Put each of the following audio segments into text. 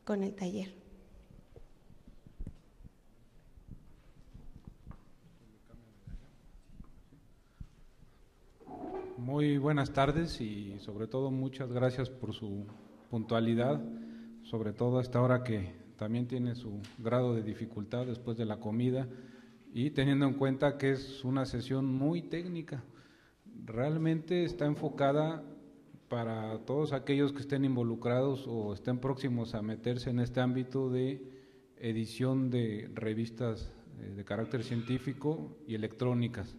con el taller. Muy buenas tardes y sobre todo muchas gracias por su puntualidad, sobre todo a esta hora que también tiene su grado de dificultad después de la comida y teniendo en cuenta que es una sesión muy técnica. Realmente está enfocada para todos aquellos que estén involucrados o estén próximos a meterse en este ámbito de edición de revistas de carácter científico y electrónicas.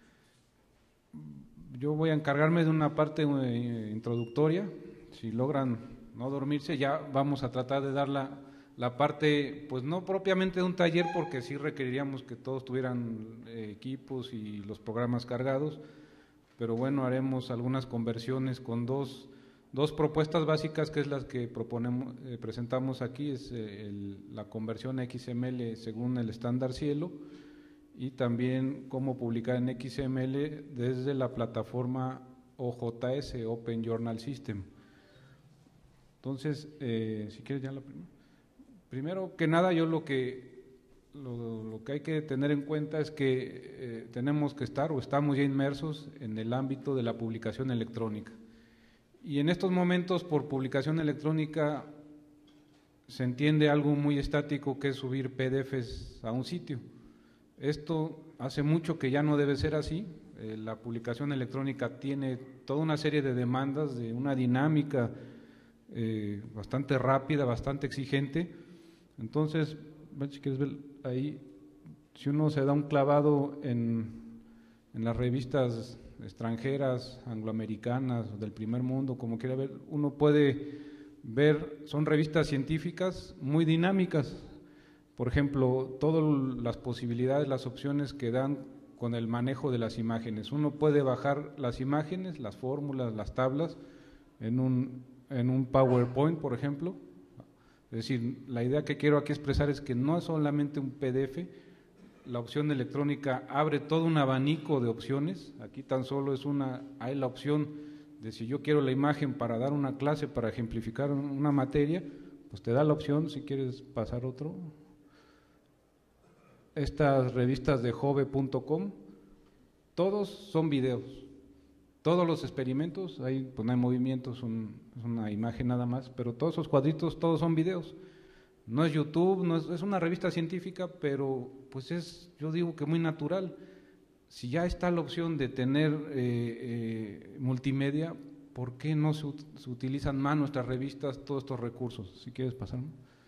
Yo voy a encargarme de una parte introductoria. Si logran no dormirse, ya vamos a tratar de dar la parte, pues no propiamente de un taller, porque sí requeriríamos que todos tuvieran equipos y los programas cargados, pero bueno, haremos algunas conversiones con dos propuestas básicas, que es las que presentamos aquí, es la conversión a XML según el estándar Cielo, y también cómo publicar en XML desde la plataforma OJS, Open Journal System. Entonces, si quieres ya la primera. Primero que nada, yo lo que hay que tener en cuenta es que tenemos que estar o estamos ya inmersos en el ámbito de la publicación electrónica. Y en estos momentos, por publicación electrónica, se entiende algo muy estático, que es subir PDFs a un sitio. Esto hace mucho que ya no debe ser así. La publicación electrónica tiene toda una serie de demandas, de una dinámica bastante rápida, bastante exigente. Entonces, si quieres ver ahí, si uno se da un clavado en las revistas extranjeras, angloamericanas, del primer mundo, como quiera ver, uno puede ver, son revistas científicas muy dinámicas. Por ejemplo, todas las posibilidades, las opciones que dan con el manejo de las imágenes. Uno puede bajar las imágenes, las fórmulas, las tablas en un PowerPoint, por ejemplo. Es decir, la idea que quiero aquí expresar es que no es solamente un PDF, la opción electrónica abre todo un abanico de opciones. Aquí tan solo hay la opción de si yo quiero la imagen para dar una clase, para ejemplificar una materia, pues te da la opción. Si quieres pasar otro. Estas revistas de jove.com, todos son videos, todos los experimentos, ahí pues no hay movimientos, es una imagen nada más, pero todos esos cuadritos, todos son videos. No es YouTube, es una revista científica, pero pues yo digo que muy natural. Si ya está la opción de tener multimedia, ¿por qué no se utilizan más nuestras revistas todos estos recursos? Si quieres pasar.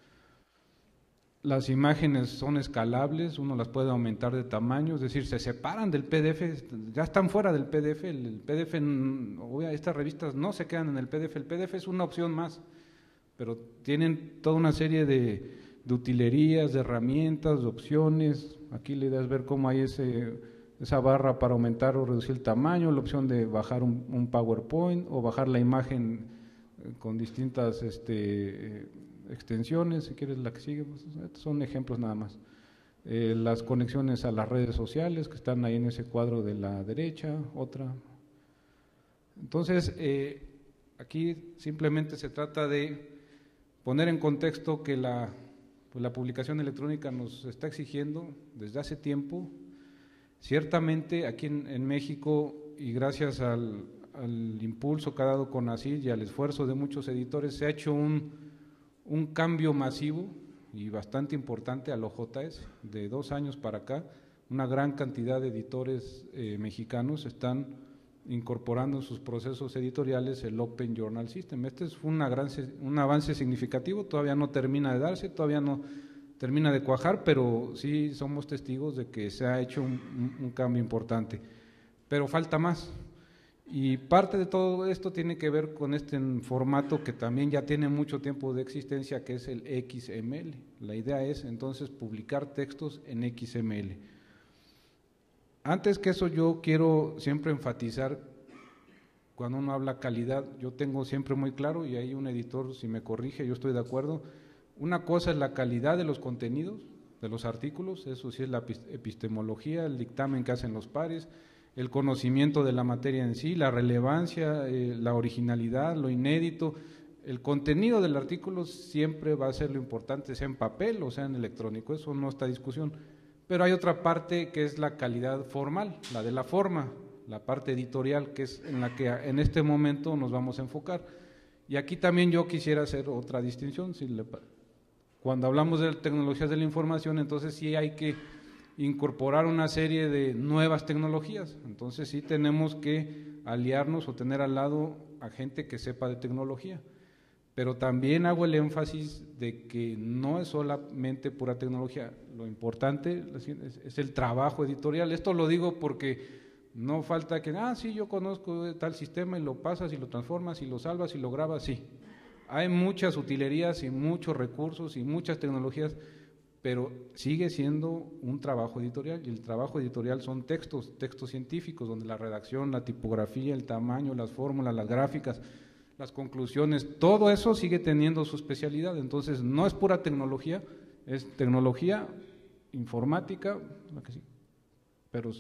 Las imágenes son escalables, uno las puede aumentar de tamaño, es decir, se separan del PDF, ya están fuera del PDF. El PDF, estas revistas no se quedan en el PDF es una opción más, pero tienen toda una serie de utilerías, de herramientas, de opciones. Aquí la idea es ver cómo hay esa barra para aumentar o reducir el tamaño, la opción de bajar un PowerPoint o bajar la imagen con distintas extensiones. Si quieres la que sigue, pues, son ejemplos nada más. Las conexiones a las redes sociales que están ahí en ese cuadro de la derecha, otra. Entonces, aquí simplemente se trata de poner en contexto que la publicación electrónica nos está exigiendo desde hace tiempo. Ciertamente aquí en México, y gracias al impulso que ha dado CONACYT y al esfuerzo de muchos editores, se ha hecho un cambio masivo y bastante importante al OJS. De 2 años para acá, una gran cantidad de editores mexicanos están incorporando en sus procesos editoriales el Open Journal System. Este es un avance significativo, todavía no termina de darse, todavía no termina de cuajar, pero sí somos testigos de que se ha hecho un cambio importante, pero falta más. Y parte de todo esto tiene que ver con este formato que también ya tiene mucho tiempo de existencia, que es el XML. La idea es entonces publicar textos en XML. Antes que eso, yo quiero siempre enfatizar, cuando uno habla calidad, yo tengo siempre muy claro, y hay un editor, si me corrige, yo estoy de acuerdo, una cosa es la calidad de los contenidos, de los artículos, eso sí es la epistemología, el dictamen que hacen los pares, el conocimiento de la materia en sí, la relevancia, la originalidad, lo inédito, El contenido del artículo siempre va a ser lo importante, sea en papel o sea en electrónico, eso no está en discusión. Pero hay otra parte que es la calidad formal, la de la forma, la parte editorial, que es en la que en este momento nos vamos a enfocar. Y aquí también yo quisiera hacer otra distinción. Cuando hablamos de tecnologías de la información, entonces sí hay que incorporar una serie de nuevas tecnologías. Entonces sí tenemos que aliarnos o tener al lado a gente que sepa de tecnología. Pero también hago el énfasis de que no es solamente pura tecnología, lo importante es el trabajo editorial. Esto lo digo porque no falta que, sí, yo conozco tal sistema y lo pasas y lo transformas y lo salvas y lo grabas, sí. Hay muchas utilerías y muchos recursos y muchas tecnologías, pero sigue siendo un trabajo editorial, y el trabajo editorial son textos científicos, donde la redacción, la tipografía, el tamaño, las fórmulas, las gráficas, las conclusiones, todo eso sigue teniendo su especialidad. Entonces no es pura tecnología, es tecnología, informática, pero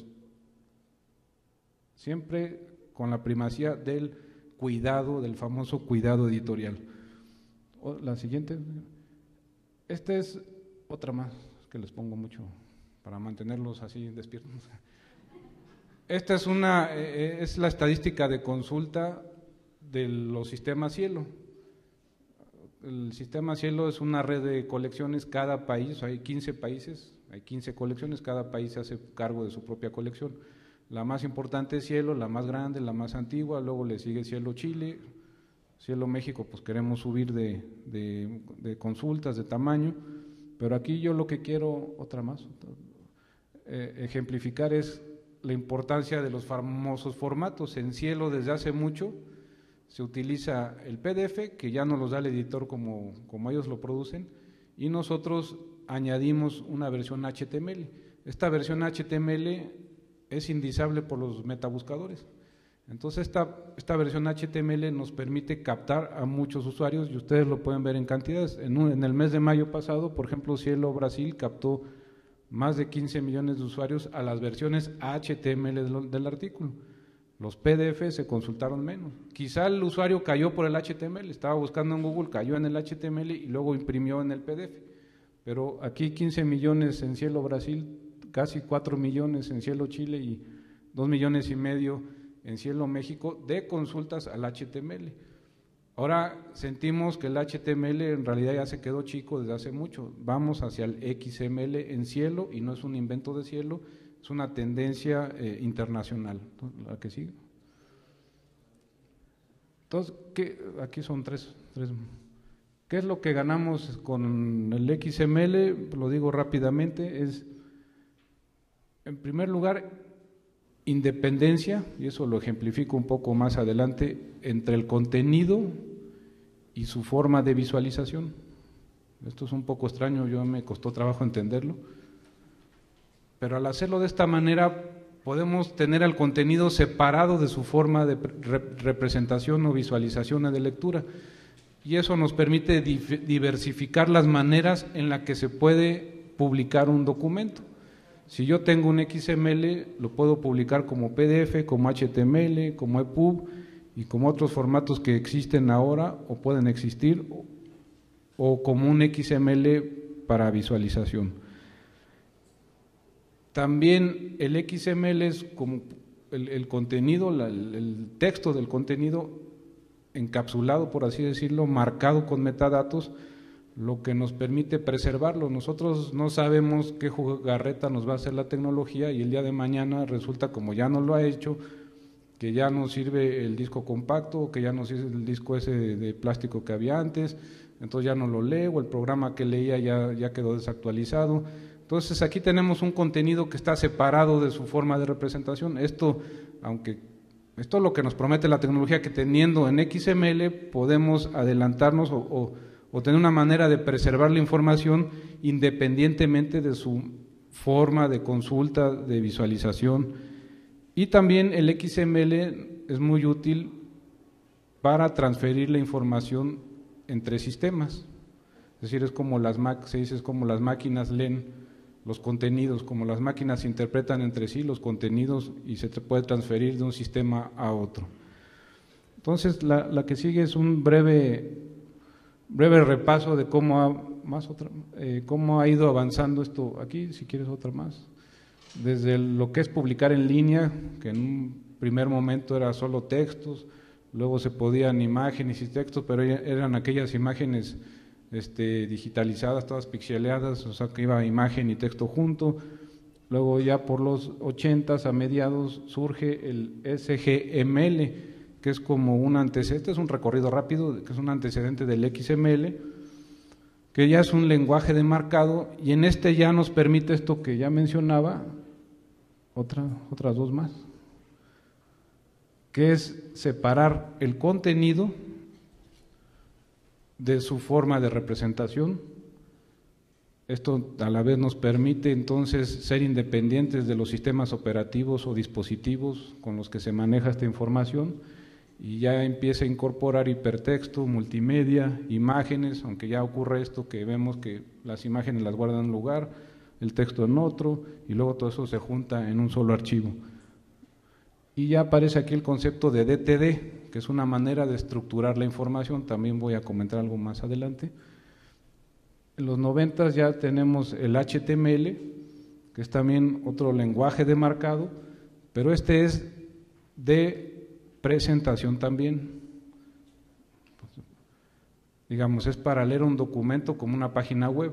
siempre con la primacía del cuidado, del famoso cuidado editorial. La siguiente, esta es otra más que les pongo mucho para mantenerlos así despiertos. Esta es la estadística de consulta de los sistemas Cielo. El sistema Cielo es una red de colecciones, cada país, hay 15 países, hay 15 colecciones, cada país se hace cargo de su propia colección. La más importante es Cielo, la más grande, la más antigua, luego le sigue Cielo Chile, Cielo México, pues queremos subir de consultas, de tamaño, pero aquí yo lo que quiero, otra más, ejemplificar es la importancia de los famosos formatos. En Cielo desde hace mucho se utiliza el PDF, que ya nos los da el editor como ellos lo producen, y nosotros añadimos una versión HTML. Esta versión HTML es indizable por los metabuscadores. Entonces esta versión HTML nos permite captar a muchos usuarios, y ustedes lo pueden ver en cantidades. En el mes de mayo pasado, por ejemplo, Cielo Brasil captó más de 15 millones de usuarios a las versiones HTML del artículo. Los PDF se consultaron menos. Quizá el usuario cayó por el HTML, estaba buscando en Google, cayó en el HTML y luego imprimió en el PDF. Pero aquí 15 millones en Cielo Brasil, casi 4 millones en Cielo Chile y 2,5 millones en Cielo México de consultas al HTML. Ahora sentimos que el HTML en realidad ya se quedó chico desde hace mucho. Vamos hacia el XML en Cielo y no es un invento de Cielo, es una tendencia internacional. ¿La que sigue? Entonces, aquí son tres. ¿Qué es lo que ganamos con el XML? Lo digo rápidamente, es, en primer lugar, independencia, y eso lo ejemplifico un poco más adelante, entre el contenido y su forma de visualización. Esto es un poco extraño, me costó trabajo entenderlo, pero al hacerlo de esta manera podemos tener el contenido separado de su forma de representación o visualización o de lectura, y eso nos permite diversificar las maneras en las que se puede publicar un documento. Si yo tengo un XML, lo puedo publicar como PDF, como HTML, como EPUB y como otros formatos que existen ahora o pueden existir, o como un XML para visualización. También el XML es como el contenido, el texto del contenido encapsulado, por así decirlo, marcado con metadatos, lo que nos permite preservarlo. Nosotros no sabemos qué jugarreta nos va a hacer la tecnología y el día de mañana resulta, como ya no lo ha hecho, que ya no sirve el disco compacto, que ya no sirve el disco ese de plástico que había antes, entonces ya no lo lee, o el programa que leía ya quedó desactualizado. Entonces aquí tenemos un contenido que está separado de su forma de representación. Esto es lo que nos promete la tecnología, que teniendo en XML podemos adelantarnos o tener una manera de preservar la información independientemente de su forma de consulta, de visualización. Y también el XML es muy útil para transferir la información entre sistemas. Es decir, es como es como las máquinas leen los contenidos, como las máquinas interpretan entre sí los contenidos y se puede transferir de un sistema a otro. Entonces, la que sigue es un breve breve repaso de cómo ha ido avanzando esto. Aquí, si quieres otra más. Desde lo que es publicar en línea, que en un primer momento era solo textos, luego se podían imágenes y textos, pero eran aquellas imágenes digitalizadas, todas pixeleadas, o sea que iba imagen y texto junto. Luego ya por los 80s a mediados surge el SGML, que es como un antecedente, es un recorrido rápido, que es un antecedente del XML, que ya es un lenguaje de marcado, y en este ya nos permite esto que ya mencionaba, otras dos más, que es separar el contenido de su forma de representación. Esto a la vez nos permite entonces ser independientes de los sistemas operativos o dispositivos con los que se maneja esta información, y ya empieza a incorporar hipertexto, multimedia, imágenes, aunque ya ocurre esto que vemos que las imágenes las guardan en un lugar, el texto en otro, y luego todo eso se junta en un solo archivo. Y ya aparece aquí el concepto de DTD, que es una manera de estructurar la información, también voy a comentar algo más adelante. En los 90 ya tenemos el HTML, que es también otro lenguaje de marcado, pero este es de presentación también. Digamos, es para leer un documento como una página web.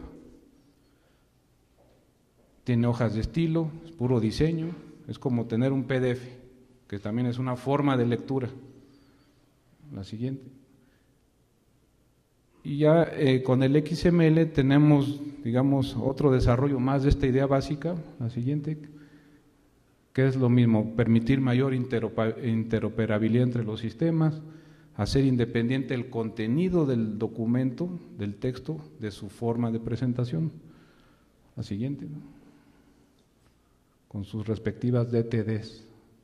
Tiene hojas de estilo, es puro diseño, es como tener un PDF, que también es una forma de lectura. La siguiente. Y ya con el XML tenemos, digamos, otro desarrollo más de esta idea básica, la siguiente, que es lo mismo, permitir mayor interoperabilidad entre los sistemas, hacer independiente el contenido del documento, del texto, de su forma de presentación. La siguiente, ¿no? Con sus respectivas DTDs.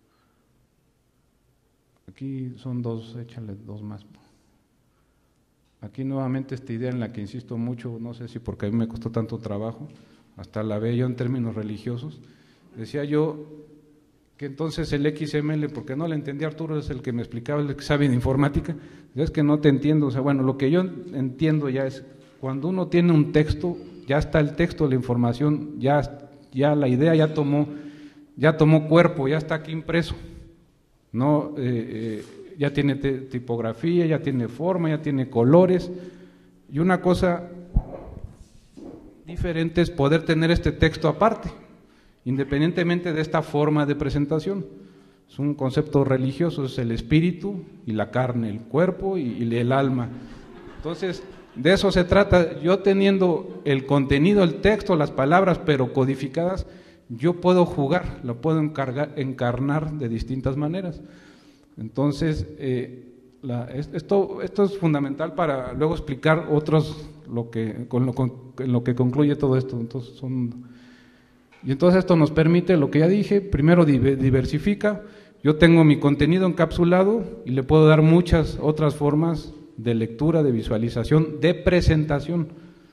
Aquí son dos, échale dos más. Aquí nuevamente esta idea en la que insisto mucho, no sé si porque a mí me costó tanto trabajo, hasta la veo yo en términos religiosos. Decía yo que entonces el XML, porque no le entendía Arturo, es el que me explicaba, el que sabe de informática, es que no te entiendo, o sea, bueno, lo que yo entiendo ya es, cuando uno tiene un texto, ya está el texto, la información, ya la idea ya tomó cuerpo, ya está aquí impreso, no ya tiene tipografía, ya tiene forma, ya tiene colores, y una cosa diferente es poder tener este texto aparte, independientemente de esta forma de presentación. Es un concepto religioso, es el espíritu y la carne, el cuerpo y el alma. Entonces, de eso se trata. Yo teniendo el contenido, el texto, las palabras, pero codificadas, yo puedo jugar, lo puedo encarnar de distintas maneras. Entonces, esto es fundamental para luego explicar otros, en lo que concluye todo esto. Entonces esto nos permite, lo que ya dije, primero diversifica, yo tengo mi contenido encapsulado y le puedo dar muchas otras formas de lectura, de visualización, de presentación.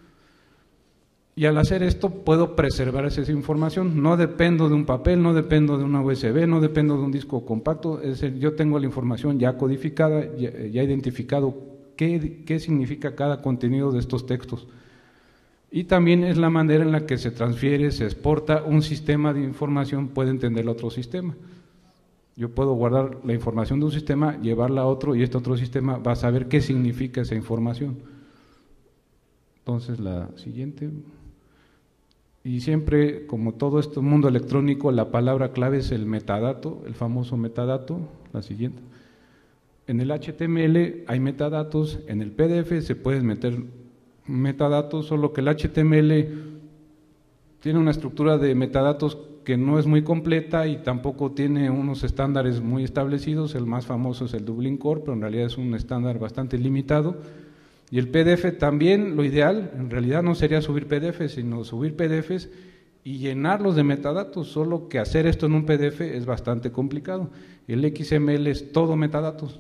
Y al hacer esto puedo preservar esa información, no dependo de un papel, no dependo de una USB, no dependo de un disco compacto, es decir, yo tengo la información ya codificada, ya identificado qué significa cada contenido de estos textos. Y también es la manera en la que se transfiere, se exporta, un sistema de información puede entender a otro sistema. Yo puedo guardar la información de un sistema, llevarla a otro y este otro sistema va a saber qué significa esa información. Entonces la siguiente. Y siempre, como todo este mundo electrónico, la palabra clave es el metadato, el famoso metadato, la siguiente. En el HTML hay metadatos, en el PDF se pueden meter metadatos, solo que el HTML tiene una estructura de metadatos que no es muy completa y tampoco tiene unos estándares muy establecidos. El más famoso es el Dublin Core, pero en realidad es un estándar bastante limitado. Y el PDF también, lo ideal, en realidad no sería subir PDFs, sino subir PDFs y llenarlos de metadatos, solo que hacer esto en un PDF es bastante complicado. El XML es todo metadatos.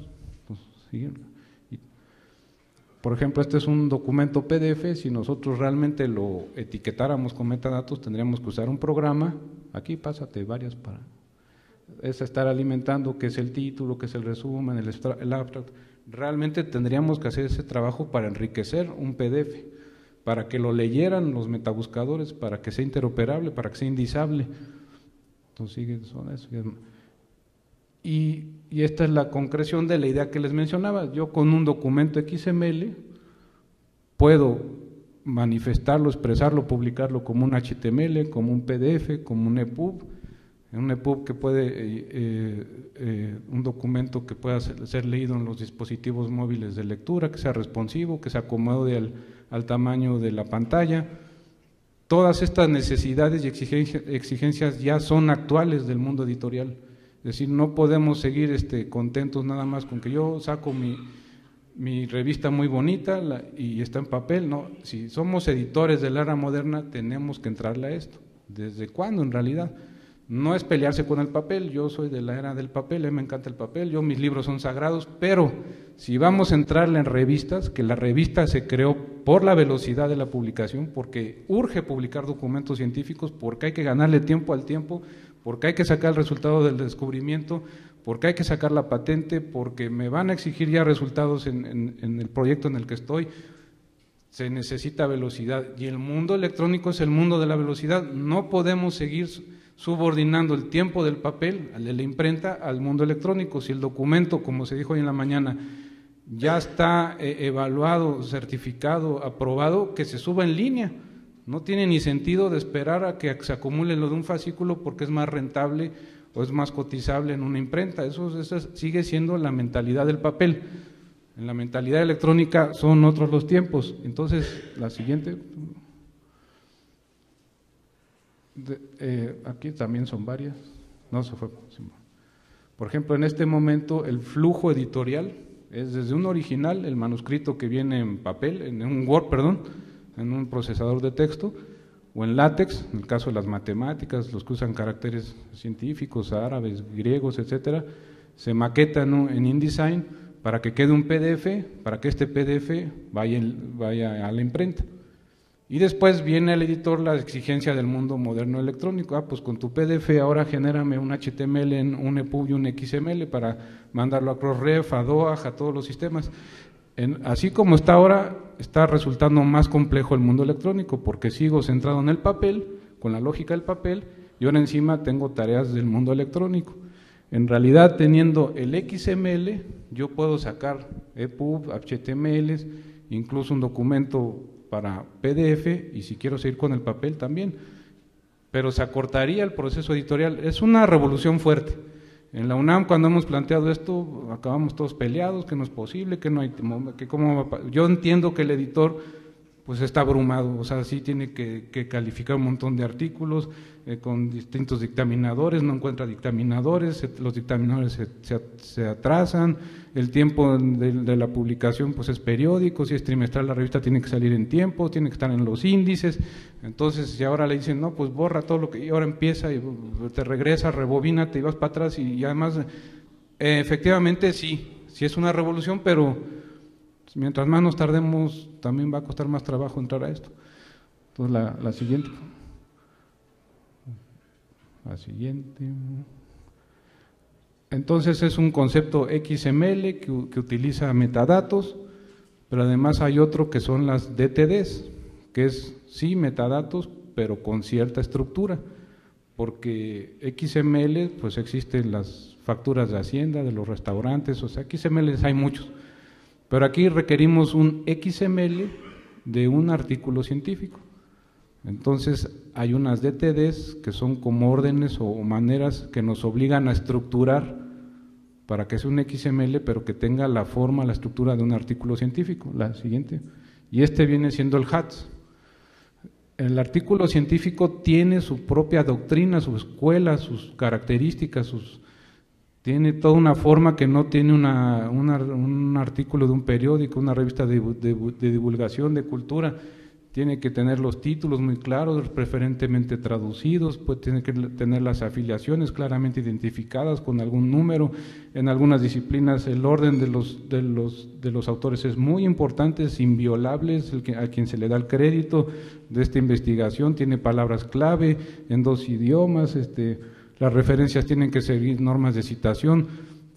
Por ejemplo, este es un documento PDF, si nosotros realmente lo etiquetáramos con metadatos, tendríamos que usar un programa, aquí pásate varias para, es estar alimentando qué es el título, qué es el resumen, el abstract, realmente tendríamos que hacer ese trabajo para enriquecer un PDF, para que lo leyeran los metabuscadores, para que sea interoperable, para que sea indizable. Entonces, son eso. Y esta es la concreción de la idea que les mencionaba. Yo con un documento XML puedo manifestarlo, expresarlo, publicarlo como un HTML, como un PDF, como un EPUB. Un EPUB que puede, un documento que pueda ser leído en los dispositivos móviles de lectura, que sea responsivo, que se acomode al tamaño de la pantalla. Todas estas necesidades y exigencias ya son actuales del mundo editorial. Es decir, no podemos seguir contentos nada más con que yo saco mi revista muy bonita y está en papel. No, si somos editores de la era moderna, tenemos que entrarle a esto. ¿Desde cuándo en realidad? No es pelearse con el papel, yo soy de la era del papel, a mí me encanta el papel, mis libros son sagrados, pero si vamos a entrarle en revistas, que la revista se creó por la velocidad de la publicación, porque urge publicar documentos científicos, porque hay que ganarle tiempo al tiempo, porque hay que sacar el resultado del descubrimiento, porque hay que sacar la patente, porque me van a exigir ya resultados en el proyecto en el que estoy. Se necesita velocidad y el mundo electrónico es el mundo de la velocidad. No podemos seguir subordinando el tiempo del papel, de la imprenta, al mundo electrónico. Si el documento, como se dijo hoy en la mañana, ya está evaluado, certificado, aprobado, que se suba en línea. No tiene ni sentido de esperar a que se acumule lo de un fascículo porque es más rentable o es más cotizable en una imprenta. Eso sigue siendo la mentalidad del papel. En la mentalidad electrónica son otros los tiempos. Entonces, la siguiente. Aquí también son varias. No, se fue. Por ejemplo, en este momento el flujo editorial es desde un original, el manuscrito que viene en papel, en un Word, en un procesador de texto, o en látex, en el caso de las matemáticas, los que usan caracteres científicos, árabes, griegos, etcétera, se maqueta en InDesign para que quede un PDF, para que este PDF vaya a la imprenta. Y después viene al editor la exigencia del mundo moderno electrónico. Pues con tu PDF ahora genérame un HTML, un EPUB y un XML para mandarlo a Crossref, a DOAJ, a todos los sistemas. Así como está ahora, está resultando más complejo el mundo electrónico, porque sigo centrado en el papel, con la lógica del papel, y ahora encima tengo tareas del mundo electrónico. En realidad, teniendo el XML, yo puedo sacar EPUB, HTMLs, incluso un documento para PDF, y si quiero seguir con el papel también, pero se acortaría el proceso editorial. Es una revolución fuerte. En la UNAM, cuando hemos planteado esto, acabamos todos peleados, que no es posible, que no hay, que cómo va. Yo entiendo que el editor pues está abrumado, o sea, sí tiene que calificar un montón de artículos con distintos dictaminadores, no encuentra dictaminadores, los dictaminadores se atrasan, el tiempo de la publicación pues es periódico, si es trimestral la revista tiene que salir en tiempo, tiene que estar en los índices. Entonces si ahora le dicen, no, pues borra todo lo que, y ahora empieza y te regresa, rebobínate y vas para atrás, y además efectivamente sí es una revolución, pero mientras más nos tardemos, también va a costar más trabajo entrar a esto. Entonces, la siguiente. La siguiente. Entonces, es un concepto XML que utiliza metadatos, pero además hay otro que son las DTDs, que es, sí, metadatos, pero con cierta estructura, porque XML, pues existen las facturas de Hacienda, de los restaurantes, o sea, XML hay muchos. Pero aquí requerimos un XML de un artículo científico. Entonces hay unas DTDs que son como órdenes o maneras que nos obligan a estructurar para que sea un XML, pero que tenga la forma, la estructura de un artículo científico. La siguiente. Y viene siendo el HATS. El artículo científico tiene su propia doctrina, su escuela, sus características, tiene toda una forma que no tiene un artículo de un periódico, una revista de divulgación, de cultura. Tiene que tener los títulos muy claros, preferentemente traducidos, pues tiene que tener las afiliaciones claramente identificadas con algún número. En algunas disciplinas el orden de los autores es muy importante, es inviolable, es a quien se le da el crédito de esta investigación, tiene palabras clave en 2 idiomas, las referencias tienen que seguir normas de citación,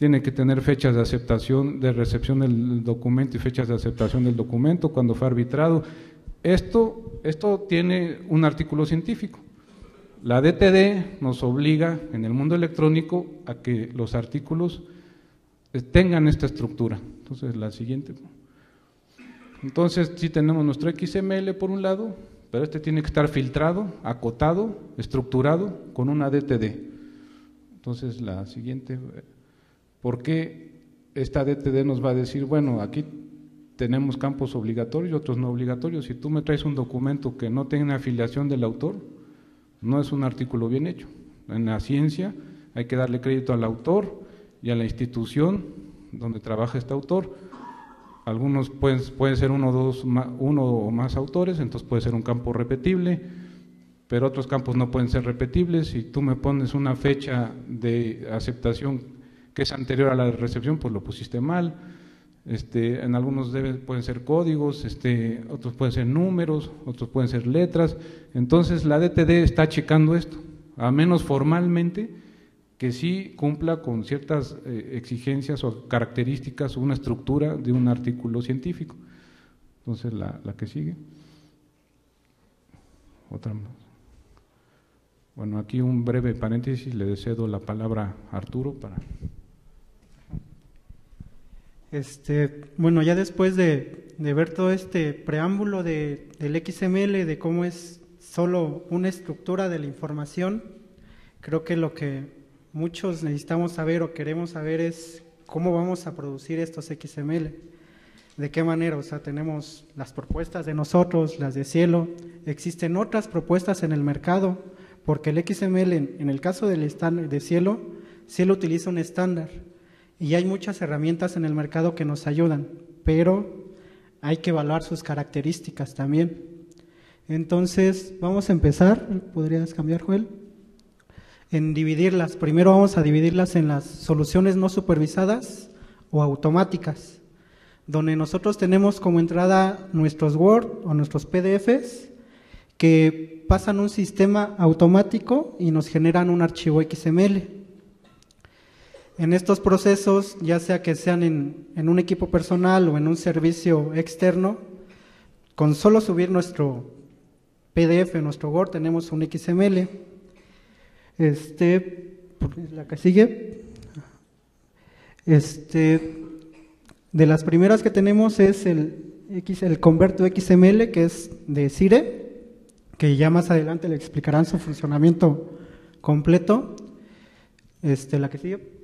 tiene que tener fechas de aceptación, de recepción del documento y fechas de aceptación del documento, cuando fue arbitrado. Esto tiene un artículo científico. La DTD nos obliga en el mundo electrónico a que los artículos tengan esta estructura. Entonces, la siguiente. Entonces, sí tenemos nuestro XML por un lado, pero este tiene que estar filtrado, acotado, estructurado con una DTD. Entonces, la siguiente. ¿Por qué esta DTD nos va a decir, bueno, aquí tenemos campos obligatorios y otros no obligatorios? Si tú me traes un documento que no tiene afiliación del autor, no es un artículo bien hecho. En la ciencia hay que darle crédito al autor y a la institución donde trabaja este autor. Algunos pueden ser uno o más autores, entonces puede ser un campo repetible, pero otros campos no pueden ser repetibles. Si tú me pones una fecha de aceptación que es anterior a la recepción, pues lo pusiste mal. En algunos pueden ser códigos, otros pueden ser números, otros pueden ser letras. Entonces la DTD está checando esto, a menos formalmente, que sí cumpla con ciertas exigencias o características o una estructura de un artículo científico. Entonces la que sigue. Otra más. Bueno, aquí un breve paréntesis, le cedo la palabra a Arturo para… Bueno, ya después de ver todo este preámbulo del XML, de cómo es solo una estructura de la información, creo que lo que muchos necesitamos saber o queremos saber es cómo vamos a producir estos XML, de qué manera. O sea, tenemos las propuestas de nosotros, las de Cielo, existen otras propuestas en el mercado, porque el XML, en el caso del estándar de Cielo utiliza un estándar. Y hay muchas herramientas en el mercado que nos ayudan, pero hay que evaluar sus características también. Entonces, vamos a empezar, ¿podrías cambiar, Joel? En dividirlas. Primero vamos a dividirlas en las soluciones no supervisadas o automáticas, donde nosotros tenemos como entrada nuestros Word o nuestros PDFs que pasan un sistema automático y nos generan un archivo XML. En estos procesos, ya sea que sean en un equipo personal o en un servicio externo, con solo subir nuestro PDF, nuestro Word, tenemos un XML. La que sigue. De las primeras que tenemos es el Converto XML, que es de Cire, que ya más adelante le explicarán su funcionamiento completo. La que sigue.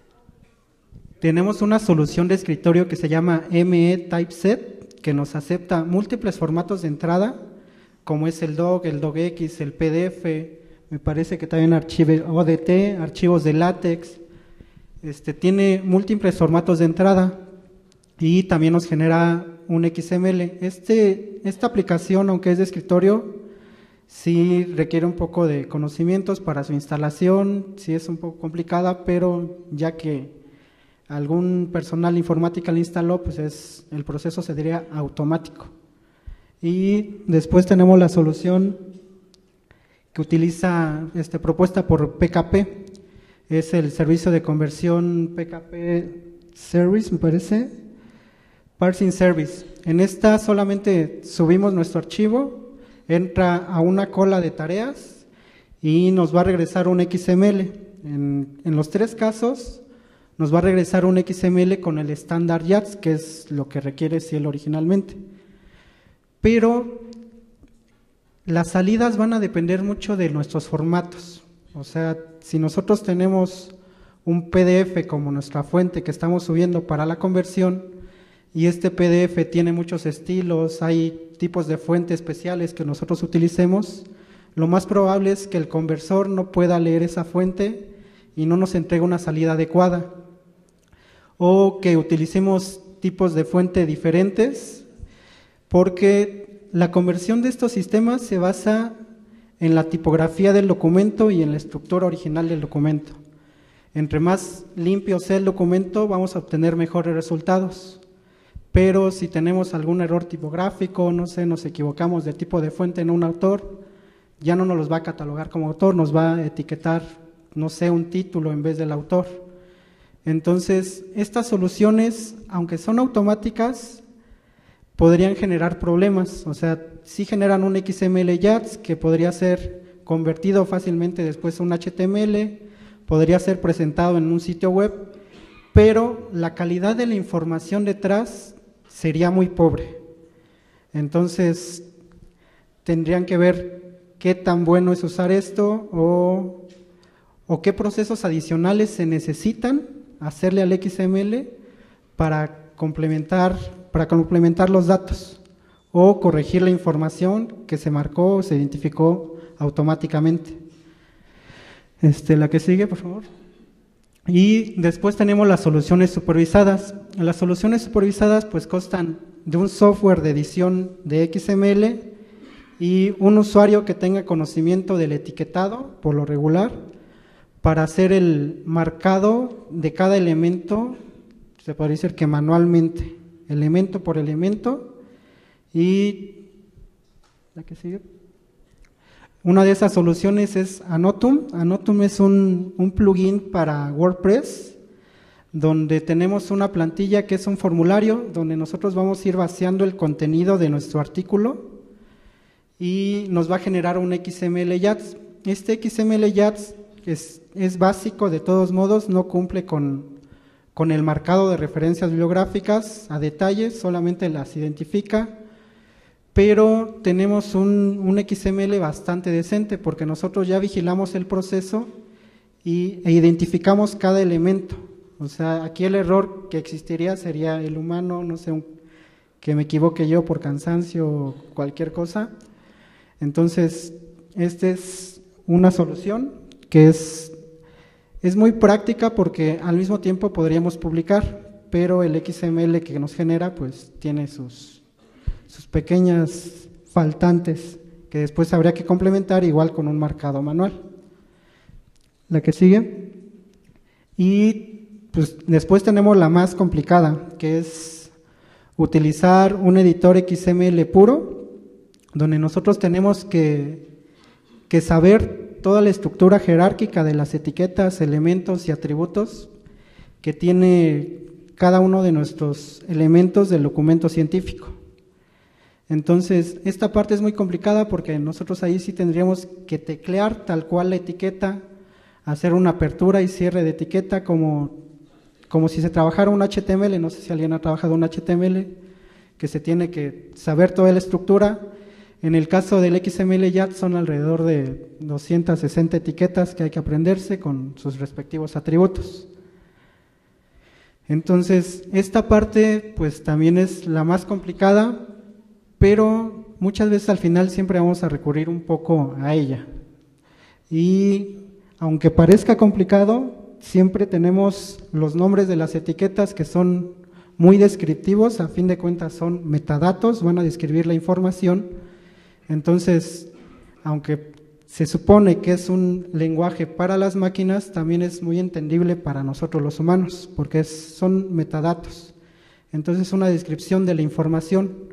Tenemos una solución de escritorio que se llama ME Typeset, que nos acepta múltiples formatos de entrada, como es el DOC, el DOCX, el PDF, me parece que también archivos ODT, archivos de látex. Tiene múltiples formatos de entrada y también nos genera un XML. Esta aplicación, aunque es de escritorio, sí requiere un poco de conocimientos para su instalación, sí es un poco complicada, pero ya que algún personal informática la instaló, pues el proceso se diría automático. Y después tenemos la solución que utiliza, propuesta por PKP, es el servicio de conversión PKP Service, me parece, Parsing Service. En esta solamente subimos nuestro archivo, entra a una cola de tareas y nos va a regresar un XML. En los tres casos nos va a regresar un XML con el estándar YATS, que es lo que requiere Cielo originalmente. Pero las salidas van a depender mucho de nuestros formatos. O sea, si nosotros tenemos un PDF como nuestra fuente que estamos subiendo para la conversión, y este PDF tiene muchos estilos, hay tipos de fuentes especiales que nosotros utilicemos, lo más probable es que el conversor no pueda leer esa fuente y no nos entregue una salida adecuada. O que utilicemos tipos de fuente diferentes, porque la conversión de estos sistemas se basa en la tipografía del documento y en la estructura original del documento. Entre más limpio sea el documento, vamos a obtener mejores resultados. Pero si tenemos algún error tipográfico, no sé, nos equivocamos de tipo de fuente en un autor, ya no nos los va a catalogar como autor, nos va a etiquetar, no sé, un título en vez del autor. Entonces, estas soluciones, aunque son automáticas, podrían generar problemas. O sea, sí generan un XML JATS que podría ser convertido fácilmente después a un HTML, podría ser presentado en un sitio web, pero la calidad de la información detrás sería muy pobre. Entonces, tendrían que ver qué tan bueno es usar esto o qué procesos adicionales se necesitan hacerle al XML para complementar los datos o corregir la información que se marcó o se identificó automáticamente. La que sigue, por favor. Y después tenemos las soluciones supervisadas. Las soluciones supervisadas pues constan de un software de edición de XML y un usuario que tenga conocimiento del etiquetado, por lo regular, para hacer el marcado de cada elemento, se podría decir que manualmente, elemento por elemento. Y la que sigue. Una de esas soluciones es Anotum. Anotum es un plugin para WordPress, donde tenemos una plantilla que es un formulario, donde nosotros vamos a ir vaciando el contenido de nuestro artículo y nos va a generar un XML JATS. Este XML JATS es básico, de todos modos, no cumple con el marcado de referencias bibliográficas a detalle, solamente las identifica, pero tenemos un XML bastante decente porque nosotros ya vigilamos el proceso e identificamos cada elemento. O sea, aquí el error que existiría sería el humano, no sé, que me equivoque yo por cansancio o cualquier cosa. Entonces, esta es una solución que es muy práctica porque al mismo tiempo podríamos publicar, pero el XML que nos genera pues tiene sus pequeñas faltantes que después habría que complementar igual con un marcado manual. La que sigue. Y pues después tenemos la más complicada, que es utilizar un editor XML puro, donde nosotros tenemos que saber toda la estructura jerárquica de las etiquetas, elementos y atributos que tiene cada uno de nuestros elementos del documento científico. Entonces, esta parte es muy complicada porque nosotros ahí sí tendríamos que teclear tal cual la etiqueta, hacer una apertura y cierre de etiqueta como si se trabajara un HTML, no sé si alguien ha trabajado un HTML, que se tiene que saber toda la estructura. En el caso del XML JATS son alrededor de 260 etiquetas que hay que aprenderse con sus respectivos atributos. Entonces, esta parte pues también es la más complicada, pero muchas veces al final siempre vamos a recurrir un poco a ella. Y aunque parezca complicado, siempre tenemos los nombres de las etiquetas que son muy descriptivos, a fin de cuentas son metadatos, van a describir la información. Entonces, aunque se supone que es un lenguaje para las máquinas, también es muy entendible para nosotros los humanos, porque son metadatos. Entonces, una descripción de la información.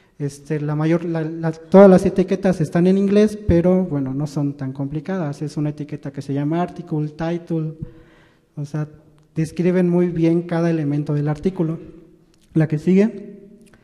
Todas las etiquetas están en inglés, pero bueno, no son tan complicadas. Es una etiqueta que se llama article, title, o sea, describen muy bien cada elemento del artículo. La que sigue.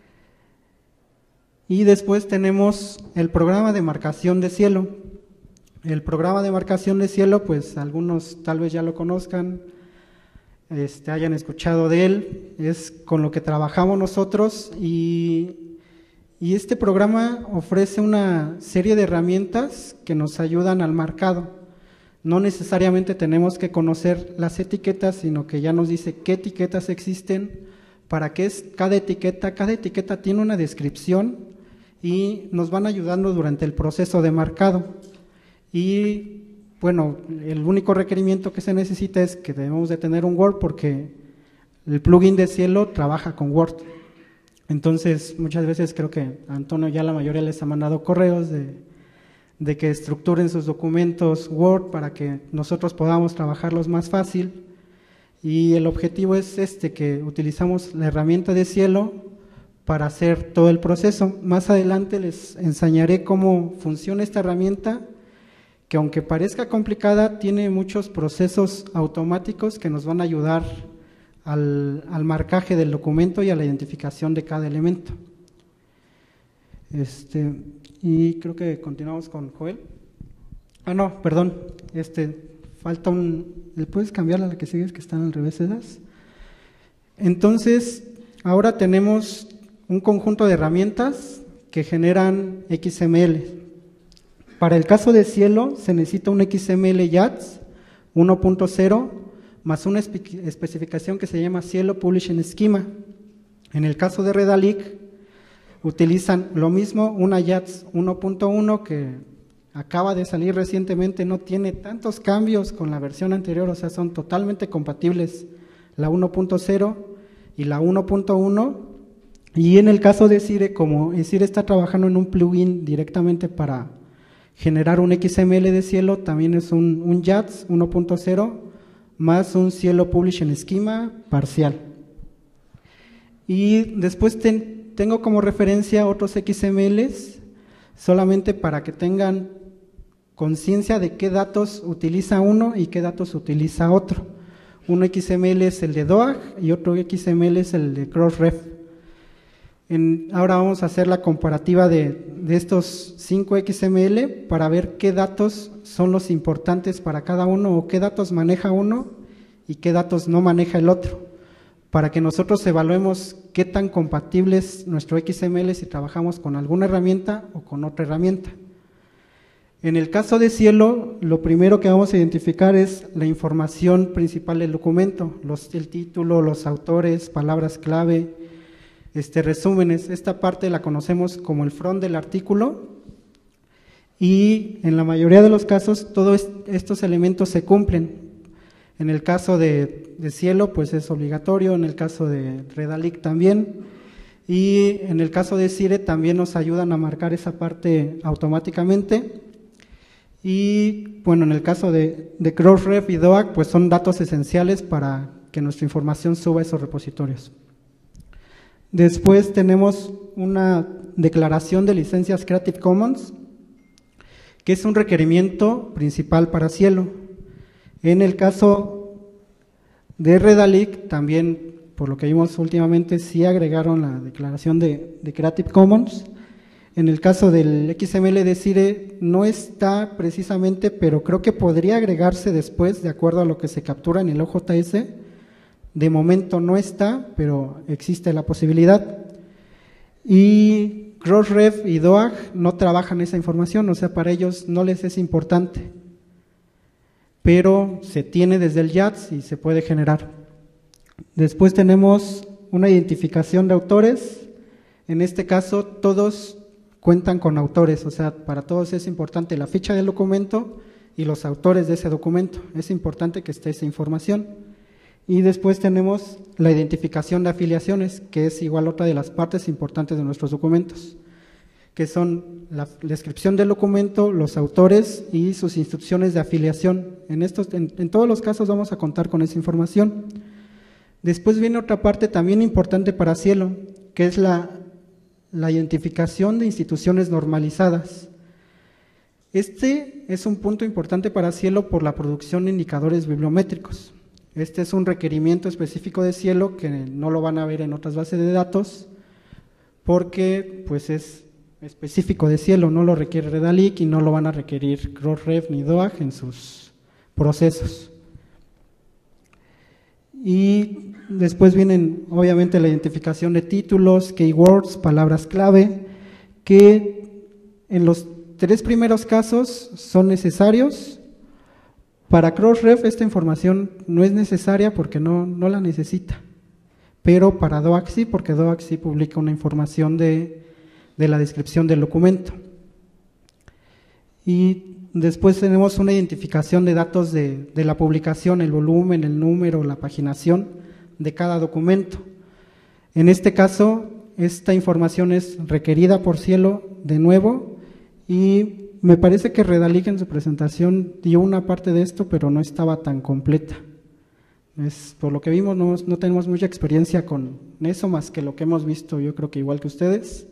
Y después tenemos el programa de marcación de cielo. El programa de marcación de cielo, pues algunos tal vez ya lo conozcan, hayan escuchado de él, es con lo que trabajamos nosotros y este programa ofrece una serie de herramientas que nos ayudan al marcado. No necesariamente tenemos que conocer las etiquetas, sino que ya nos dice qué etiquetas existen, para qué es cada etiqueta. Cada etiqueta tiene una descripción y nos van ayudando durante el proceso de marcado. Y bueno, el único requerimiento que se necesita es que debemos de tener un Word porque el plugin de cielo trabaja con Word. Entonces, muchas veces creo que a Antonio ya la mayoría les ha mandado correos de que estructuren sus documentos Word para que nosotros podamos trabajarlos más fácil. Y el objetivo es que utilizamos la herramienta de cielo para hacer todo el proceso. Más adelante les enseñaré cómo funciona esta herramienta, que aunque parezca complicada, tiene muchos procesos automáticos que nos van a ayudar al marcaje del documento y a la identificación de cada elemento. Y creo que continuamos con Joel. No, perdón, falta ¿le puedes cambiar a la que sigue, que están al revés esas? Entonces, ahora tenemos un conjunto de herramientas que generan XML. Para el caso de Cielo se necesita un XML YATS 1.0 más una especificación que se llama Cielo Publishing Schema. En el caso de Redalic utilizan lo mismo, una YATS 1.1 que acaba de salir recientemente, no tiene tantos cambios con la versión anterior, o sea, son totalmente compatibles la 1.0 y la 1.1. Y en el caso de Sire, como Sire está trabajando en un plugin directamente para generar un XML de Cielo, también es un YATS 1.0 más un Cielo Publishing Schema parcial. Y después tengo como referencia otros XMLs, solamente para que tengan conciencia de qué datos utiliza uno y qué datos utiliza otro. Un XML es el de DOAG y otro XML es el de Crossref. Ahora vamos a hacer la comparativa de estos 5 XML para ver qué datos son los importantes para cada uno o qué datos maneja uno y qué datos no maneja el otro, para que nosotros evaluemos qué tan compatible es nuestro XML si trabajamos con alguna herramienta o con otra herramienta. En el caso de Cielo, lo primero que vamos a identificar es la información principal del documento, el título, los autores, palabras clave, resúmenes. Esta parte la conocemos como el front del artículo y en la mayoría de los casos todos estos elementos se cumplen. En el caso de Cielo pues es obligatorio, en el caso de Redalic también, y en el caso de Sire también nos ayudan a marcar esa parte automáticamente. Y bueno, en el caso de Crossref y DOAG pues son datos esenciales para que nuestra información suba a esos repositorios. Después tenemos una declaración de licencias Creative Commons, que es un requerimiento principal para Cielo. En el caso de Redalic, también, por lo que vimos últimamente, sí agregaron la declaración de Creative Commons. En el caso del XML de Sire no está precisamente, pero creo que podría agregarse después, de acuerdo a lo que se captura en el OJS. De momento no está, pero existe la posibilidad. Y Crossref y DOAG no trabajan esa información, o sea, para ellos no les es importante, pero se tiene desde el YATS y se puede generar. Después tenemos una identificación de autores. En este caso todos cuentan con autores, o sea, para todos es importante la ficha del documento y los autores de ese documento. Es importante que esté esa información. Y después tenemos la identificación de afiliaciones, que es igual otra de las partes importantes de nuestros documentos, que son la descripción del documento, los autores y sus instrucciones de afiliación. En todos los casos vamos a contar con esa información. Después viene otra parte también importante para Cielo, que es la identificación de instituciones normalizadas. Este es un punto importante para Cielo por la producción de indicadores bibliométricos. Este es un requerimiento específico de Cielo que no lo van a ver en otras bases de datos porque pues es específico de Cielo, no lo requiere Redalic y no lo van a requerir Crossref ni DOAG en sus procesos. Y después vienen obviamente la identificación de títulos, keywords, palabras clave, que en los 3 primeros casos son necesarios. Para Crossref esta información no es necesaria porque no la necesita, pero para DOAG sí, porque DOAG sí publica una información de la descripción del documento. Y después tenemos una identificación de datos de la publicación, el volumen, el número, la paginación de cada documento. En este caso, esta información es requerida por Cielo de nuevo y me parece que Redalic en su presentación dio una parte de esto, pero no estaba tan completa. Por lo que vimos, no tenemos mucha experiencia con eso, más que lo que hemos visto, yo creo que igual que ustedes.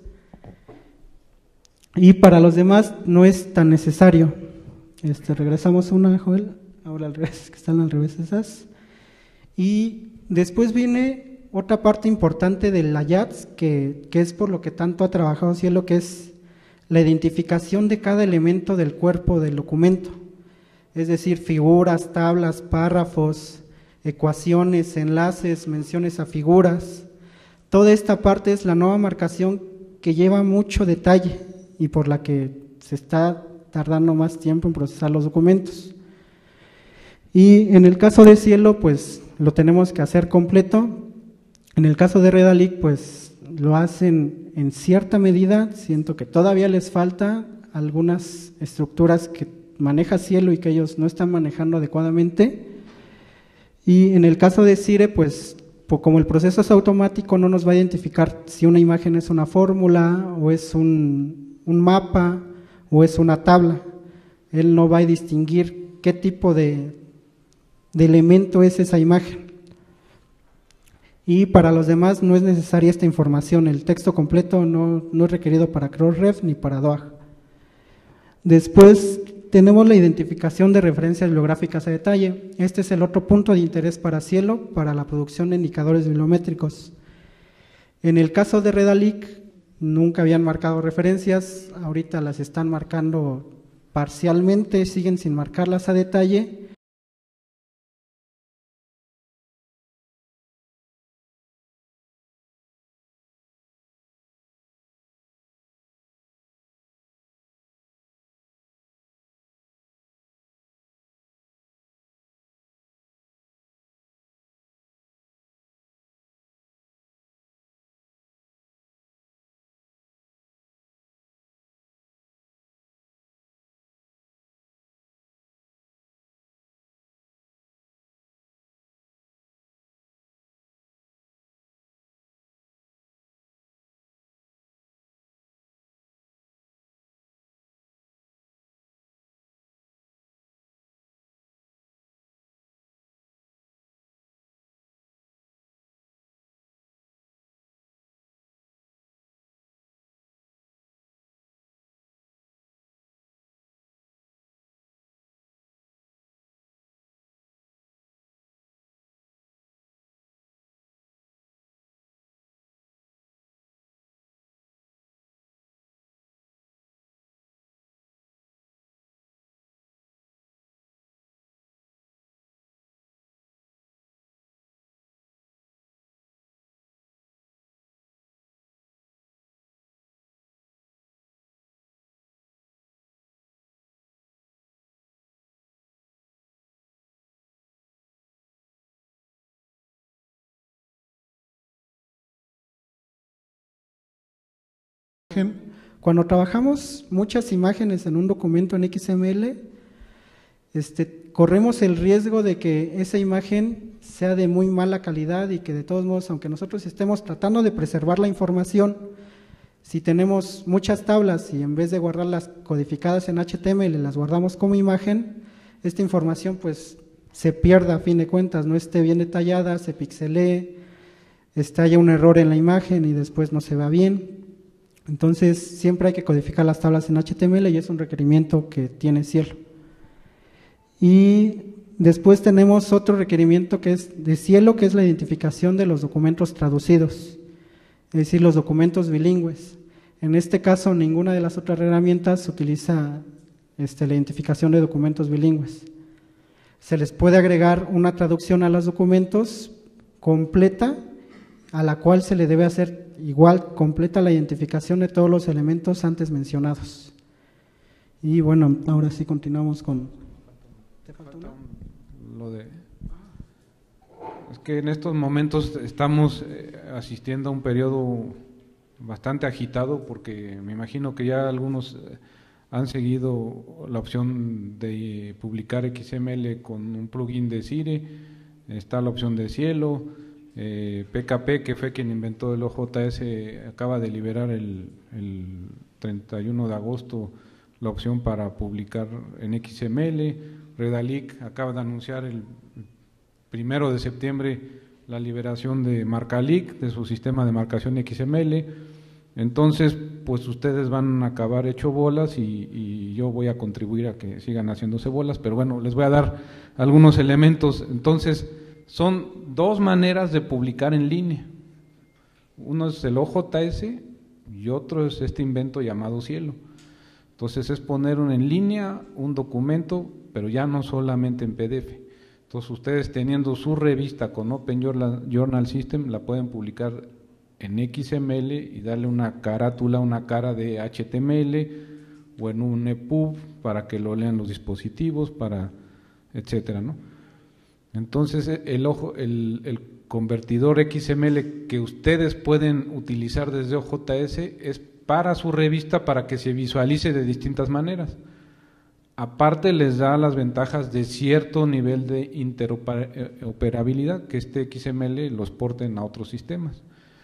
Y para los demás no es tan necesario. Regresamos una, Joel, ahora al revés, que están al revés esas. Y después viene otra parte importante del IATS, que es por lo que tanto ha trabajado Cielo, que es la identificación de cada elemento del cuerpo del documento, es decir, figuras, tablas, párrafos, ecuaciones, enlaces, menciones a figuras. Toda esta parte es la nueva marcación que lleva mucho detalle y por la que se está tardando más tiempo en procesar los documentos. Y en el caso de Cielo, pues lo tenemos que hacer completo. En el caso de Redalic, pues lo hacen en cierta medida. Siento que todavía les falta algunas estructuras que maneja Cielo y que ellos no están manejando adecuadamente. Y en el caso de Cire, pues como el proceso es automático, no nos va a identificar si una imagen es una fórmula o es un mapa o es una tabla. Él no va a distinguir qué tipo de elemento es esa imagen. Y para los demás no es necesaria esta información, el texto completo no es requerido para Crossref ni para DOAG. Después tenemos la identificación de referencias bibliográficas a detalle. Este es el otro punto de interés para Cielo, para la producción de indicadores bibliométricos. En el caso de Redalic, nunca habían marcado referencias, ahorita las están marcando parcialmente, siguen sin marcarlas a detalle. Cuando trabajamos muchas imágenes en un documento en XML, corremos el riesgo de que esa imagen sea de muy mala calidad y que de todos modos, aunque nosotros estemos tratando de preservar la información, si tenemos muchas tablas y en vez de guardarlas codificadas en HTML las guardamos como imagen, esta información pues se pierda a fin de cuentas, no esté bien detallada, se pixelee, haya un error en la imagen y después no se vea bien. Entonces siempre hay que codificar las tablas en HTML y es un requerimiento que tiene Cielo. Y después tenemos otro requerimiento que es de Cielo, que es la identificación de los documentos traducidos, es decir, los documentos bilingües. En este caso, ninguna de las otras herramientas utiliza la identificación de documentos bilingües. Se les puede agregar una traducción a los documentos completa, a la cual se le debe hacer igual completa la identificación de todos los elementos antes mencionados. Y bueno, ahora sí continuamos con... ¿Te falta uno? Es que en estos momentos estamos asistiendo a un periodo bastante agitado, porque me imagino que ya algunos han seguido la opción de publicar XML con un plugin de Cire, está la opción de Cielo, PKP, que fue quien inventó el OJS, acaba de liberar el 31 de agosto la opción para publicar en XML, Redalic acaba de anunciar el 1 de septiembre la liberación de Marcalic, de su sistema de marcación XML. Entonces, pues ustedes van a acabar hecho bolas y yo voy a contribuir a que sigan haciéndose bolas, pero bueno, les voy a dar algunos elementos. Entonces, son dos maneras de publicar en línea. Uno es el OJS y otro es este invento llamado Cielo. Entonces es poner en línea un documento, pero ya no solamente en PDF. Entonces ustedes teniendo su revista con Open Journal System la pueden publicar en XML y darle una carátula, una cara de HTML o en un EPUB para que lo lean los dispositivos, etcétera, ¿no? Entonces el convertidor XML que ustedes pueden utilizar desde OJS es para su revista para que se visualice de distintas maneras. Aparte les da las ventajas de cierto nivel de interoperabilidad, que este XML los porten a otros sistemas.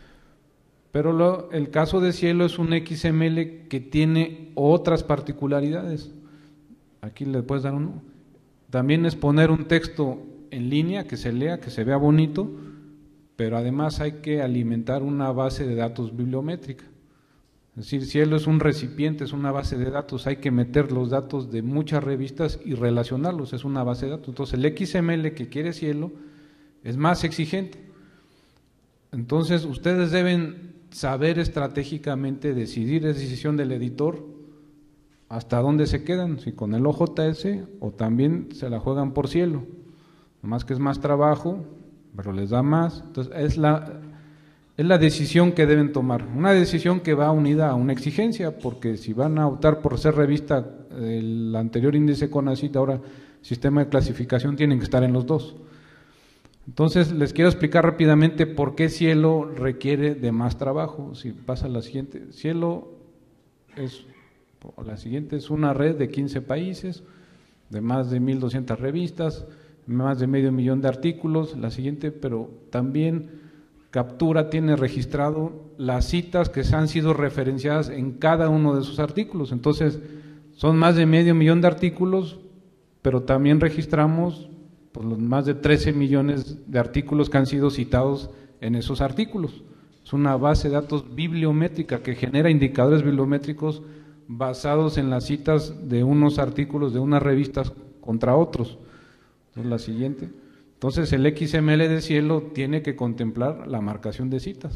Pero el caso de Cielo es un XML que tiene otras particularidades. Aquí le puedes dar uno. También es poner un texto en línea que se lea, que se vea bonito, pero además hay que alimentar una base de datos bibliométrica. Es decir, Cielo es un recipiente, es una base de datos, hay que meter los datos de muchas revistas y relacionarlos, es una base de datos. Entonces el XML que quiere Cielo es más exigente. Entonces ustedes deben saber estratégicamente, decidir, es decisión del editor, hasta dónde se quedan, si con el OJS o también se la juegan por Cielo. Nomás que es más trabajo, pero les da más. Entonces es la decisión que deben tomar, una decisión que va unida a una exigencia, porque si van a optar por ser revista el anterior índice CONACYT, ahora sistema de clasificación, tienen que estar en los dos. Entonces les quiero explicar rápidamente por qué Cielo requiere de más trabajo. Si pasa la siguiente, Cielo es una red de 15 países, de más de 1,200 revistas, más de 500,000 de artículos. La siguiente, pero también tiene registrado las citas que se han sido referenciadas en cada uno de sus artículos. Entonces, son más de 500,000 de artículos, pero también registramos pues, los más de 13 millones de artículos que han sido citados en esos artículos. Es una base de datos bibliométrica que genera indicadores bibliométricos basados en las citas de unos artículos de unas revistas contra otros. Entonces, la siguiente. Entonces el XML de Cielo tiene que contemplar la marcación de citas.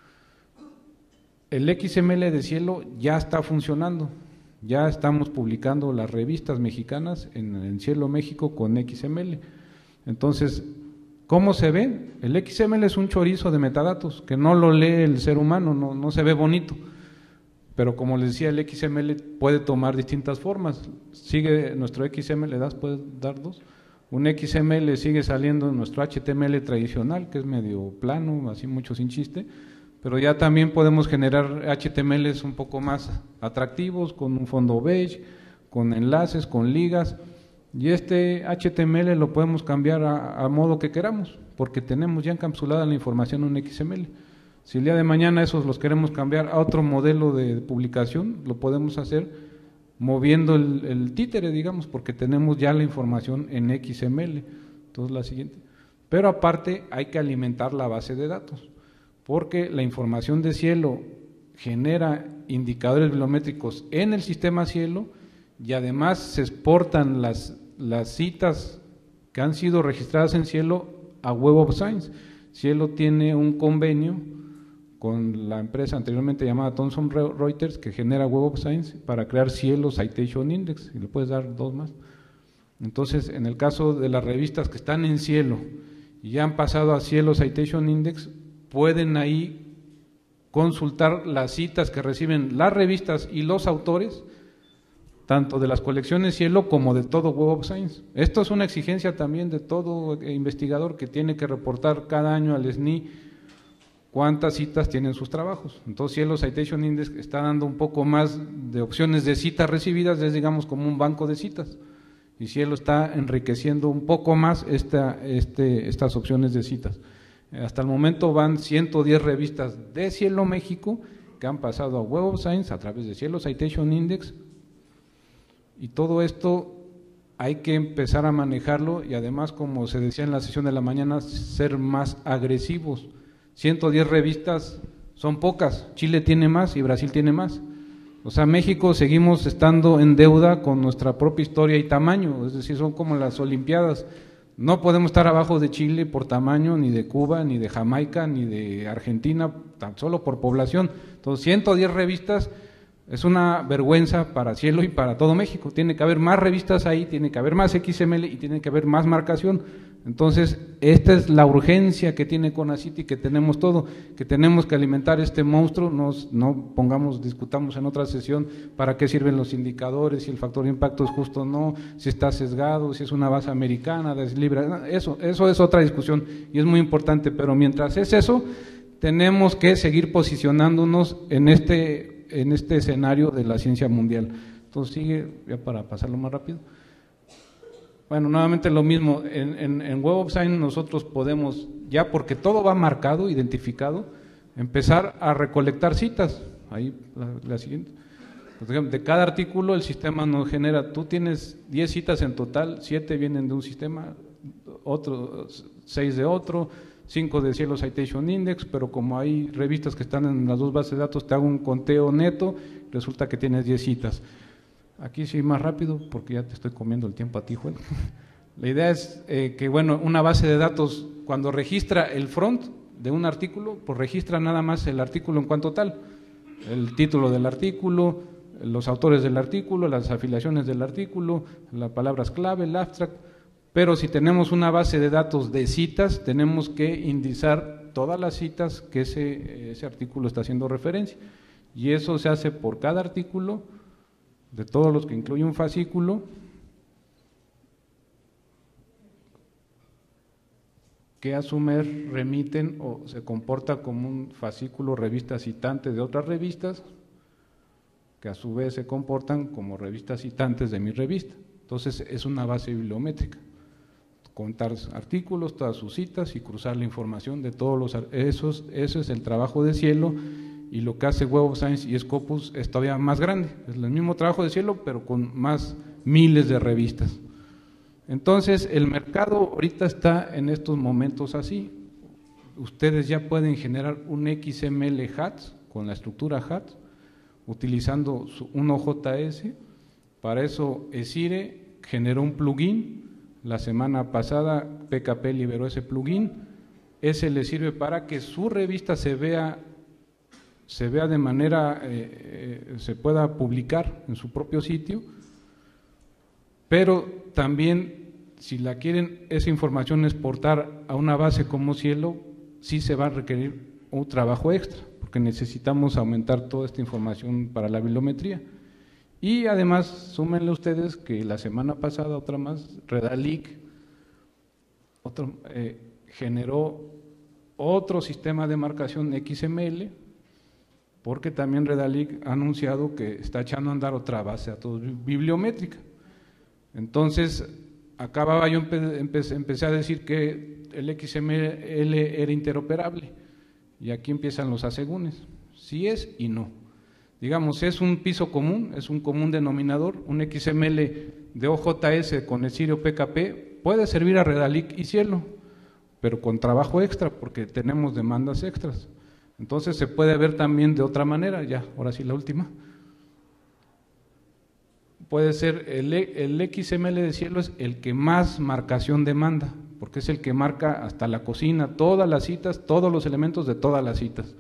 El XML de Cielo ya está funcionando, ya estamos publicando las revistas mexicanas en Cielo México con XML. Entonces, ¿cómo se ve? El XML es un chorizo de metadatos que no lo lee el ser humano, no se ve bonito. Pero como les decía, el XML puede tomar distintas formas. Sigue nuestro XML, ¿puedes dar dos? Un XML sigue saliendo en nuestro HTML tradicional, que es medio plano, así mucho sin chiste, pero ya también podemos generar HTMLs un poco más atractivos, con un fondo beige, con enlaces, con ligas, y este HTML lo podemos cambiar a modo que queramos, porque tenemos ya encapsulada la información en un XML. Si el día de mañana esos los queremos cambiar a otro modelo de publicación, lo podemos hacer moviendo el títere, digamos, porque tenemos ya la información en XML. Entonces la siguiente. Pero aparte hay que alimentar la base de datos, porque la información de Cielo genera indicadores bibliométricos en el sistema Cielo y además se exportan las citas que han sido registradas en Cielo a Web of Science. Cielo tiene un convenio con la empresa anteriormente llamada Thomson Reuters, que genera Web of Science para crear Cielo Citation Index, y le puedes dar dos más. Entonces, en el caso de las revistas que están en Cielo y ya han pasado a Cielo Citation Index, pueden ahí consultar las citas que reciben las revistas y los autores, tanto de las colecciones Cielo como de todo Web of Science. Esto es una exigencia también de todo investigador que tiene que reportar cada año al SNI cuántas citas tienen sus trabajos. Entonces Cielo Citation Index está dando un poco más de opciones de citas recibidas, es digamos como un banco de citas, y Cielo está enriqueciendo un poco más estas opciones de citas. Hasta el momento van 110 revistas de Cielo México que han pasado a Web of Science a través de Cielo Citation Index, y todo esto hay que empezar a manejarlo y además, como se decía en la sesión de la mañana, ser más agresivos. 110 revistas son pocas, Chile tiene más y Brasil tiene más. O sea, México seguimos estando en deuda con nuestra propia historia y tamaño, es decir, son como las Olimpiadas, No podemos estar abajo de Chile por tamaño, ni de Cuba, ni de Jamaica, ni de Argentina, tan solo por población. Entonces, 110 revistas es una vergüenza para Cielo y para todo México. Tiene que haber más revistas ahí, tiene que haber más XML y tiene que haber más marcación. Entonces, esta es la urgencia que tiene CONACYT y que tenemos todo, que tenemos que alimentar este monstruo. No pongamos, discutamos en otra sesión para qué sirven los indicadores, si el factor de impacto es justo o no, si está sesgado, si es una base americana, es libre. Eso es otra discusión y es muy importante, pero mientras es eso, tenemos que seguir posicionándonos en este escenario de la ciencia mundial. Entonces sigue, ya para pasarlo más rápido. Bueno, nuevamente lo mismo, en Web of Science nosotros podemos, ya porque todo va marcado, identificado, empezar a recolectar citas. Ahí la siguiente. Por ejemplo, de cada artículo el sistema nos genera, tú tienes 10 citas en total, 7 vienen de un sistema, 6 de otro, 5 de Cielo Citation Index, pero como hay revistas que están en las dos bases de datos, te hago un conteo neto, resulta que tienes 10 citas. Aquí sí más rápido, porque ya te estoy comiendo el tiempo a ti, Juan. La idea es que, bueno, una base de datos, cuando registra el front de un artículo, pues registra nada más el artículo en cuanto tal, el título del artículo, los autores del artículo, las afiliaciones del artículo, las palabras clave, el abstract. Pero si tenemos una base de datos de citas, tenemos que indizar todas las citas que ese artículo está haciendo referencia. Y eso se hace por cada artículo, de todos los que incluye un fascículo, que a su vez remiten o se comporta como un fascículo revista citante de otras revistas, que a su vez se comportan como revistas citantes de mi revista. Entonces es una base bibliométrica. Contar artículos, todas sus citas y cruzar la información de todos los… Eso es el trabajo de Cielo, y lo que hace Web of Science y Scopus es todavía más grande. Es el mismo trabajo de Cielo, pero con más miles de revistas. Entonces, el mercado ahorita está en estos momentos así. Ustedes ya pueden generar un XML HATS con la estructura HATS, utilizando un OJS. Para eso, Esire generó un plugin. La semana pasada PKP liberó ese plugin. Ese le sirve para que su revista se vea de manera, se pueda publicar en su propio sitio, pero también si la quieren esa información exportar a una base como Cielo, sí se va a requerir un trabajo extra, porque necesitamos aumentar toda esta información para la bibliometría. Y además, súmenle ustedes que la semana pasada, otra más, Redalic generó otro sistema de marcación XML, porque también Redalic ha anunciado que está echando a andar otra base de datos bibliométrica. Entonces, acababa yo empecé a decir que el XML era interoperable, y aquí empiezan los asegúnes, sí es y no. Digamos, es un piso común, es un común denominador, un XML de OJS con Esire o PKP puede servir a Redalic y Cielo, pero con trabajo extra, porque tenemos demandas extras. Entonces se puede ver también de otra manera, ya, ahora sí la última. Puede ser el XML de Cielo es el que más marcación demanda, porque es el que marca hasta la cocina, todas las citas, todos los elementos de todas las citas.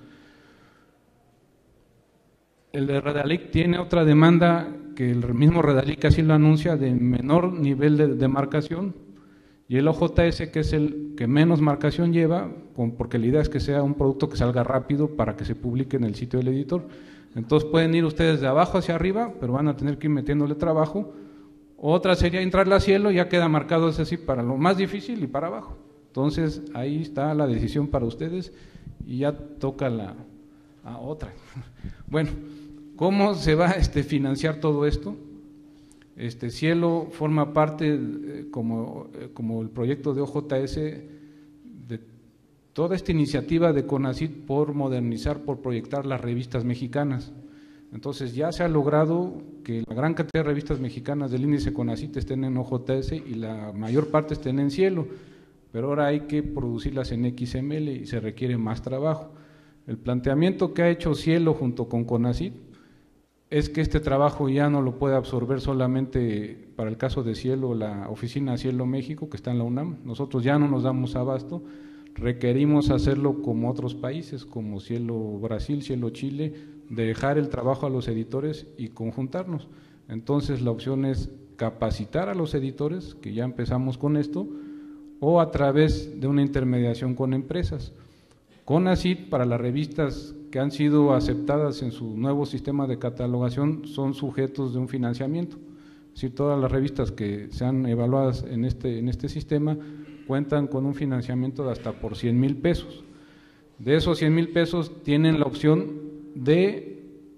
El de Redalic tiene otra demanda que el mismo Redalic así lo anuncia, de menor nivel de marcación, y el OJS, que es el que menos marcación lleva, porque la idea es que sea un producto que salga rápido para que se publique en el sitio del editor. Entonces pueden ir ustedes de abajo hacia arriba, pero van a tener que ir metiéndole trabajo. Otra sería entrarle a Cielo, ya queda marcado ese así para lo más difícil y para abajo. Entonces ahí está la decisión para ustedes, y ya toca la otra. Bueno, ¿cómo se va a financiar todo esto? Cielo forma parte, como el proyecto de OJS, de toda esta iniciativa de CONACYT por modernizar, por proyectar las revistas mexicanas. Entonces ya se ha logrado que la gran cantidad de revistas mexicanas del índice CONACYT estén en OJS y la mayor parte estén en Cielo, pero ahora hay que producirlas en XML y se requiere más trabajo. El planteamiento que ha hecho Cielo junto con CONACYT es que este trabajo ya no lo puede absorber solamente, para el caso de Cielo, la oficina Cielo México, que está en la UNAM. Nosotros ya no nos damos abasto, requerimos hacerlo como otros países, como Cielo Brasil, Cielo Chile, de dejar el trabajo a los editores y conjuntarnos. Entonces la opción es capacitar a los editores, que ya empezamos con esto, o a través de una intermediación con empresas. CONACYT, para las revistas que han sido aceptadas en su nuevo sistema de catalogación, son sujetos de un financiamiento. Es decir, todas las revistas que sean evaluadas en este sistema cuentan con un financiamiento de hasta por 100,000 pesos. De esos 100,000 pesos tienen la opción de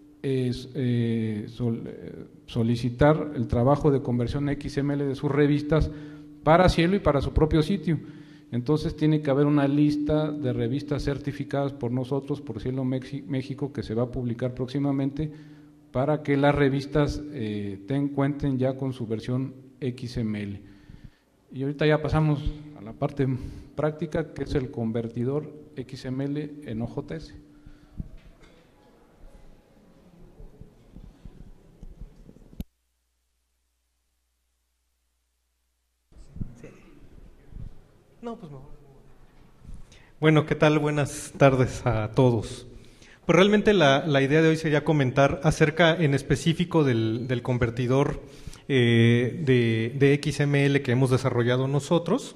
solicitar el trabajo de conversión XML de sus revistas para Cielo y para su propio sitio. Entonces tiene que haber una lista de revistas certificadas por nosotros, por Cielo México, que se va a publicar próximamente, para que las revistas cuenten ya con su versión XML. Y ahorita ya pasamos a la parte práctica, que es el convertidor XML en OJS. No, pues no. Bueno, ¿qué tal? Buenas tardes a todos. Pues realmente la idea de hoy sería comentar acerca en específico del convertidor de XML que hemos desarrollado nosotros.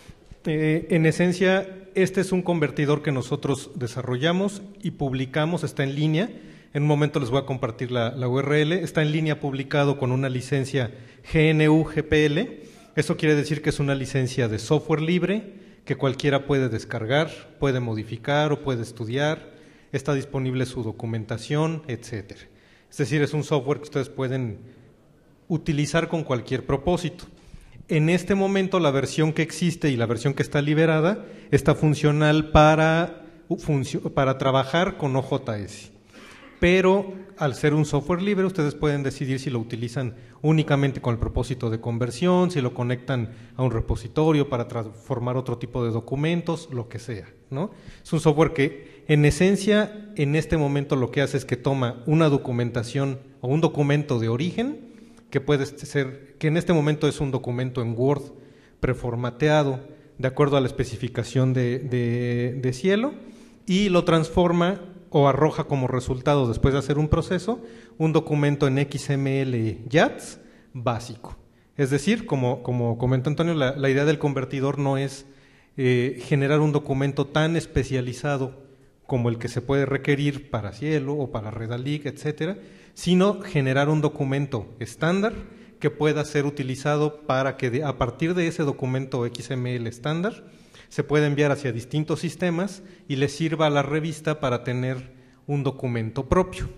En esencia, este es un convertidor que nosotros desarrollamos y publicamos, está en línea. En un momento les voy a compartir la URL. Está en línea publicado con una licencia GNU-GPL. Eso quiere decir que es una licencia de software libre que cualquiera puede descargar, puede modificar o puede estudiar, está disponible su documentación, etcétera. Es decir, es un software que ustedes pueden utilizar con cualquier propósito. En este momento la versión que existe y la versión que está liberada está funcional para trabajar con OJS. Pero al ser un software libre, ustedes pueden decidir si lo utilizan únicamente con el propósito de conversión, si lo conectan a un repositorio para transformar otro tipo de documentos, lo que sea, ¿no? Es un software que, en esencia, en este momento lo que hace es que toma una documentación o un documento de origen, que puede ser, que en este momento es un documento en Word preformateado, de acuerdo a la especificación de Cielo, y lo transforma o arroja como resultado, después de hacer un proceso, un documento en XML YATS básico. Es decir, como comentó Antonio, la idea del convertidor no es generar un documento tan especializado como el que se puede requerir para Cielo o para Redalyc, etcétera, sino generar un documento estándar que pueda ser utilizado para que a partir de ese documento XML estándar se puede enviar hacia distintos sistemas y le sirva a la revista para tener un documento propio.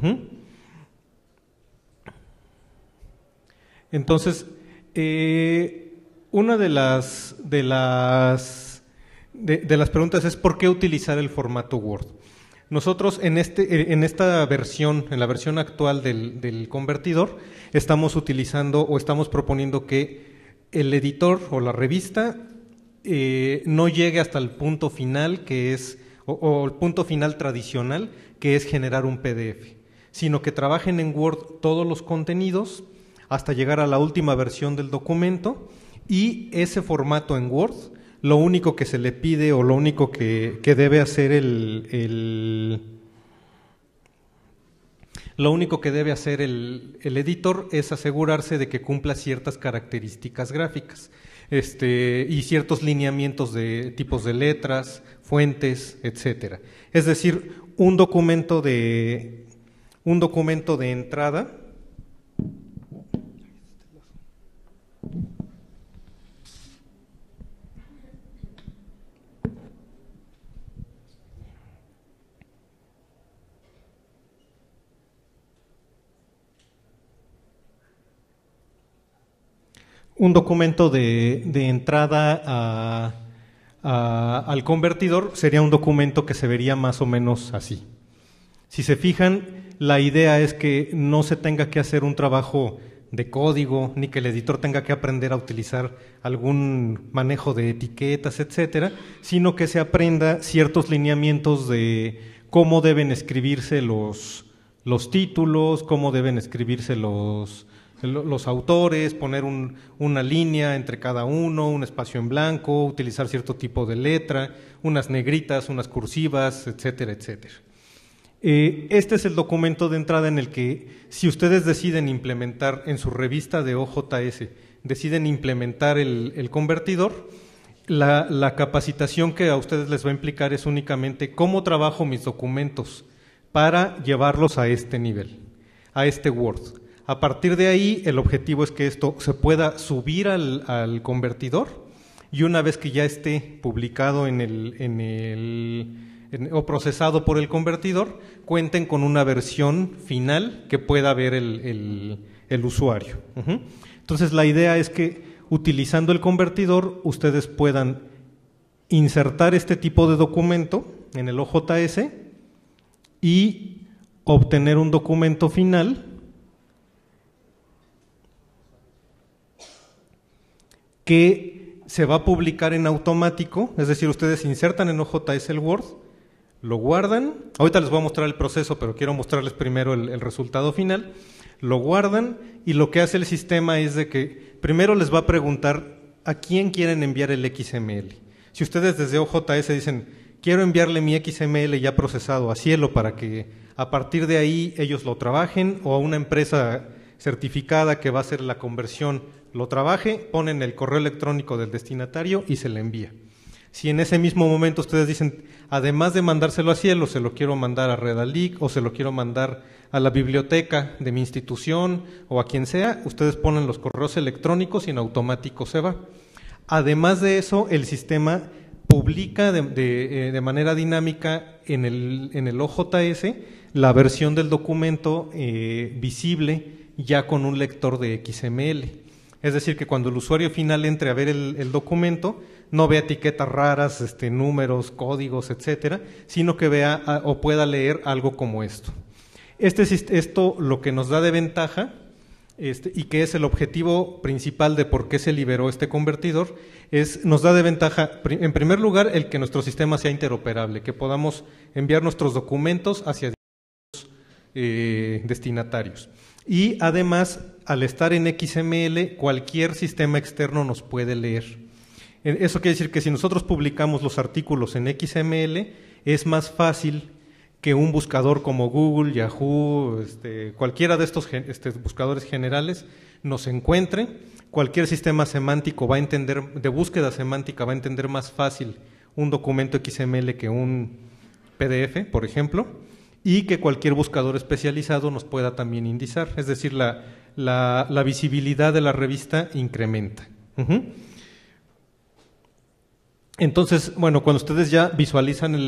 Entonces, una de las preguntas es ¿por qué utilizar el formato Word? Nosotros en esta versión, en la versión actual del convertidor, estamos utilizando o estamos proponiendo que el editor o la revista no llegue hasta el punto final que es, o el punto final tradicional, que es generar un PDF, sino que trabajen en Word todos los contenidos hasta llegar a la última versión del documento, y ese formato en Word, lo único que se le pide o lo único que debe hacer lo único que debe hacer el editor es asegurarse de que cumpla ciertas características gráficas. Y ciertos lineamientos de tipos de letras, fuentes, etcétera. Es decir, un documento de entrada al convertidor sería un documento que se vería más o menos así. Si se fijan, la idea es que no se tenga que hacer un trabajo de código, ni que el editor tenga que aprender a utilizar algún manejo de etiquetas, etcétera, sino que se aprenda ciertos lineamientos de cómo deben escribirse los los títulos, cómo deben escribirse los autores, poner una línea entre cada uno, un espacio en blanco, utilizar cierto tipo de letra, unas negritas, unas cursivas, etcétera, etcétera. Este es el documento de entrada en el que, si ustedes deciden implementar en su revista de OJS, deciden implementar el convertidor, la capacitación que a ustedes les va a implicar es únicamente cómo trabajo mis documentos para llevarlos a este nivel, a este Word. A partir de ahí, el objetivo es que esto se pueda subir al convertidor, y una vez que ya esté publicado o procesado por el convertidor, cuenten con una versión final que pueda ver el usuario. Entonces, la idea es que utilizando el convertidor, ustedes puedan insertar este tipo de documento en el OJS y obtener un documento final que se va a publicar en automático, es decir, ustedes insertan en OJS el Word, lo guardan, ahorita les voy a mostrar el proceso, pero quiero mostrarles primero el resultado final, lo guardan y lo que hace el sistema es de que primero les va a preguntar a quién quieren enviar el XML. Si ustedes desde OJS dicen, quiero enviarle mi XML ya procesado a Cielo para que a partir de ahí ellos lo trabajen, o a una empresa certificada que va a hacer la conversión lo trabaje, ponen el correo electrónico del destinatario y se le envía. Si en ese mismo momento ustedes dicen, además de mandárselo a Cielo, se lo quiero mandar a Redalic o se lo quiero mandar a la biblioteca de mi institución o a quien sea, ustedes ponen los correos electrónicos y en automático se va. Además de eso, el sistema publica de manera dinámica en el OJS la versión del documento visible ya con un lector de XML. Es decir, que cuando el usuario final entre a ver el documento, no vea etiquetas raras, números, códigos, etcétera, sino que vea o pueda leer algo como esto. Esto lo que nos da de ventaja, y que es el objetivo principal de por qué se liberó este convertidor, nos da de ventaja, en primer lugar, el que nuestro sistema sea interoperable, que podamos enviar nuestros documentos hacia destinatarios. Y además, al estar en XML, cualquier sistema externo nos puede leer. Eso quiere decir que si nosotros publicamos los artículos en XML, es más fácil que un buscador como Google, Yahoo, cualquiera de estos buscadores generales nos encuentre. Cualquier sistema semántico va a entender, de búsqueda semántica, va a entender más fácil un documento XML que un PDF, por ejemplo, y que cualquier buscador especializado nos pueda también indizar. Es decir, la visibilidad de la revista incrementa. Entonces, bueno, cuando ustedes ya visualizan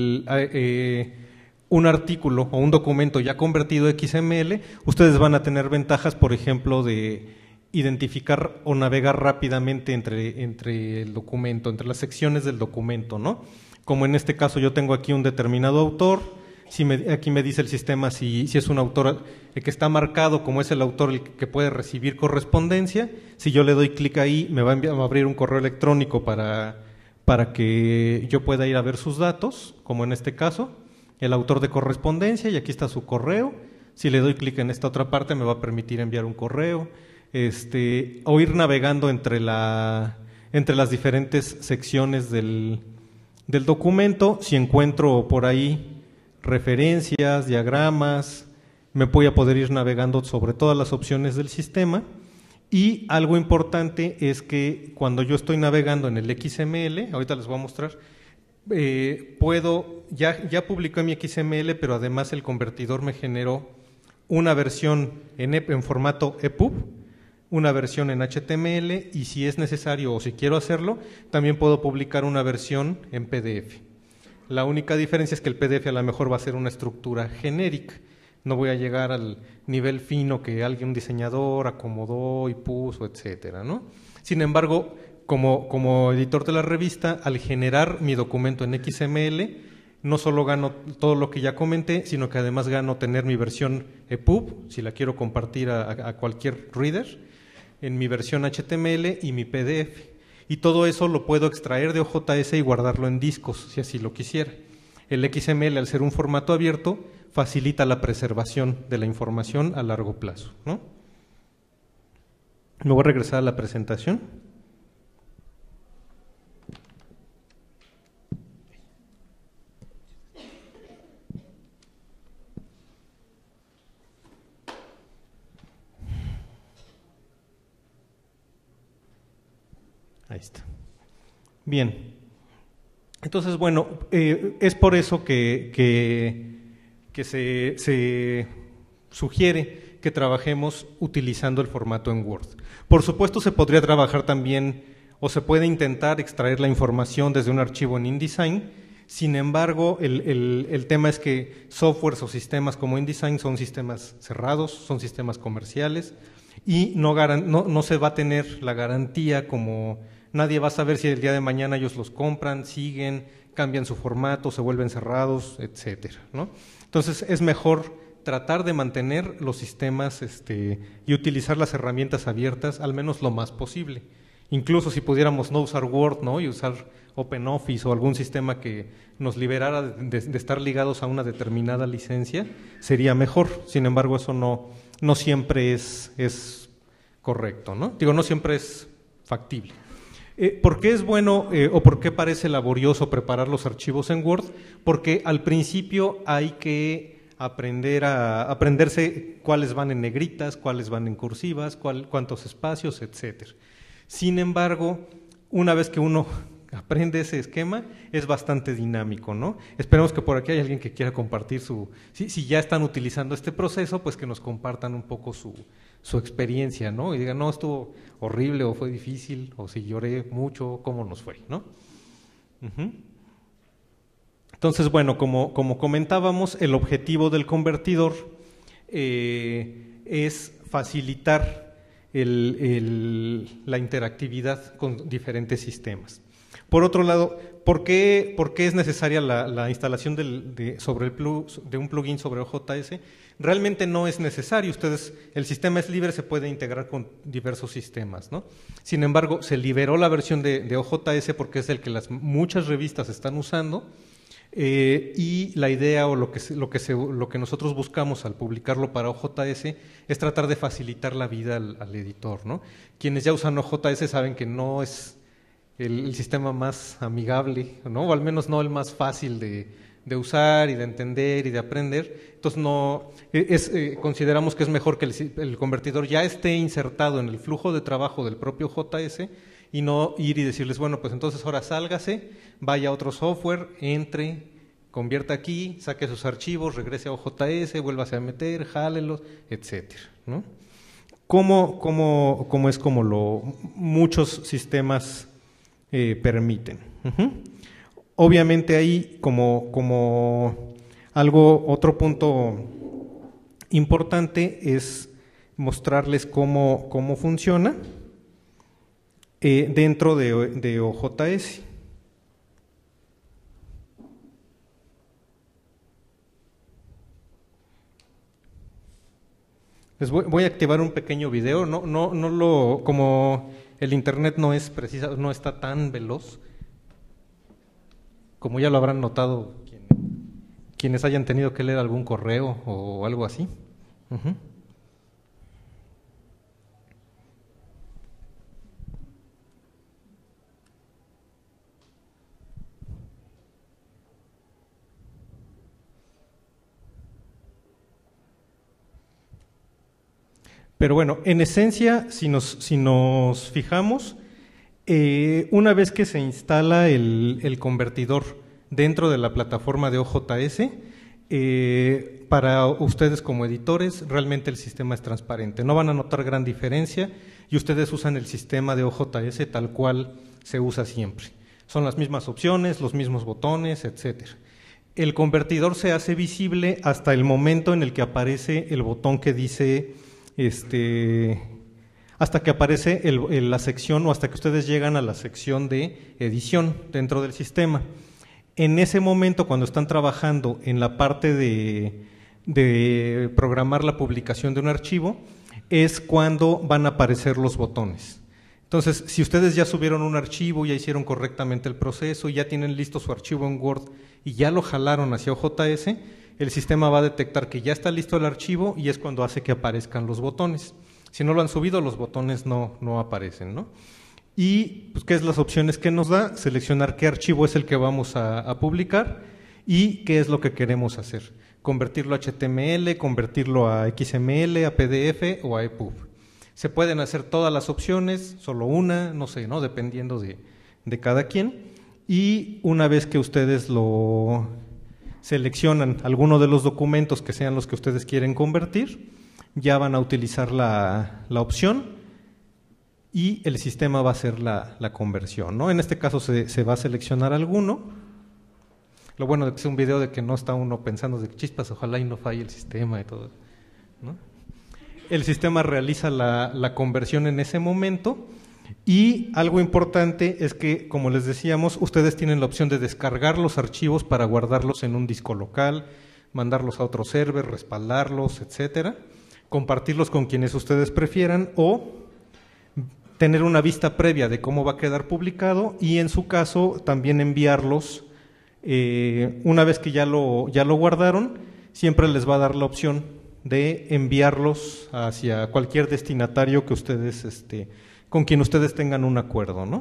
un artículo o un documento ya convertido a XML, ustedes van a tener ventajas, por ejemplo, de identificar o navegar rápidamente entre el documento, entre las secciones del documento, ¿no? Como en este caso yo tengo aquí un determinado autor. Aquí me dice el sistema si es un autor que está marcado como es el autor el que puede recibir correspondencia. Si yo le doy clic ahí, me va a abrir un correo electrónico para que yo pueda ir a ver sus datos, como en este caso, el autor de correspondencia, y aquí está su correo. Si le doy clic en esta otra parte, me va a permitir enviar un correo, o ir navegando entre las diferentes secciones del documento. Si encuentro por ahí referencias, diagramas, me voy a poder ir navegando sobre todas las opciones del sistema. Y algo importante es que cuando yo estoy navegando en el XML, ahorita les voy a mostrar, ya publicó mi XML, pero además el convertidor me generó una versión en formato EPUB, una versión en HTML, y si es necesario o si quiero hacerlo, también puedo publicar una versión en PDF. La única diferencia es que el PDF a lo mejor va a ser una estructura genérica. No voy a llegar al nivel fino que un diseñador acomodó y puso, etcétera, ¿no? Sin embargo, como editor de la revista, al generar mi documento en XML, no solo gano todo lo que ya comenté, sino que además gano tener mi versión EPUB, si la quiero compartir a cualquier reader, en mi versión HTML y mi PDF. Y todo eso lo puedo extraer de OJS y guardarlo en discos, si así lo quisiera. El XML, al ser un formato abierto, facilita la preservación de la información a largo plazo, ¿no? Me voy a regresar a la presentación. Ahí está. Bien. Entonces, bueno, es por eso que se sugiere que trabajemos utilizando el formato en Word. Por supuesto, se podría trabajar también, o se puede intentar extraer la información desde un archivo en InDesign. Sin embargo, el tema es que softwares o sistemas como InDesign son sistemas cerrados, son sistemas comerciales, y no se va a tener la garantía, como nadie va a saber si el día de mañana ellos los compran, siguen, cambian su formato, se vuelven cerrados, etcétera, ¿no? Entonces es mejor tratar de mantener los sistemas y utilizar las herramientas abiertas al menos lo más posible. Incluso si pudiéramos no usar Word, ¿no?, y usar OpenOffice o algún sistema que nos liberara de estar ligados a una determinada licencia, sería mejor. Sin embargo, eso no siempre es correcto, ¿no? Digo, no siempre es factible. ¿Por qué es bueno o por qué parece laborioso preparar los archivos en Word? Porque al principio hay que aprenderse cuáles van en negritas, cuáles van en cursivas, cuántos espacios, etcétera. Sin embargo, una vez que uno aprende ese esquema, es bastante dinámico, ¿no? Esperemos que por aquí haya alguien que quiera compartir si ya están utilizando este proceso, pues que nos compartan un poco su experiencia, ¿no? Y digan, no, estuvo horrible o fue difícil, o si lloré mucho, cómo nos fue, ¿no? Entonces, bueno, como comentábamos, el objetivo del convertidor es facilitar la interactividad con diferentes sistemas. Por otro lado, ¿por qué es necesaria la instalación de un plugin sobre OJS? Realmente no es necesario. El sistema es libre, se puede integrar con diversos sistemas, ¿no? Sin embargo, se liberó la versión de OJS porque es el que muchas revistas están usando, y la idea o lo que nosotros buscamos al publicarlo para OJS es tratar de facilitar la vida al editor, ¿no? Quienes ya usan OJS saben que no es el sistema más amigable, ¿no? O al menos no el más fácil de usar y de entender y de aprender. Entonces consideramos que es mejor que el convertidor ya esté insertado en el flujo de trabajo del propio JS y no ir y decirles, bueno, pues entonces ahora sálgase, vaya a otro software, entre, convierta aquí, saque sus archivos, regrese a OJS, vuélvase a meter, jálelos, etcétera, ¿no? Como muchos sistemas permiten. Obviamente ahí otro punto importante es mostrarles cómo funciona dentro de OJS. Les voy a activar un pequeño video, como el internet no está tan veloz, como ya lo habrán notado quienes hayan tenido que leer algún correo o algo así. Pero bueno, en esencia, si nos fijamos, una vez que se instala el convertidor dentro de la plataforma de OJS, para ustedes como editores, realmente el sistema es transparente. No van a notar gran diferencia y ustedes usan el sistema de OJS tal cual se usa siempre. Son las mismas opciones, los mismos botones, etcétera. El convertidor se hace visible hasta el momento en el que aparece el botón que dice hasta que aparece la sección o hasta que ustedes llegan a la sección de edición dentro del sistema. En ese momento, cuando están trabajando en la parte de programar la publicación de un archivo, es cuando van a aparecer los botones. Entonces, si ustedes ya subieron un archivo, ya hicieron correctamente el proceso, ya tienen listo su archivo en Word y ya lo jalaron hacia OJS, el sistema va a detectar que ya está listo el archivo y es cuando hace que aparezcan los botones. Si no lo han subido, los botones no aparecen, ¿no? Y pues, ¿qué es las opciones que nos da? Seleccionar qué archivo es el que vamos a publicar y qué es lo que queremos hacer. Convertirlo a HTML, convertirlo a XML, a PDF o a EPUB. Se pueden hacer todas las opciones, solo una, no sé, ¿no? Dependiendo de cada quien. Y una vez que ustedes lo seleccionan alguno de los documentos que sean los que ustedes quieren convertir, ya van a utilizar la opción y el sistema va a hacer la conversión, ¿no? En este caso se va a seleccionar alguno. Lo bueno de que es un video de que no está uno pensando de chispas, ojalá y no falle el sistema y todo, ¿no? El sistema realiza la conversión en ese momento y algo importante es que, como les decíamos, ustedes tienen la opción de descargar los archivos para guardarlos en un disco local, mandarlos a otro server, respaldarlos, etcétera, compartirlos con quienes ustedes prefieran o tener una vista previa de cómo va a quedar publicado y en su caso también enviarlos. Una vez que ya lo guardaron, siempre les va a dar la opción de enviarlos hacia cualquier destinatario que ustedes, con quien ustedes tengan un acuerdo, ¿no?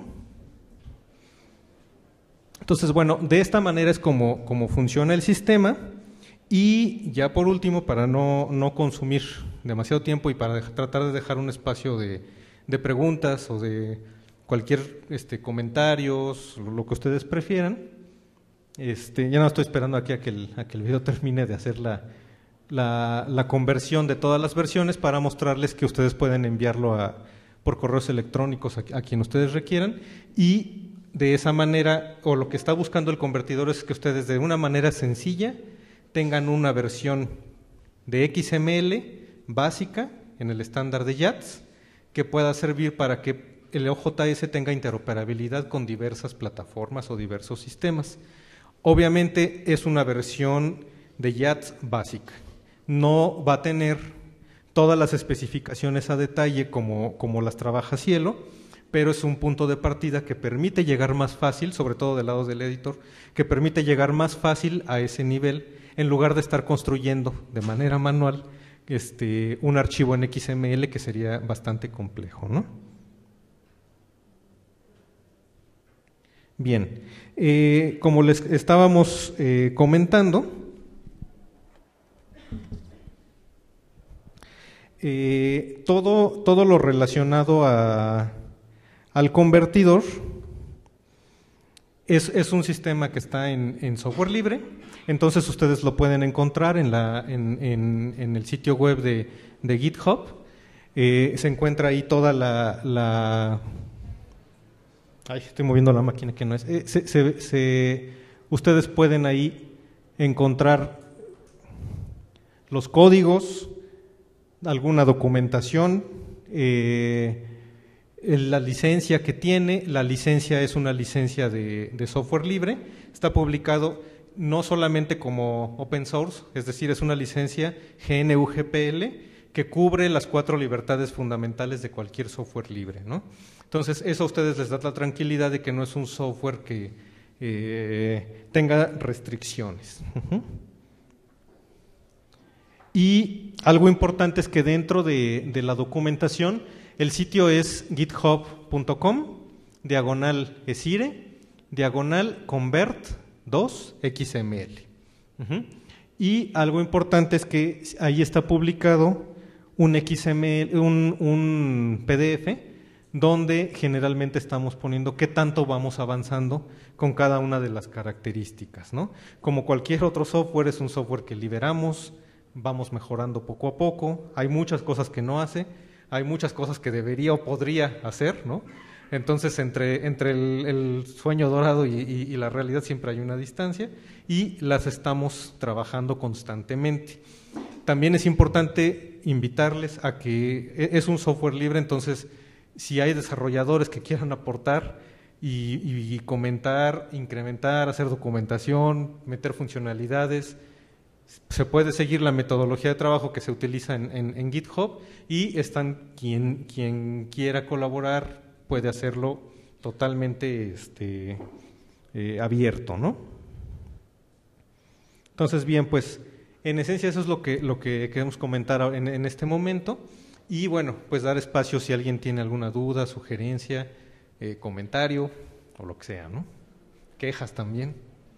Entonces, bueno, de esta manera es como funciona el sistema. Y ya por último, para no consumir demasiado tiempo y para tratar de dejar un espacio de preguntas o de cualquier comentarios, lo que ustedes prefieran, ya no estoy esperando aquí a que el video termine de hacer la conversión de todas las versiones para mostrarles que ustedes pueden enviarlo por correos electrónicos a quien ustedes requieran y de esa manera, o lo que está buscando el convertidor es que ustedes de una manera sencilla tengan una versión de XML básica en el estándar de YATS que pueda servir para que el OJS tenga interoperabilidad con diversas plataformas o diversos sistemas. Obviamente es una versión de YATS básica, no va a tener todas las especificaciones a detalle como las trabaja Cielo, pero es un punto de partida que permite llegar más fácil, sobre todo del lado del editor, que permite llegar más fácil a ese nivel en lugar de estar construyendo de manera manual un archivo en XML que sería bastante complejo, ¿no? Bien, como les estábamos comentando, todo lo relacionado al convertidor es un sistema que está en software libre, entonces ustedes lo pueden encontrar en el sitio web de GitHub. Se encuentra ahí toda Ay, estoy moviendo la máquina que no es. Ustedes pueden ahí encontrar los códigos, alguna documentación, la licencia que tiene. La licencia es una licencia de software libre, está publicado no solamente como open source, es decir, es una licencia GNU-GPL que cubre las 4 libertades fundamentales de cualquier software libre, ¿no? Entonces, eso a ustedes les da la tranquilidad de que no es un software que tenga restricciones. Y algo importante es que dentro de la documentación, el sitio es github.com/esire/convert2xml. Y algo importante es que ahí está publicado un XML, un PDF, donde generalmente estamos poniendo qué tanto vamos avanzando con cada una de las características, ¿no? Como cualquier otro software, es un software que liberamos, vamos mejorando poco a poco, hay muchas cosas que no hace, hay muchas cosas que debería o podría hacer, ¿no? Entonces, entre el sueño dorado y la realidad siempre hay una distancia y las estamos trabajando constantemente. También es importante invitarles a que es un software libre, entonces si hay desarrolladores que quieran aportar y comentar, incrementar, hacer documentación, meter funcionalidades, se puede seguir la metodología de trabajo que se utiliza en GitHub y quien quiera colaborar puede hacerlo totalmente abierto, ¿no? Entonces, bien, pues En esencia eso es lo que queremos comentar en este momento y bueno, pues dar espacio si alguien tiene alguna duda, sugerencia, comentario o lo que sea, ¿no? Quejas también.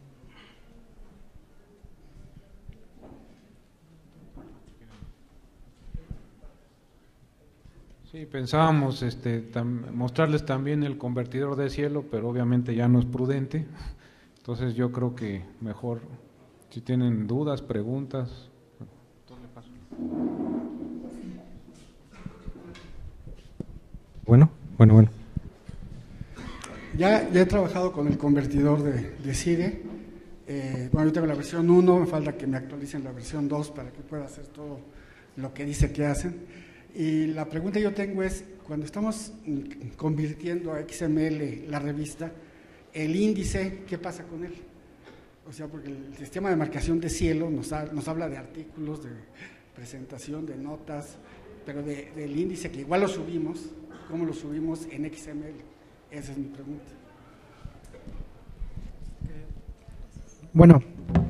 Sí, pensábamos mostrarles también el convertidor de cielo, pero obviamente ya no es prudente. Entonces yo creo que mejor, si tienen dudas, preguntas. Bueno. Ya he trabajado con el convertidor de CIDE. Bueno, yo tengo la versión 1, me falta que me actualicen la versión 2 para que pueda hacer todo lo que dice que hacen. Y la pregunta que yo tengo es, cuando estamos convirtiendo a XML la revista, el índice, ¿qué pasa con él? O sea, porque el sistema de marcación de cielo nos habla de artículos, de presentación, de notas, pero del índice que igual lo subimos, ¿cómo lo subimos en XML? Esa es mi pregunta. Bueno,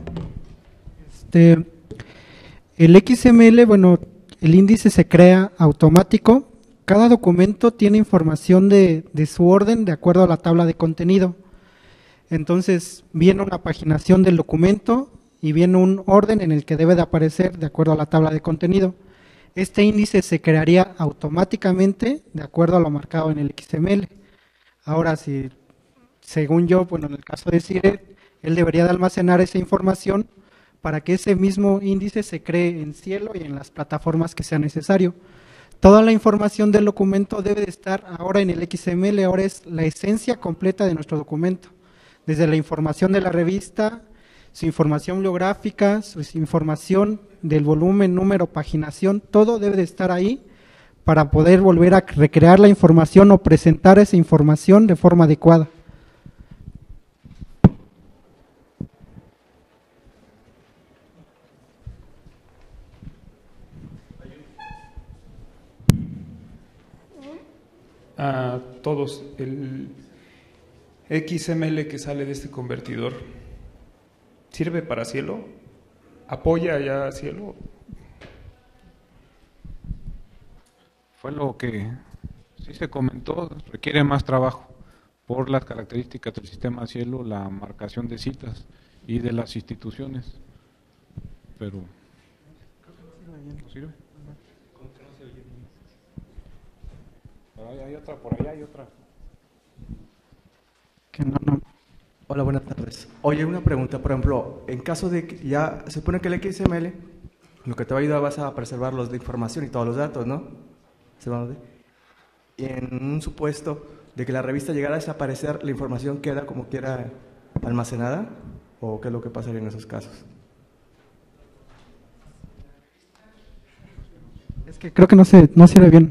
el XML, bueno, el índice se crea automático. Cada documento tiene información de su orden de acuerdo a la tabla de contenido. Entonces, viene una paginación del documento y viene un orden en el que debe de aparecer de acuerdo a la tabla de contenido. Este índice se crearía automáticamente de acuerdo a lo marcado en el XML. Ahora, si, según yo, bueno, en el caso de CIDE, él debería de almacenar esa información para que ese mismo índice se cree en cielo y en las plataformas que sea necesario. Toda la información del documento debe de estar ahora en el XML, ahora es la esencia completa de nuestro documento, desde la información de la revista, su información bibliográfica, su información del volumen, número, paginación, todo debe de estar ahí para poder volver a recrear la información o presentar esa información de forma adecuada. A todos, el XML que sale de este convertidor, ¿sirve para cielo? ¿Apoya ya cielo? Fue lo que sí se comentó, requiere más trabajo por las características del sistema cielo, la marcación de citas y de las instituciones, pero ¿no sirve? Hay otra, por allá hay otra. Que no. Hola, buenas tardes. Oye, una pregunta, por ejemplo, en caso de que ya se supone que el XML lo que te va a ayudar vas a preservar la información y todos los datos, ¿no? Y en un supuesto de que la revista llegara a desaparecer, ¿la información queda como quiera almacenada? ¿O qué es lo que pasaría en esos casos? Es que creo que no sirve bien.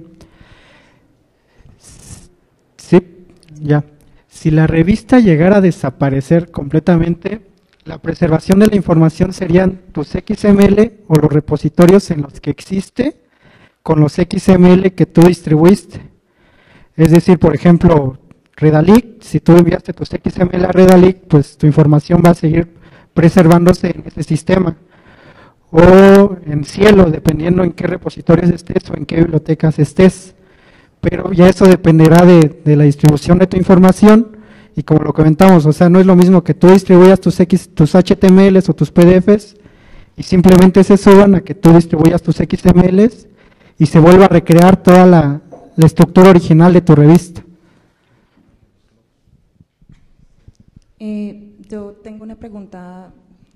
Sí, ya. Si la revista llegara a desaparecer completamente, la preservación de la información serían tus XML o los repositorios en los que existe con los XML que tú distribuiste. Es decir, por ejemplo, Redalyc, si tú enviaste tus XML a Redalyc, pues tu información va a seguir preservándose en ese sistema. O en Cielo, dependiendo en qué repositorios estés o en qué bibliotecas estés. Pero ya eso dependerá de la distribución de tu información y como lo comentamos, o sea, no es lo mismo que tú distribuyas tus HTMLs o tus PDFs y simplemente se suban a que tú distribuyas tus XMLs y se vuelva a recrear toda la estructura original de tu revista. Yo tengo una pregunta.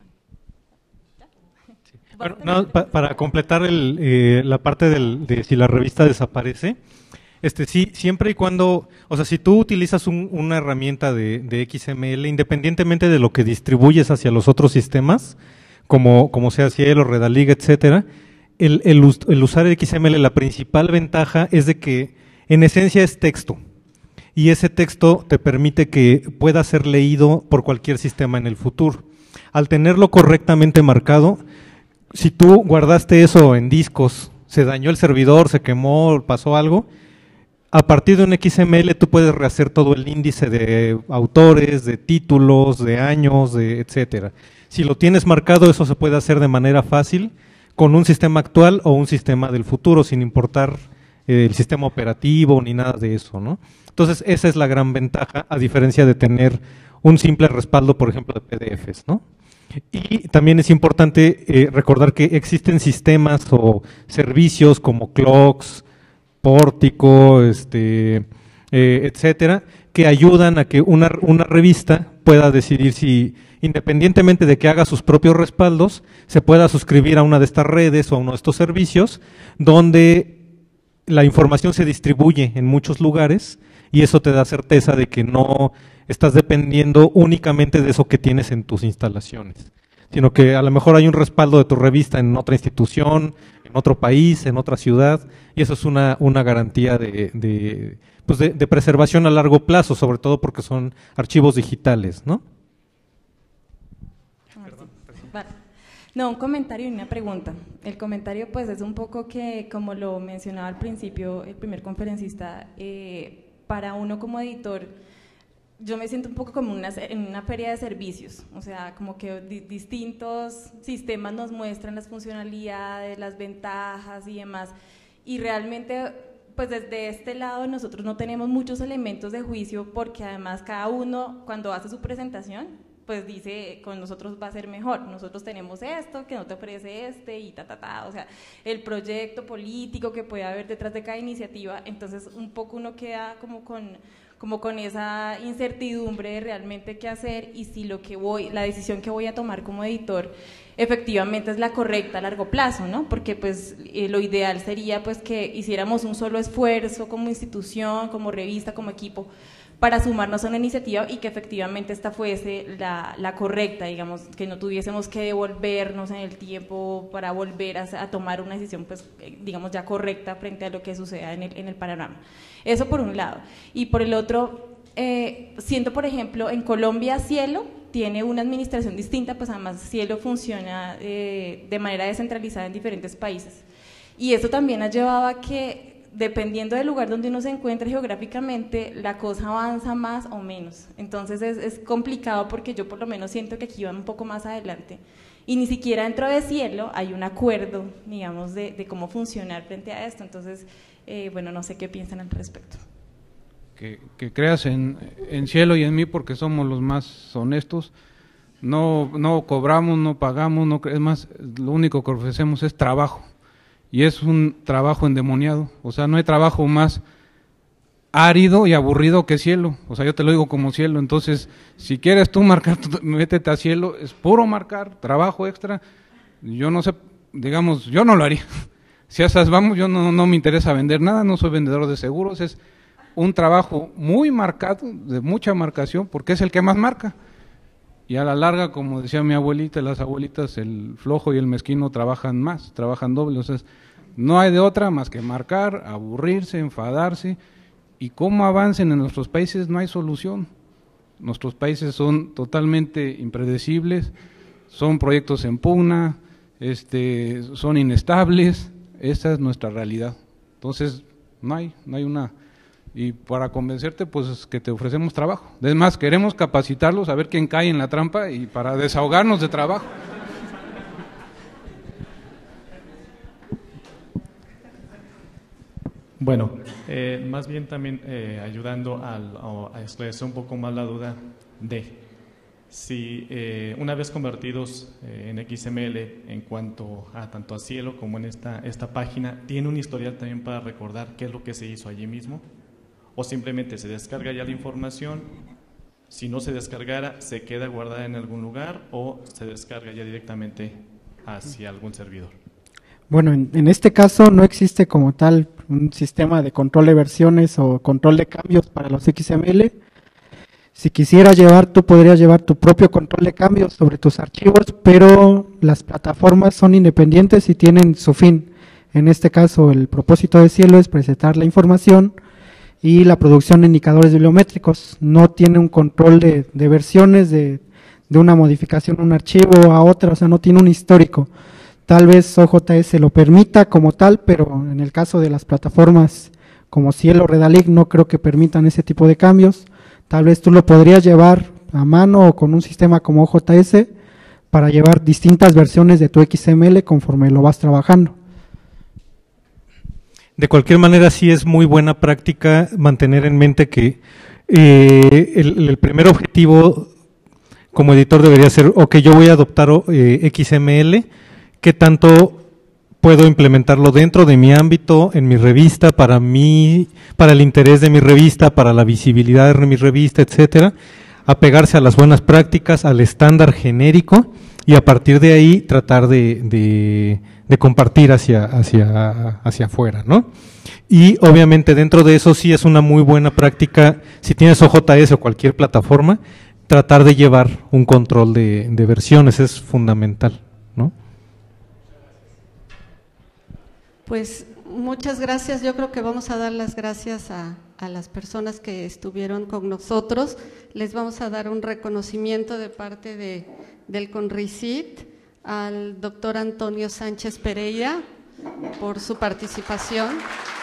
Bueno, no, para completar la parte de si la revista desaparece, sí, siempre y cuando, o sea, si tú utilizas una herramienta de XML, independientemente de lo que distribuyes hacia los otros sistemas, como sea Cielo, Redalyc, etcétera, el usar el XML, la principal ventaja es de que en esencia es texto, y ese texto te permite que pueda ser leído por cualquier sistema en el futuro. Al tenerlo correctamente marcado, si tú guardaste eso en discos, se dañó el servidor, se quemó, pasó algo, a partir de un XML tú puedes rehacer todo el índice de autores, de títulos, de años, etcétera. Si lo tienes marcado, eso se puede hacer de manera fácil con un sistema actual o un sistema del futuro, sin importar el sistema operativo ni nada de eso, ¿no? Entonces, esa es la gran ventaja, a diferencia de tener un simple respaldo, por ejemplo, de PDFs, ¿no? Y también es importante recordar que existen sistemas o servicios como Clocks, Pórtico, etcétera, que ayudan a que una revista pueda decidir si, independientemente de que haga sus propios respaldos, se pueda suscribir a una de estas redes o a uno de estos servicios, donde la información se distribuye en muchos lugares y eso te da certeza de que no estás dependiendo únicamente de eso que tienes en tus instalaciones, sino que a lo mejor hay un respaldo de tu revista en otra institución, en otro país, en otra ciudad, y eso es una garantía de preservación a largo plazo, sobre todo porque son archivos digitales, ¿no? Vale. No, un comentario y una pregunta. El comentario pues es un poco que, como lo mencionaba al principio el primer conferencista, para uno como editor, yo me siento un poco como en una feria de servicios, o sea, como que distintos sistemas nos muestran las funcionalidades, las ventajas y demás, y realmente pues desde este lado nosotros no tenemos muchos elementos de juicio, porque además cada uno cuando hace su presentación pues dice, con nosotros va a ser mejor, nosotros tenemos esto, que no te ofrece y o sea, el proyecto político que puede haber detrás de cada iniciativa, entonces un poco uno queda como con esa incertidumbre de realmente qué hacer y si la decisión que voy a tomar como editor efectivamente es la correcta a largo plazo, ¿no? Porque pues lo ideal sería pues que hiciéramos un solo esfuerzo como institución, como revista, como equipo, para sumarnos a una iniciativa y que efectivamente esta fuese la correcta, digamos, que no tuviésemos que devolvernos en el tiempo para volver a tomar una decisión, pues, digamos, ya correcta frente a lo que suceda en el panorama. Eso por un lado. Y por el otro, siento, por ejemplo, en Colombia Cielo tiene una administración distinta, pues además Cielo funciona de manera descentralizada en diferentes países. Y eso también ha llevado a que, dependiendo del lugar donde uno se encuentre geográficamente, la cosa avanza más o menos. Entonces es complicado porque yo por lo menos siento que aquí van un poco más adelante. Y ni siquiera dentro de Cielo hay un acuerdo, digamos, de cómo funcionar frente a esto. Entonces, bueno, no sé qué piensan al respecto. Que creas en Cielo y en mí porque somos los más honestos. No cobramos, no pagamos, es más, lo único que ofrecemos es trabajo. Y es un trabajo endemoniado, o sea, no hay trabajo más árido y aburrido que Cielo, o sea, yo te lo digo como Cielo. Entonces, si quieres tú marcar, métete a Cielo, es puro marcar, trabajo extra, yo no sé, digamos, yo no lo haría, si a esas vamos, yo no me interesa vender nada, no soy vendedor de seguros, es un trabajo muy marcado, de mucha marcación, porque es el que más marca. Y a la larga, como decía mi abuelita, las abuelitas, el flojo y el mezquino trabajan más, trabajan doble. O sea, no hay de otra más que marcar, aburrirse, enfadarse. Y cómo avancen en nuestros países no hay solución. Nuestros países son totalmente impredecibles, son proyectos en pugna, son inestables. Esa es nuestra realidad. Entonces, no hay una... Y para convencerte, pues que te ofrecemos trabajo. Además, queremos capacitarlos a ver quién cae en la trampa y para desahogarnos de trabajo. Bueno, más bien también ayudando a esclarecer un poco más la duda de si una vez convertidos en XML en cuanto a tanto a Cielo como en esta página, ¿tiene un historial también para recordar qué es lo que se hizo allí mismo? ¿O simplemente se descarga ya la información? Si no se descargara, ¿se queda guardada en algún lugar o se descarga ya directamente hacia algún servidor? Bueno, en este caso no existe como tal un sistema de control de versiones o control de cambios para los XML. Si quisieras tú podrías llevar tu propio control de cambios sobre tus archivos, pero las plataformas son independientes y tienen su fin. En este caso, el propósito de Cielo es presentar la información y la producción de indicadores bibliométricos. No tiene un control de versiones de una modificación de un archivo a otra, o sea, no tiene un histórico. Tal vez OJS lo permita como tal, pero en el caso de las plataformas como Cielo, Redalic, no creo que permitan ese tipo de cambios. Tal vez tú lo podrías llevar a mano o con un sistema como OJS para llevar distintas versiones de tu XML conforme lo vas trabajando. De cualquier manera, sí es muy buena práctica mantener en mente que el primer objetivo como editor debería ser, ok, yo voy a adoptar XML, ¿qué tanto puedo implementarlo dentro de mi ámbito, en mi revista, para el interés de mi revista, para la visibilidad de mi revista, etcétera? Apegarse a las buenas prácticas, al estándar genérico y a partir de ahí tratar de compartir hacia afuera, ¿no? Y obviamente dentro de eso sí es una muy buena práctica, si tienes OJS o cualquier plataforma, tratar de llevar un control de versiones es fundamental, ¿no? Pues muchas gracias. Yo creo que vamos a dar las gracias a las personas que estuvieron con nosotros. Les vamos a dar un reconocimiento de parte del CONRICIT al doctor Antonio Sánchez Pereira por su participación.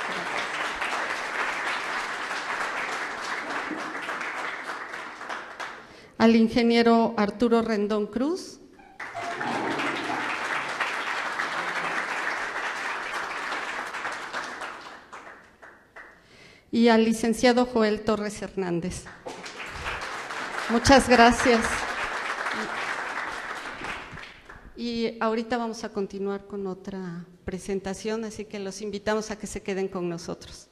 Al ingeniero Arturo Rendón Cruz. Y al licenciado Joel Torres Hernández. Muchas gracias. Y ahorita vamos a continuar con otra presentación, así que los invitamos a que se queden con nosotros.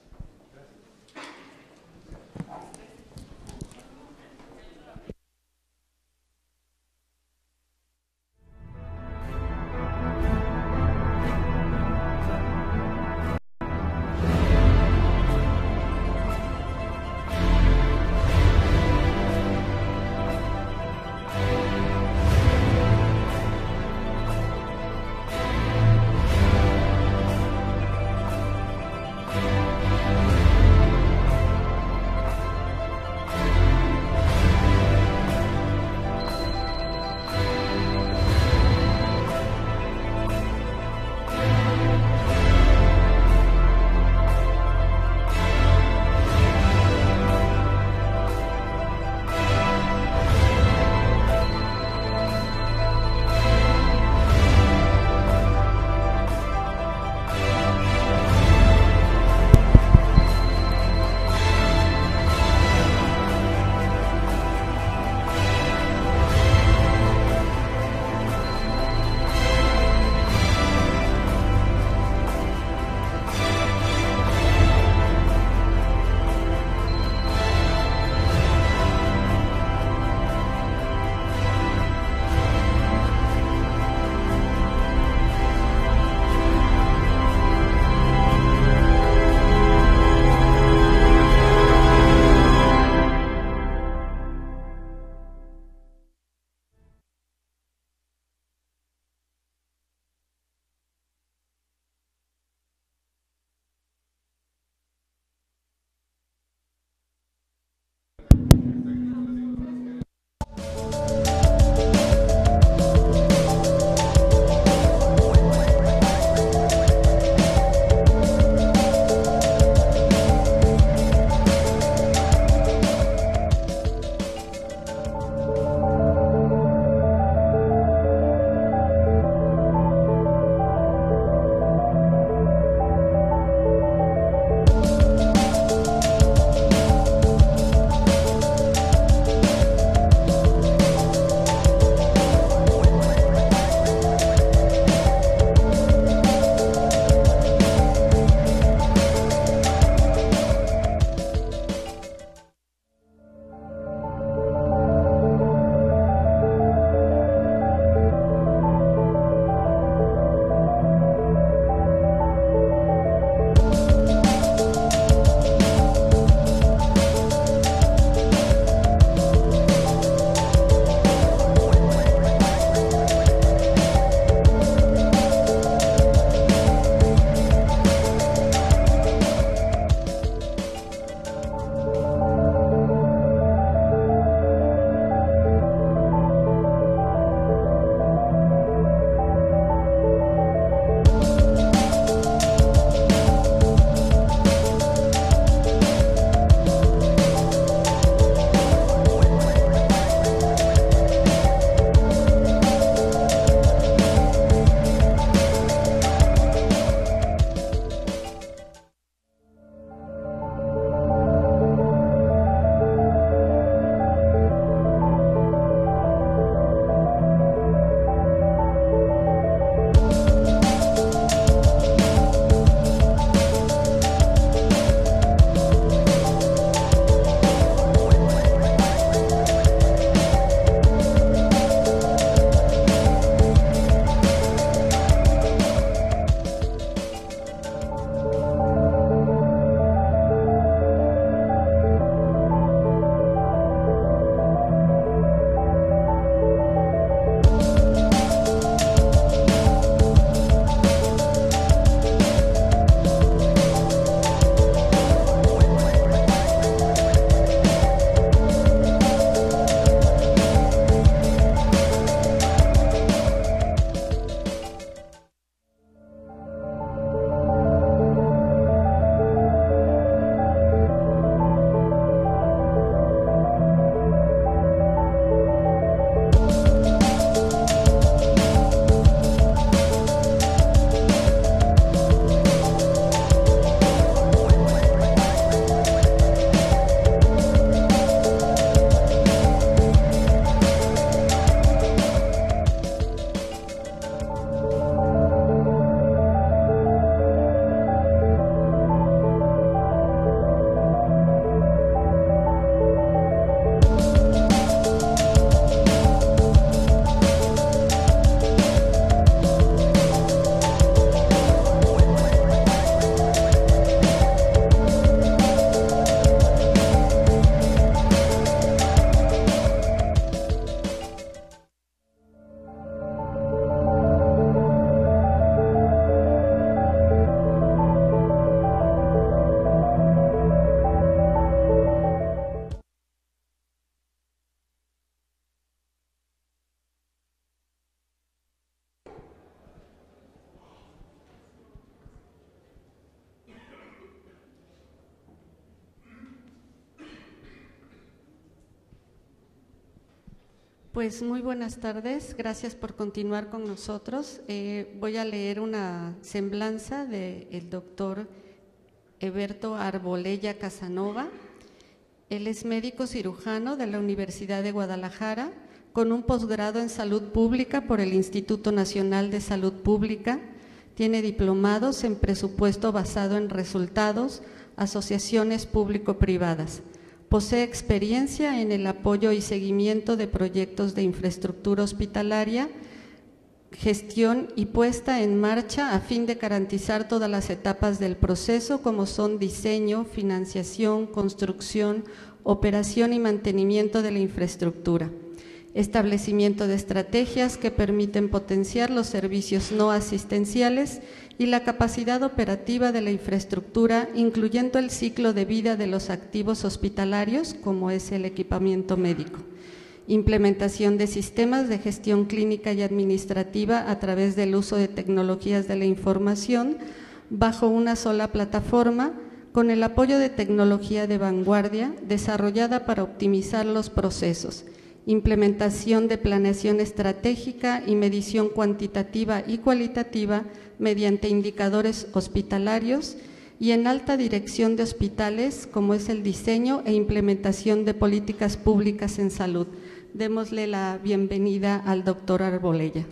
Pues muy buenas tardes, gracias por continuar con nosotros. Voy a leer una semblanza del doctor Eberto Arbolella Casanova. Él es médico cirujano de la Universidad de Guadalajara, con un posgrado en Salud Pública por el Instituto Nacional de Salud Pública. Tiene diplomados en presupuesto basado en resultados, asociaciones público-privadas. Posee experiencia en el apoyo y seguimiento de proyectos de infraestructura hospitalaria, gestión y puesta en marcha a fin de garantizar todas las etapas del proceso, como son diseño, financiación, construcción, operación y mantenimiento de la infraestructura, establecimiento de estrategias que permiten potenciar los servicios no asistenciales y la capacidad operativa de la infraestructura, incluyendo el ciclo de vida de los activos hospitalarios, como es el equipamiento médico. Implementación de sistemas de gestión clínica y administrativa a través del uso de tecnologías de la información bajo una sola plataforma, con el apoyo de tecnología de vanguardia desarrollada para optimizar los procesos. Implementación de planeación estratégica y medición cuantitativa y cualitativa mediante indicadores hospitalarios, y en alta dirección de hospitales, como es el diseño e implementación de políticas públicas en salud. Démosle la bienvenida al doctor Arbolella.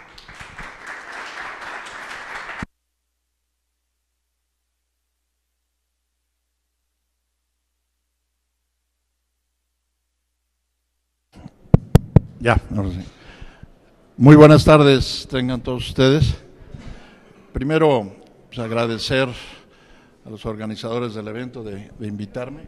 Ya, ahora sí. Muy buenas tardes, tengan todos ustedes. Primero, pues, agradecer a los organizadores del evento de invitarme.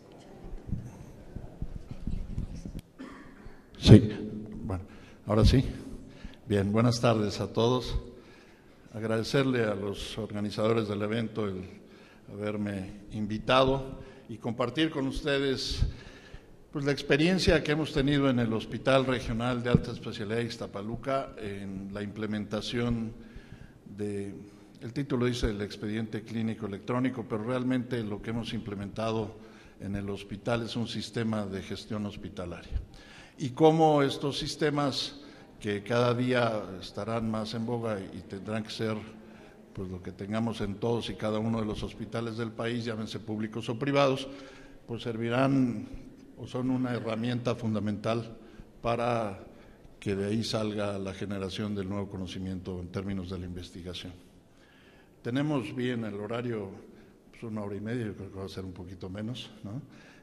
Sí, bueno, ahora sí. Bien, buenas tardes a todos. Agradecerle a los organizadores del evento el haberme invitado y compartir con ustedes pues la experiencia que hemos tenido en el Hospital Regional de Alta Especialidad de Iztapaluca en la implementación de, el título dice el expediente clínico electrónico, pero realmente lo que hemos implementado en el hospital es un sistema de gestión hospitalaria. Y cómo estos sistemas que cada día estarán más en boga y tendrán que ser pues lo que tengamos en todos y cada uno de los hospitales del país, llámense públicos o privados, pues servirán o son una herramienta fundamental para que de ahí salga la generación del nuevo conocimiento en términos de la investigación. Tenemos bien el horario, pues 1 hora y media, yo creo que va a ser un poquito menos, ¿no?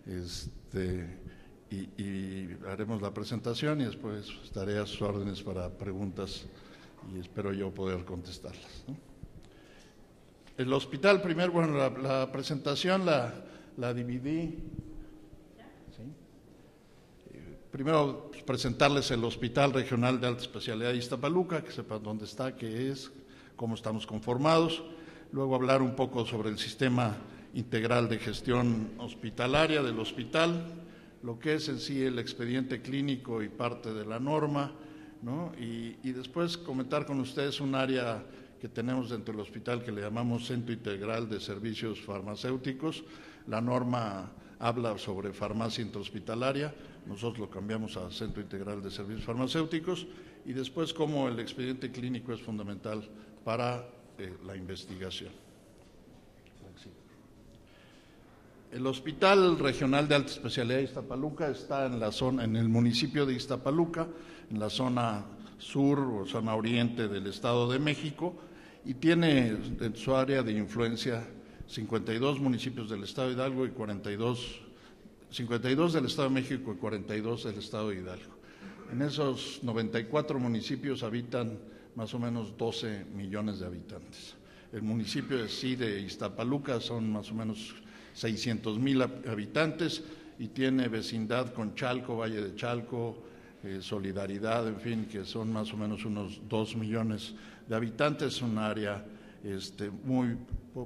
Y haremos la presentación y después estaré a sus órdenes para preguntas y espero yo poder contestarlas, ¿no? El hospital, primero, bueno, la presentación la dividí. Primero, pues, presentarles el Hospital Regional de Alta Especialidad de Iztapaluca, que sepan dónde está, qué es, cómo estamos conformados. Luego hablar un poco sobre el sistema integral de gestión hospitalaria del hospital, lo que es en sí el expediente clínico y parte de la norma, ¿no? Y después comentar con ustedes un área que tenemos dentro del hospital que le llamamos Centro Integral de Servicios Farmacéuticos. La norma habla sobre farmacia intrahospitalaria, nosotros lo cambiamos a Centro Integral de Servicios Farmacéuticos, y después cómo el expediente clínico es fundamental para la investigación. El Hospital Regional de Alta Especialidad de Iztapaluca está en la zona, en el municipio de Iztapaluca, en la zona sur o zona oriente del Estado de México, y tiene en su área de influencia 52 municipios del Estado de Hidalgo y 52 del Estado de México y 42 del Estado de Hidalgo. En esos 94 municipios habitan más o menos 12 millones de habitantes. El municipio de Iztapaluca son más o menos 600,000 habitantes y tiene vecindad con Chalco, Valle de Chalco, Solidaridad, en fin, que son más o menos unos 2 millones de habitantes, un área muy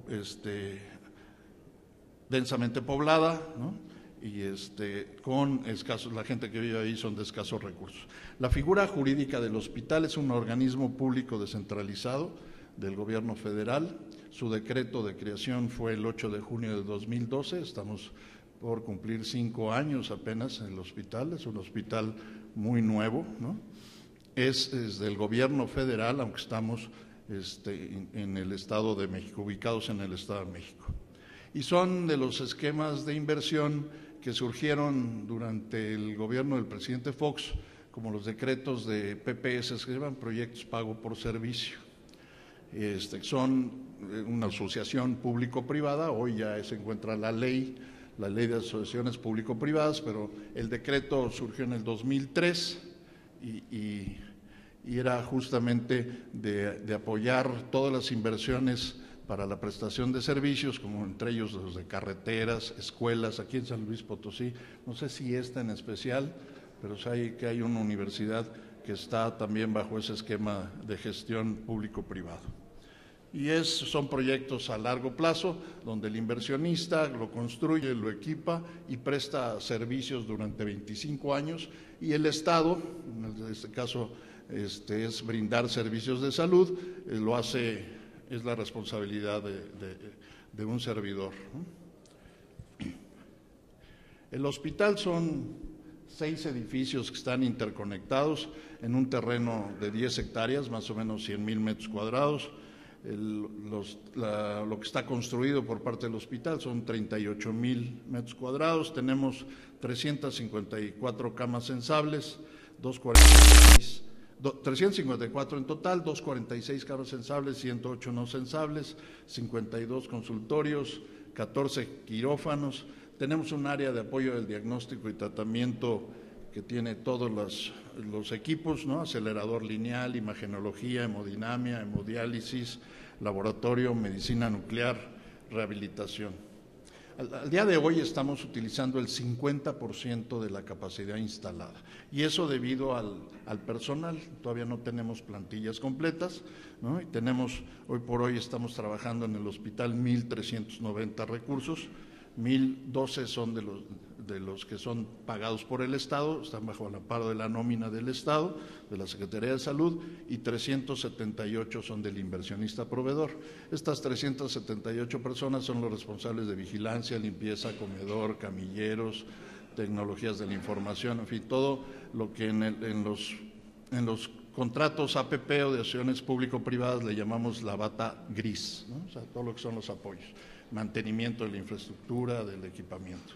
densamente poblada, ¿no? Y con escasos, la gente que vive ahí son de escasos recursos. La figura jurídica del hospital es un organismo público descentralizado del gobierno federal. Su decreto de creación fue el 8 de junio de 2012, estamos por cumplir 5 años apenas en el hospital, es un hospital muy nuevo, ¿no? Es del gobierno federal, aunque estamos en el Estado de México, ubicados en el Estado de México. Y son de los esquemas de inversión que surgieron durante el gobierno del presidente Fox, como los decretos de PPS, que se llaman proyectos pago por servicio. Son una asociación público-privada, hoy ya se encuentra la ley de asociaciones público-privadas, pero el decreto surgió en el 2003 y era justamente de apoyar todas las inversiones para la prestación de servicios, como entre ellos los de carreteras, escuelas, aquí en San Luis Potosí, no sé si esta en especial, pero sé que hay una universidad que está también bajo ese esquema de gestión público-privado. Y son proyectos a largo plazo, donde el inversionista lo construye, lo equipa y presta servicios durante 25 años, y el Estado, en este caso es brindar servicios de salud, lo hace, es la responsabilidad de un servidor, ¿no? El hospital son 6 edificios que están interconectados en un terreno de 10 hectáreas, más o menos 100,000 metros cuadrados. Lo que está construido por parte del hospital son 38,000 metros cuadrados. Tenemos 354 camas sensables, 354 en total, 246 camas sensables, 108 no sensables, 52 consultorios, 14 quirófanos. Tenemos un área de apoyo del diagnóstico y tratamiento que tiene todos los equipos, ¿no? Acelerador lineal, imagenología, hemodinamia, hemodiálisis, laboratorio, medicina nuclear, rehabilitación. Al día de hoy estamos utilizando el 50% de la capacidad instalada, y eso debido al personal. Todavía no tenemos plantillas completas, ¿no? Y hoy por hoy estamos trabajando en el hospital 1,390 recursos, 1,012 son de los que son pagados por el Estado, están bajo el amparo de la nómina del Estado, de la Secretaría de Salud, y 378 son del inversionista proveedor. Estas 378 personas son los responsables de vigilancia, limpieza, comedor, camilleros, tecnologías de la información, en fin, todo lo que en los contratos APP o de acciones público-privadas le llamamos la bata gris, ¿no? O sea, todo lo que son los apoyos, mantenimiento de la infraestructura, del equipamiento.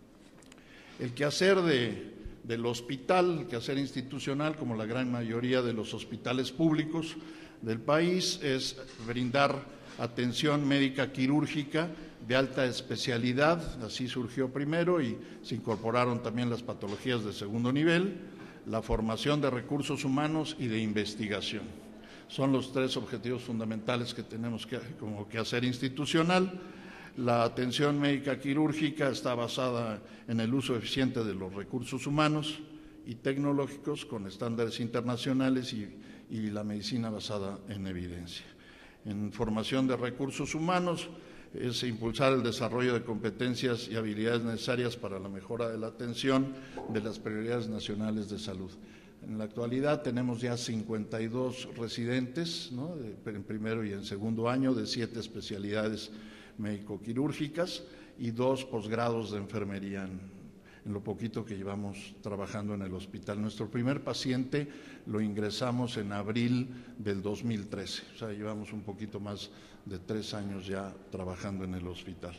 El quehacer del hospital, el quehacer institucional, como la gran mayoría de los hospitales públicos del país, es brindar atención médica quirúrgica de alta especialidad. Así surgió primero y se incorporaron también las patologías de segundo nivel, la formación de recursos humanos y de investigación. Son los 3 objetivos fundamentales que tenemos como quehacer institucional. La atención médica quirúrgica está basada en el uso eficiente de los recursos humanos y tecnológicos con estándares internacionales y la medicina basada en evidencia. En formación de recursos humanos es impulsar el desarrollo de competencias y habilidades necesarias para la mejora de la atención de las prioridades nacionales de salud. En la actualidad tenemos ya 52 residentes, ¿no?, en primero y en segundo año, de 7 especialidades médico-quirúrgicas y 2 posgrados de enfermería en lo poquito que llevamos trabajando en el hospital. Nuestro primer paciente lo ingresamos en abril del 2013, o sea, llevamos un poquito más de 3 años ya trabajando en el hospital.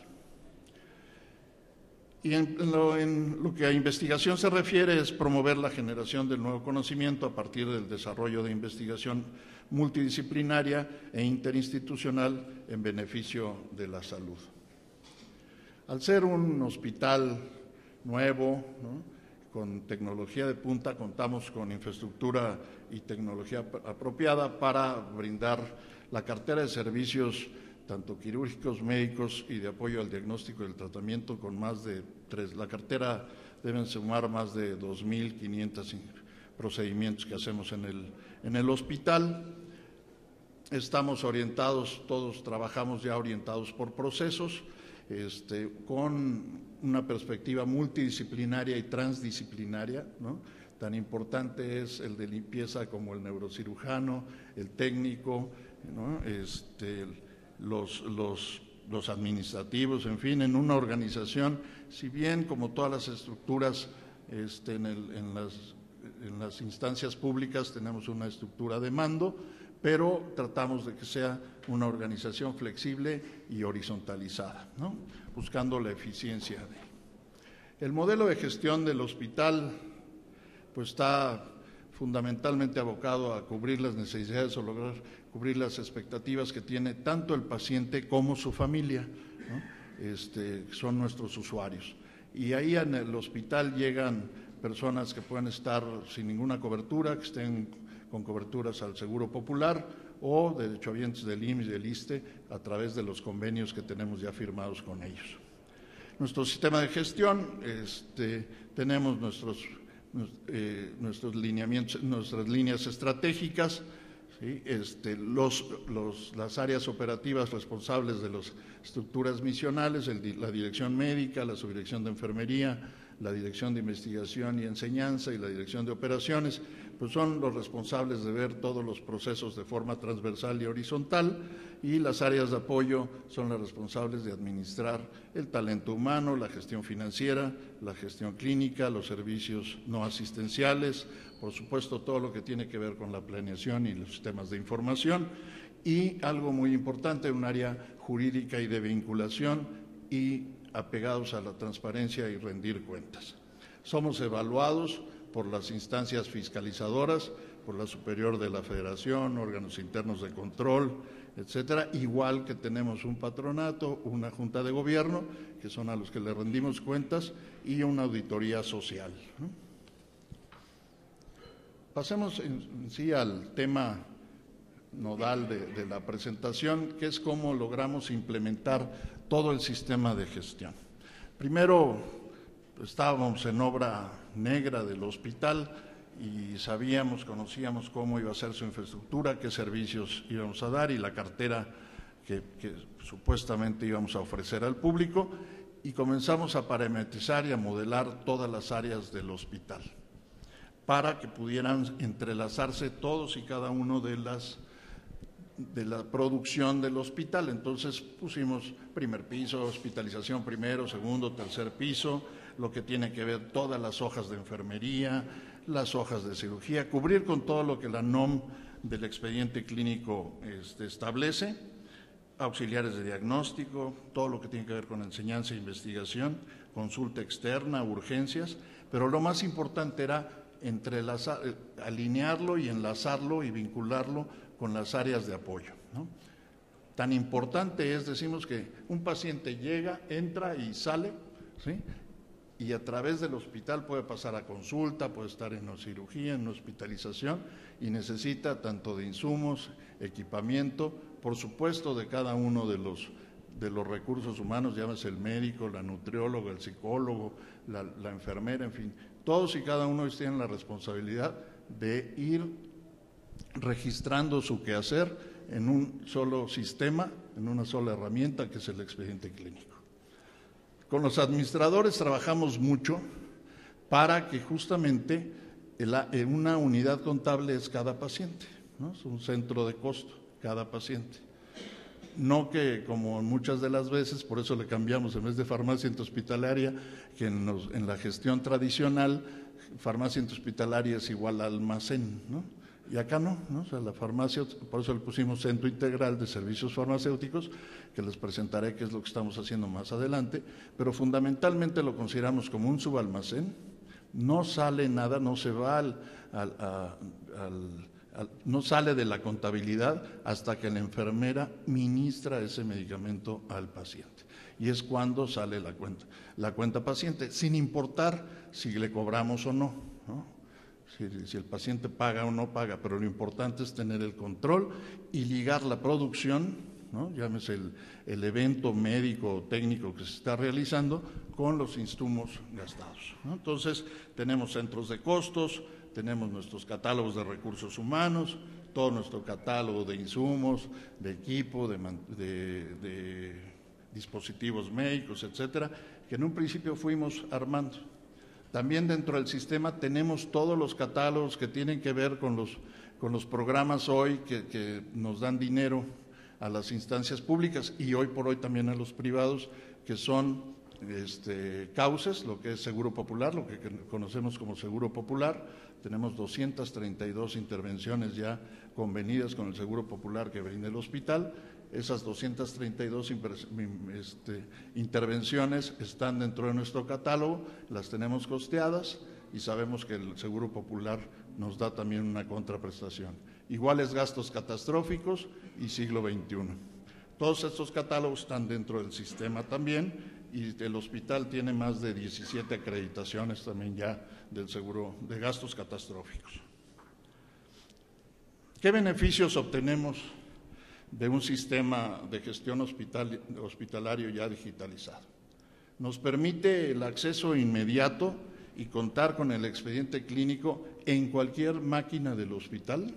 Y en lo que a investigación se refiere es promover la generación del nuevo conocimiento a partir del desarrollo de investigación multidisciplinaria e interinstitucional en beneficio de la salud. Al ser un hospital nuevo, ¿no?, con tecnología de punta, contamos con infraestructura y tecnología apropiada para brindar la cartera de servicios tanto quirúrgicos, médicos y de apoyo al diagnóstico y el tratamiento con más de 3. La cartera deben sumar más de 2,500 procedimientos que hacemos en el hospital. Estamos orientados, todos trabajamos ya orientados por procesos, con una perspectiva multidisciplinaria y transdisciplinaria, ¿no? Tan importante es el de limpieza como el neurocirujano, el técnico, ¿no?, los los administrativos, en fin, en una organización, si bien como todas las estructuras en las instancias públicas tenemos una estructura de mando, pero tratamos de que sea una organización flexible y horizontalizada, ¿no? Buscando la eficiencia. El modelo de gestión del hospital pues está fundamentalmente abocado a cubrir las necesidades o lograr cubrir las expectativas que tiene tanto el paciente como su familia, ¿no? Son nuestros usuarios. Y ahí en el hospital llegan personas que pueden estar sin ninguna cobertura, que estén con coberturas al Seguro Popular o derechohabientes del IMSS y del ISSSTE a través de los convenios que tenemos ya firmados con ellos. Nuestro sistema de gestión, tenemos nuestros lineamientos, nuestras líneas estratégicas, ¿sí? Las áreas operativas responsables de las estructuras misionales, la dirección médica, la subdirección de enfermería, la dirección de investigación y enseñanza y la dirección de operaciones, pues son los responsables de ver todos los procesos de forma transversal y horizontal, y las áreas de apoyo son las responsables de administrar el talento humano, la gestión financiera, la gestión clínica, los servicios no asistenciales, por supuesto todo lo que tiene que ver con la planeación y los sistemas de información, y algo muy importante, un área jurídica y de vinculación y apegados a la transparencia y rendir cuentas. Somos evaluados por las instancias fiscalizadoras, por la Superior de la Federación, órganos internos de control, etcétera, igual que tenemos un patronato, una junta de gobierno, que son a los que le rendimos cuentas, y una auditoría social, ¿no? Pasemos en sí al tema nodal de la presentación, que es cómo logramos implementar todo el sistema de gestión. Primero, estábamos en obra negra del hospital y conocíamos cómo iba a ser su infraestructura, qué servicios íbamos a dar y la cartera que supuestamente íbamos a ofrecer al público, y comenzamos a parametrizar y a modelar todas las áreas del hospital para que pudieran entrelazarse todos y cada uno de la producción del hospital. Entonces pusimos primer piso, hospitalización primero, segundo, tercer piso, lo que tiene que ver todas las hojas de enfermería, las hojas de cirugía, cubrir con todo lo que la NOM del expediente clínico establece, auxiliares de diagnóstico, todo lo que tiene que ver con enseñanza e investigación, consulta externa, urgencias, pero lo más importante era entrelazar, alinearlo y enlazarlo y vincularlo con las áreas de apoyo, ¿no? Tan importante es, decimos que un paciente llega, entra y sale, ¿sí? Y a través del hospital puede pasar a consulta, puede estar en una cirugía, en una hospitalización, y necesita tanto de insumos, equipamiento, por supuesto de cada uno de los recursos humanos, llámese el médico, la nutrióloga, el psicólogo, la enfermera, en fin, todos y cada uno de ellos tienen la responsabilidad de ir registrando su quehacer en un solo sistema, en una sola herramienta que es el expediente clínico. Con los administradores trabajamos mucho para que justamente una unidad contable es cada paciente, ¿no? Es un centro de costo, cada paciente. No que, como muchas de las veces, por eso le cambiamos en vez de farmacia intrahospitalaria, que en la gestión tradicional, farmacia intrahospitalaria es igual a almacén, ¿no? Y acá no, ¿no? O sea, la farmacia, por eso le pusimos Centro Integral de Servicios Farmacéuticos, que les presentaré qué es lo que estamos haciendo más adelante, pero fundamentalmente lo consideramos como un subalmacén, no sale nada, no se va no sale de la contabilidad hasta que la enfermera ministra ese medicamento al paciente. Y es cuando sale la cuenta paciente, sin importar si le cobramos o no, ¿no? Si el paciente paga o no paga, pero lo importante es tener el control y ligar la producción, ¿no? Llámese el evento médico o técnico que se está realizando, con los insumos gastados, ¿no? Entonces, tenemos centros de costos, tenemos nuestros catálogos de recursos humanos, todo nuestro catálogo de insumos, de equipo, de dispositivos médicos, etcétera, que en un principio fuimos armando. También dentro del sistema tenemos todos los catálogos que tienen que ver con los programas hoy que nos dan dinero a las instancias públicas y hoy por hoy también a los privados, que son cauces, lo que es Seguro Popular, lo que conocemos como Seguro Popular. Tenemos 232 intervenciones ya convenidas con el Seguro Popular que brinda el hospital. Esas 232 intervenciones están dentro de nuestro catálogo, las tenemos costeadas y sabemos que el Seguro Popular nos da también una contraprestación. Iguales gastos catastróficos y siglo XXI. Todos estos catálogos están dentro del sistema también, y el hospital tiene más de 17 acreditaciones también ya del seguro de gastos catastróficos. ¿Qué beneficios obtenemos de un sistema de gestión hospitalario ya digitalizado? Nos permite el acceso inmediato y contar con el expediente clínico en cualquier máquina del hospital,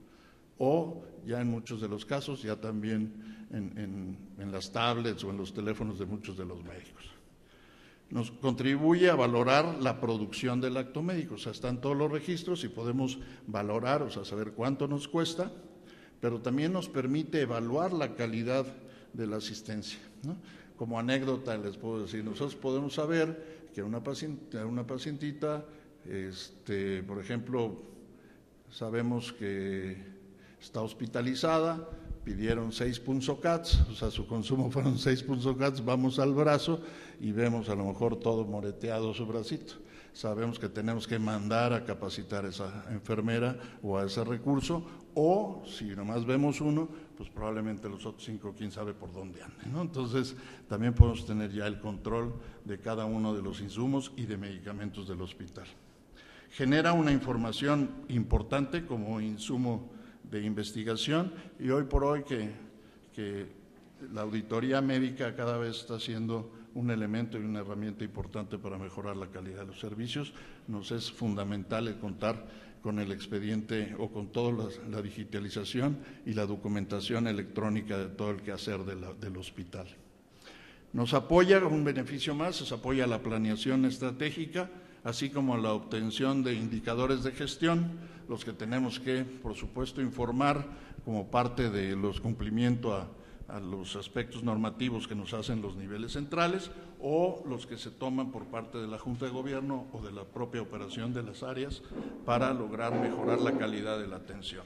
o ya en muchos de los casos ya también en las tablets o en los teléfonos de muchos de los médicos. Nos contribuye a valorar la producción del acto médico, o sea, están todos los registros y podemos valorar, o sea, saber cuánto nos cuesta, pero también nos permite evaluar la calidad de la asistencia, ¿no? Como anécdota les puedo decir, nosotros podemos saber que una pacientita, por ejemplo, sabemos que está hospitalizada, pidieron 6 punzocats, o sea, su consumo fueron 6 punzocats, vamos al brazo y vemos a lo mejor todo moreteado su bracito. Sabemos que tenemos que mandar a capacitar a esa enfermera o a ese recurso, o si nomás vemos uno, pues probablemente los otros 5, quién sabe por dónde anden, ¿no? Entonces, también podemos tener ya el control de cada uno de los insumos y de medicamentos del hospital. Genera una información importante como insumo de investigación, y hoy por hoy que la auditoría médica cada vez está siendo un elemento y una herramienta importante para mejorar la calidad de los servicios, nos es fundamental el contar con el expediente o con toda la digitalización y la documentación electrónica de todo el quehacer del hospital. Nos apoya, un beneficio más, nos apoya la planeación estratégica, así como la obtención de indicadores de gestión, los que tenemos que, por supuesto, informar como parte de los cumplimientos a los aspectos normativos que nos hacen los niveles centrales, o los que se toman por parte de la Junta de Gobierno o de la propia operación de las áreas para lograr mejorar la calidad de la atención.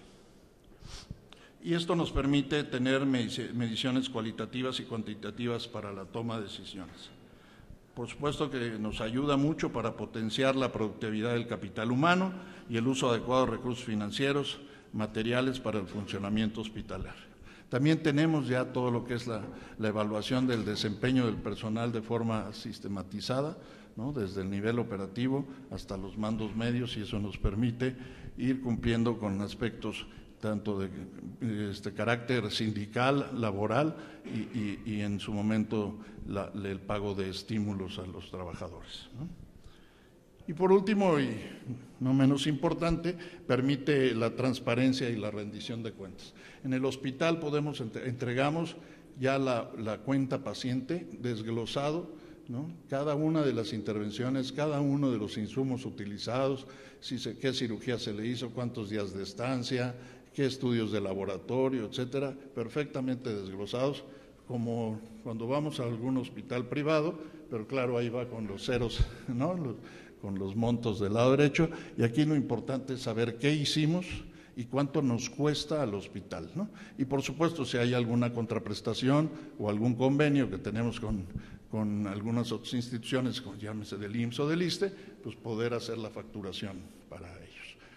Y esto nos permite tener mediciones cualitativas y cuantitativas para la toma de decisiones. Por supuesto que nos ayuda mucho para potenciar la productividad del capital humano y el uso adecuado de recursos financieros, materiales para el funcionamiento hospitalario. También tenemos ya todo lo que es la evaluación del desempeño del personal de forma sistematizada, ¿no? Desde el nivel operativo hasta los mandos medios, y eso nos permite ir cumpliendo con aspectos tanto de carácter sindical, laboral y en su momento el pago de estímulos a los trabajadores, ¿no? Y por último, y no menos importante, permite la transparencia y la rendición de cuentas. En el hospital entregamos ya la cuenta paciente desglosado, ¿no? Cada una de las intervenciones, cada uno de los insumos utilizados, qué cirugía se le hizo, cuántos días de estancia, qué estudios de laboratorio, etcétera, perfectamente desglosados, como cuando vamos a algún hospital privado, pero claro, ahí va con los ceros, ¿no? Con los montos del lado derecho, y aquí lo importante es saber qué hicimos y cuánto nos cuesta al hospital, ¿no? Y por supuesto, si hay alguna contraprestación o algún convenio que tenemos con algunas otras instituciones, como llámese del IMSS o del ISSSTE, pues poder hacer la facturación para ellos.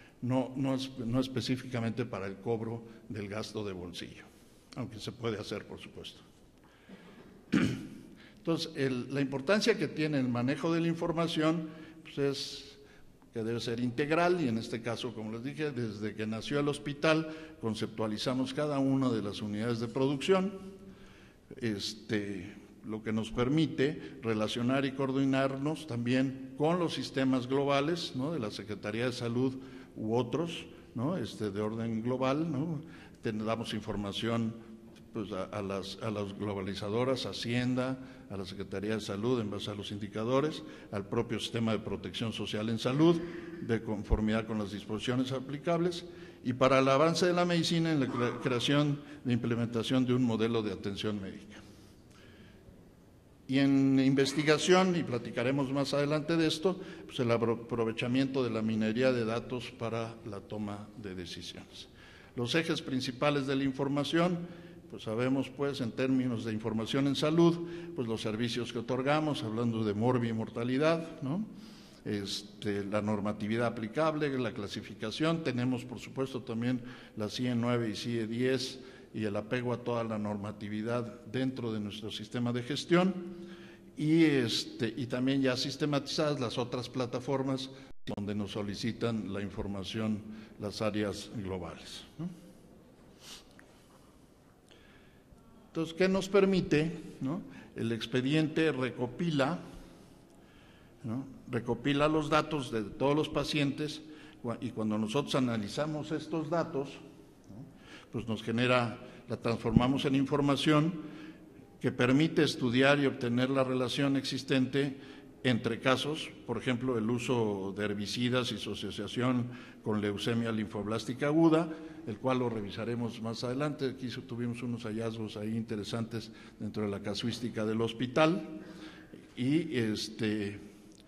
No específicamente para el cobro del gasto de bolsillo, aunque se puede hacer, por supuesto. Entonces, la importancia que tiene el manejo de la información pues es que debe ser integral, y en este caso, como les dije, desde que nació el hospital conceptualizamos cada una de las unidades de producción, lo que nos permite relacionar y coordinarnos también con los sistemas globales, ¿no? De la Secretaría de Salud u otros, ¿no? De orden global, ¿no? Damos información pues a las globalizadoras, Hacienda, a la Secretaría de Salud en base a los indicadores, al propio sistema de protección social en salud, de conformidad con las disposiciones aplicables, y para el avance de la medicina en la creación de implementación de un modelo de atención médica. Y en investigación, y platicaremos más adelante de esto, pues el aprovechamiento de la minería de datos para la toma de decisiones. Los ejes principales de la información, pues sabemos, pues, en términos de información en salud, pues los servicios que otorgamos, hablando de mortalidad, ¿no? La normatividad aplicable, la clasificación, tenemos por supuesto también la CIE 9 y CIE 10 y el apego a toda la normatividad dentro de nuestro sistema de gestión y también ya sistematizadas las otras plataformas donde nos solicitan la información las áreas globales, ¿no? Entonces, ¿qué nos permite, ¿no? El expediente recopila los datos de todos los pacientes y cuando nosotros analizamos estos datos, ¿no? Pues nos genera, la transformamos en información que permite estudiar y obtener la relación existente entre casos, por ejemplo, el uso de herbicidas y su asociación con leucemia linfoblástica aguda, el cual lo revisaremos más adelante. Aquí tuvimos unos hallazgos ahí interesantes dentro de la casuística del hospital y este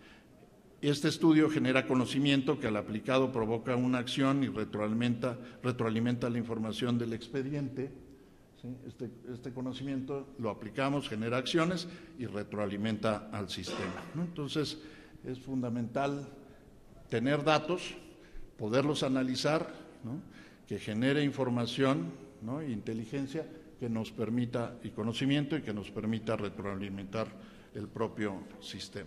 estudio genera conocimiento que al aplicado provoca una acción y retroalimenta la información del expediente. ¿Sí? Este conocimiento lo aplicamos, genera acciones y retroalimenta al sistema, ¿no? Entonces, es fundamental tener datos, poderlos analizar, ¿no? Que genere información, ¿no? E inteligencia que nos permita, y conocimiento, y que nos permita retroalimentar el propio sistema.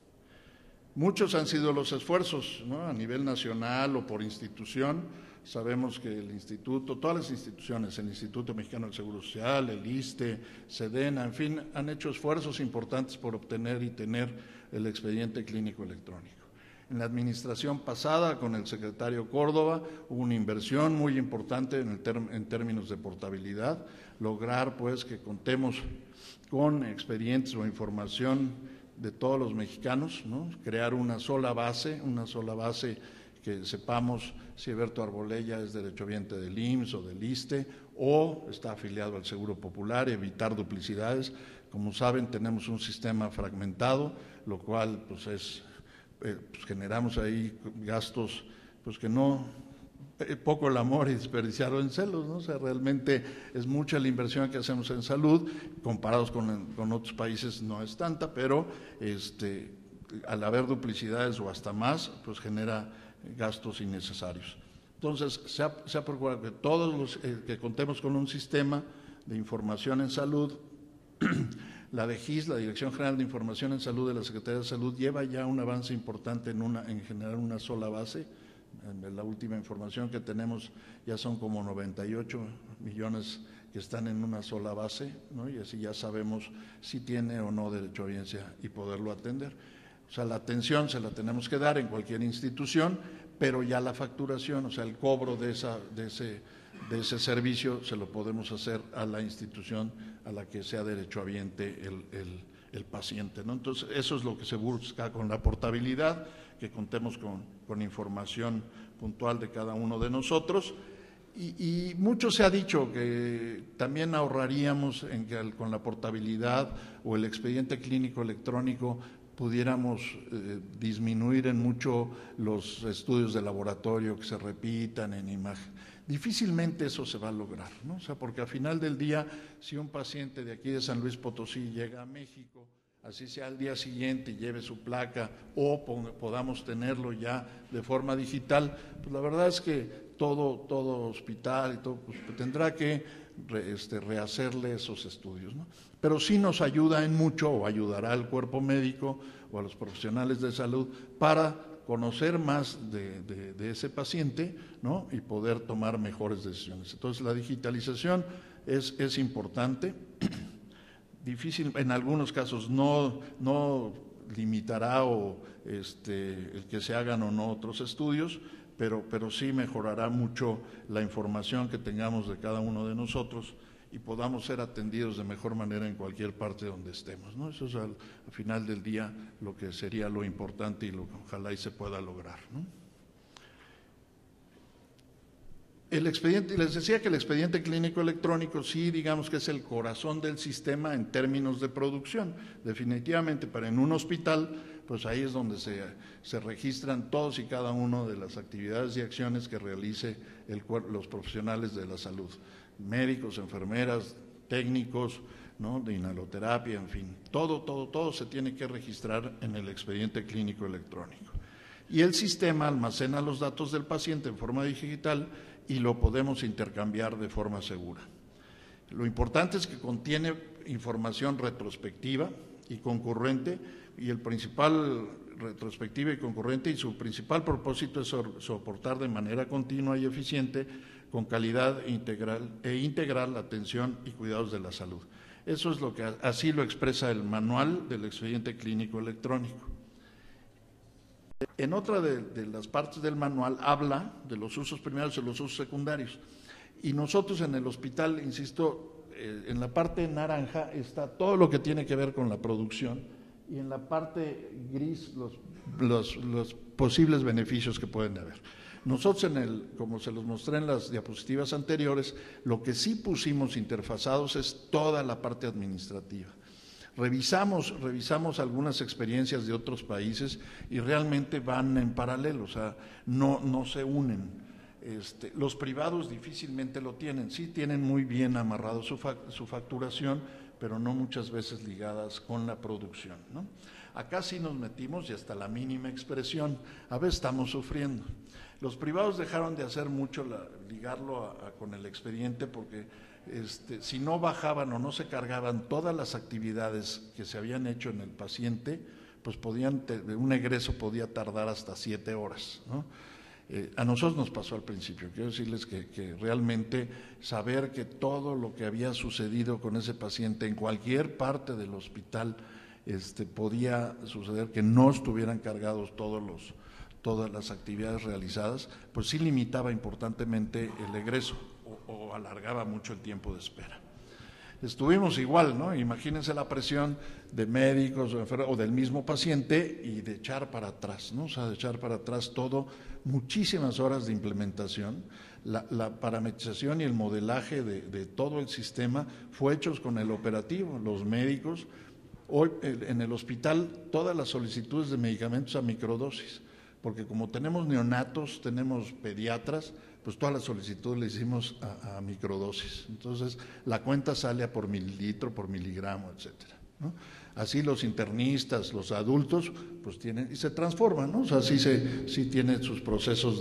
Muchos han sido los esfuerzos, ¿no? A nivel nacional o por institución. Sabemos que el instituto, todas las instituciones, el Instituto Mexicano del Seguro Social, el ISSSTE, SEDENA, en fin, han hecho esfuerzos importantes por obtener y tener el expediente clínico electrónico. En la administración pasada, con el secretario Córdoba, hubo una inversión muy importante en términos de portabilidad, lograr pues que contemos con expedientes o información de todos los mexicanos, ¿no? Crear una sola base que sepamos si Eberto Arbolella es derechohabiente del IMSS o del ISSSTE o está afiliado al Seguro Popular, evitar duplicidades. Como saben, tenemos un sistema fragmentado, lo cual pues generamos ahí gastos pues que no, poco el amor y desperdiciado en celos, ¿no? O sea, realmente es mucha la inversión que hacemos en salud, comparados con otros países no es tanta, pero al haber duplicidades o hasta más, pues genera gastos innecesarios. Entonces, se ha procurado que todos que contemos con un sistema de información en salud. La DGIS, la Dirección General de Información en Salud de la Secretaría de Salud, lleva ya un avance importante en generar una sola base. En la última información que tenemos ya son como 98 millones que están en una sola base, ¿no? Y así ya sabemos si tiene o no derechohabiencia y poderlo atender. O sea, la atención se la tenemos que dar en cualquier institución, pero ya la facturación, o sea, el cobro de ese servicio se lo podemos hacer a la institución a la que sea derechohabiente el paciente, ¿no? Entonces, eso es lo que se busca con la portabilidad, que contemos con información puntual de cada uno de nosotros. Y mucho se ha dicho que también ahorraríamos con la portabilidad o el expediente clínico electrónico pudiéramos disminuir en mucho los estudios de laboratorio que se repitan en imagen. Difícilmente eso se va a lograr, ¿no? O sea, porque al final del día, si un paciente de aquí de San Luis Potosí llega a México, así sea al día siguiente y lleve su placa o podamos tenerlo ya de forma digital, pues la verdad es que todo hospital y todo pues, tendrá que rehacerle esos estudios, ¿no? Pero sí nos ayuda en mucho, o ayudará al cuerpo médico o a los profesionales de salud para conocer más de ese paciente, ¿no? Y poder tomar mejores decisiones. Entonces, la digitalización es importante. Difícil, en algunos casos no limitará el que se hagan o no otros estudios, pero sí mejorará mucho la información que tengamos de cada uno de nosotros y podamos ser atendidos de mejor manera en cualquier parte donde estemos, ¿no? Eso es al final del día lo que sería lo importante y lo que ojalá y se pueda lograr, ¿no? El expediente, les decía que el expediente clínico electrónico sí, digamos que es el corazón del sistema en términos de producción. Definitivamente, pero en un hospital, pues ahí es donde se registran todos y cada uno de las actividades y acciones que realice los profesionales de la salud, médicos, enfermeras, técnicos, ¿no?, de inhaloterapia, en fin, todo se tiene que registrar en el expediente clínico electrónico. Y el sistema almacena los datos del paciente en forma digital y lo podemos intercambiar de forma segura. Lo importante es que contiene información retrospectiva y concurrente, y el principal retrospectiva y concurrente, y su principal propósito es soportar de manera continua y eficiente, con calidad integrar la atención y cuidados de la salud. Eso es lo que así lo expresa el manual del expediente clínico electrónico. En otra de las partes del manual habla de los usos primarios y los usos secundarios. Y nosotros en el hospital, insisto, en la parte naranja está todo lo que tiene que ver con la producción, y en la parte gris los posibles beneficios que pueden haber. Nosotros como se los mostré en las diapositivas anteriores, lo que sí pusimos interfazados es toda la parte administrativa. Revisamos algunas experiencias de otros países y realmente van en paralelo, o sea, no se unen. Los privados difícilmente lo tienen, sí tienen muy bien amarrado su facturación, pero no muchas veces ligadas con la producción, ¿no? Acá sí nos metimos y hasta la mínima expresión, a veces estamos sufriendo. Los privados dejaron de hacer mucho ligarlo con el expediente porque si no bajaban o no se cargaban todas las actividades que se habían hecho en el paciente, pues un egreso podía tardar hasta 7 horas, ¿no? A nosotros nos pasó al principio. Quiero decirles que realmente saber que todo lo que había sucedido con ese paciente en cualquier parte del hospital podía suceder, que no estuvieran cargados todas las actividades realizadas, pues sí limitaba importantemente el egreso o alargaba mucho el tiempo de espera. Estuvimos igual, ¿no? Imagínense la presión de médicos o del mismo paciente y de echar para atrás, ¿no? O sea, de echar para atrás todo, muchísimas horas de implementación. La parametrización y el modelaje de todo el sistema fue hechos con el operativo, los médicos. Hoy en el hospital todas las solicitudes de medicamentos a microdosis, porque como tenemos neonatos, tenemos pediatras, pues todas las solicitudes le hicimos a microdosis. Entonces, la cuenta sale a por mililitro, por miligramo, etcétera, ¿no? Así los internistas, los adultos, pues tienen, y se transforman, ¿no? O sea, sí tienen sus procesos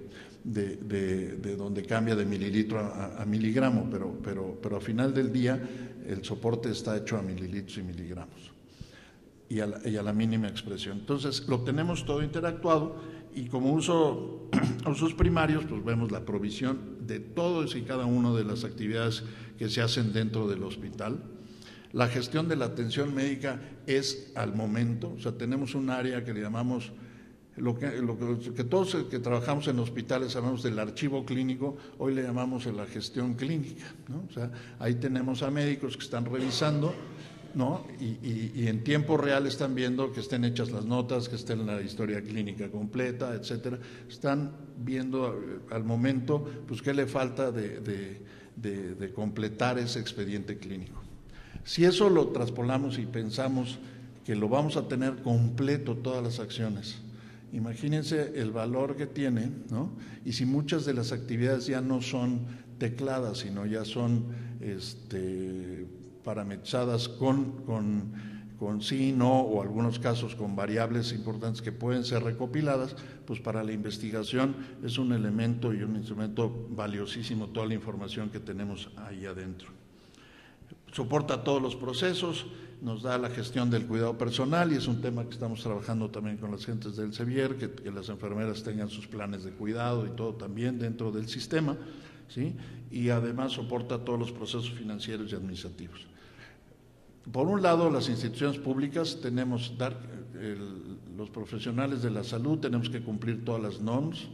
de donde cambia de mililitro a miligramo, pero al final del día el soporte está hecho a mililitros y miligramos y a la mínima expresión. Entonces, lo tenemos todo interactuado. Y como usos primarios, pues vemos la provisión de todos y cada una de las actividades que se hacen dentro del hospital. La gestión de la atención médica es al momento, o sea, tenemos un área que le llamamos, lo que todos que trabajamos en hospitales sabemos del archivo clínico, hoy le llamamos la gestión clínica, ¿no? O sea, ahí tenemos a médicos que están revisando, ¿no? Y en tiempo real están viendo que estén hechas las notas, que esté en la historia clínica completa, etcétera. Están viendo al momento, pues, qué le falta de completar ese expediente clínico. Si eso lo traspolamos y pensamos que lo vamos a tener completo todas las acciones, imagínense el valor que tiene, ¿no? Y si muchas de las actividades ya no son tecladas, sino ya son parametrizadas con sí, no, o algunos casos con variables importantes que pueden ser recopiladas, pues para la investigación es un elemento y un instrumento valiosísimo toda la información que tenemos ahí adentro. Soporta todos los procesos, nos da la gestión del cuidado personal y es un tema que estamos trabajando también con las gentes del CEBIER, que las enfermeras tengan sus planes de cuidado y todo también dentro del sistema, ¿sí? Y además soporta todos los procesos financieros y administrativos. Por un lado, las instituciones públicas los profesionales de la salud tenemos que cumplir todas las normas,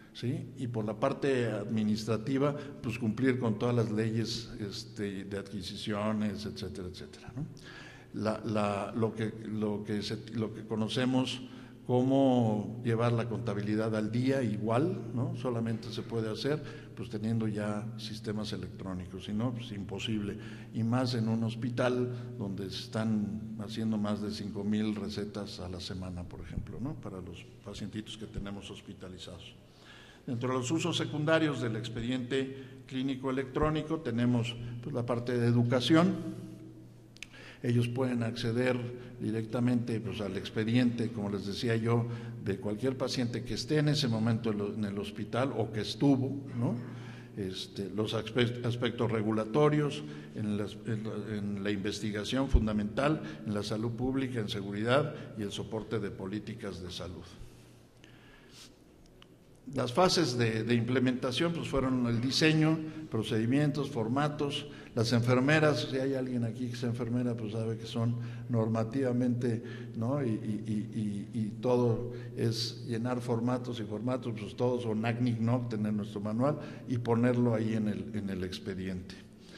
¿sí? Y por la parte administrativa, pues cumplir con todas las leyes de adquisiciones, etcétera, etcétera, ¿no? Lo que conocemos como llevar la contabilidad al día igual, ¿no? Solamente se puede hacer pues teniendo ya sistemas electrónicos, si no, pues imposible, y más en un hospital donde se están haciendo más de 5,000 recetas a la semana, por ejemplo, ¿no? Para los pacientitos que tenemos hospitalizados. Dentro de los usos secundarios del expediente clínico electrónico tenemos pues la parte de educación. Ellos pueden acceder directamente pues, al expediente, como les decía yo, de cualquier paciente que esté en ese momento en el hospital o que estuvo, ¿no? Los aspectos regulatorios, en la investigación fundamental, en la salud pública, en seguridad y el soporte de políticas de salud. Las fases de implementación pues fueron el diseño, procedimientos, formatos. Las enfermeras, si hay alguien aquí que es enfermera, pues sabe que son normativamente, ¿no? Y todo es llenar formatos y formatos, pues todos son NACNIC, tener nuestro manual y ponerlo ahí en el expediente.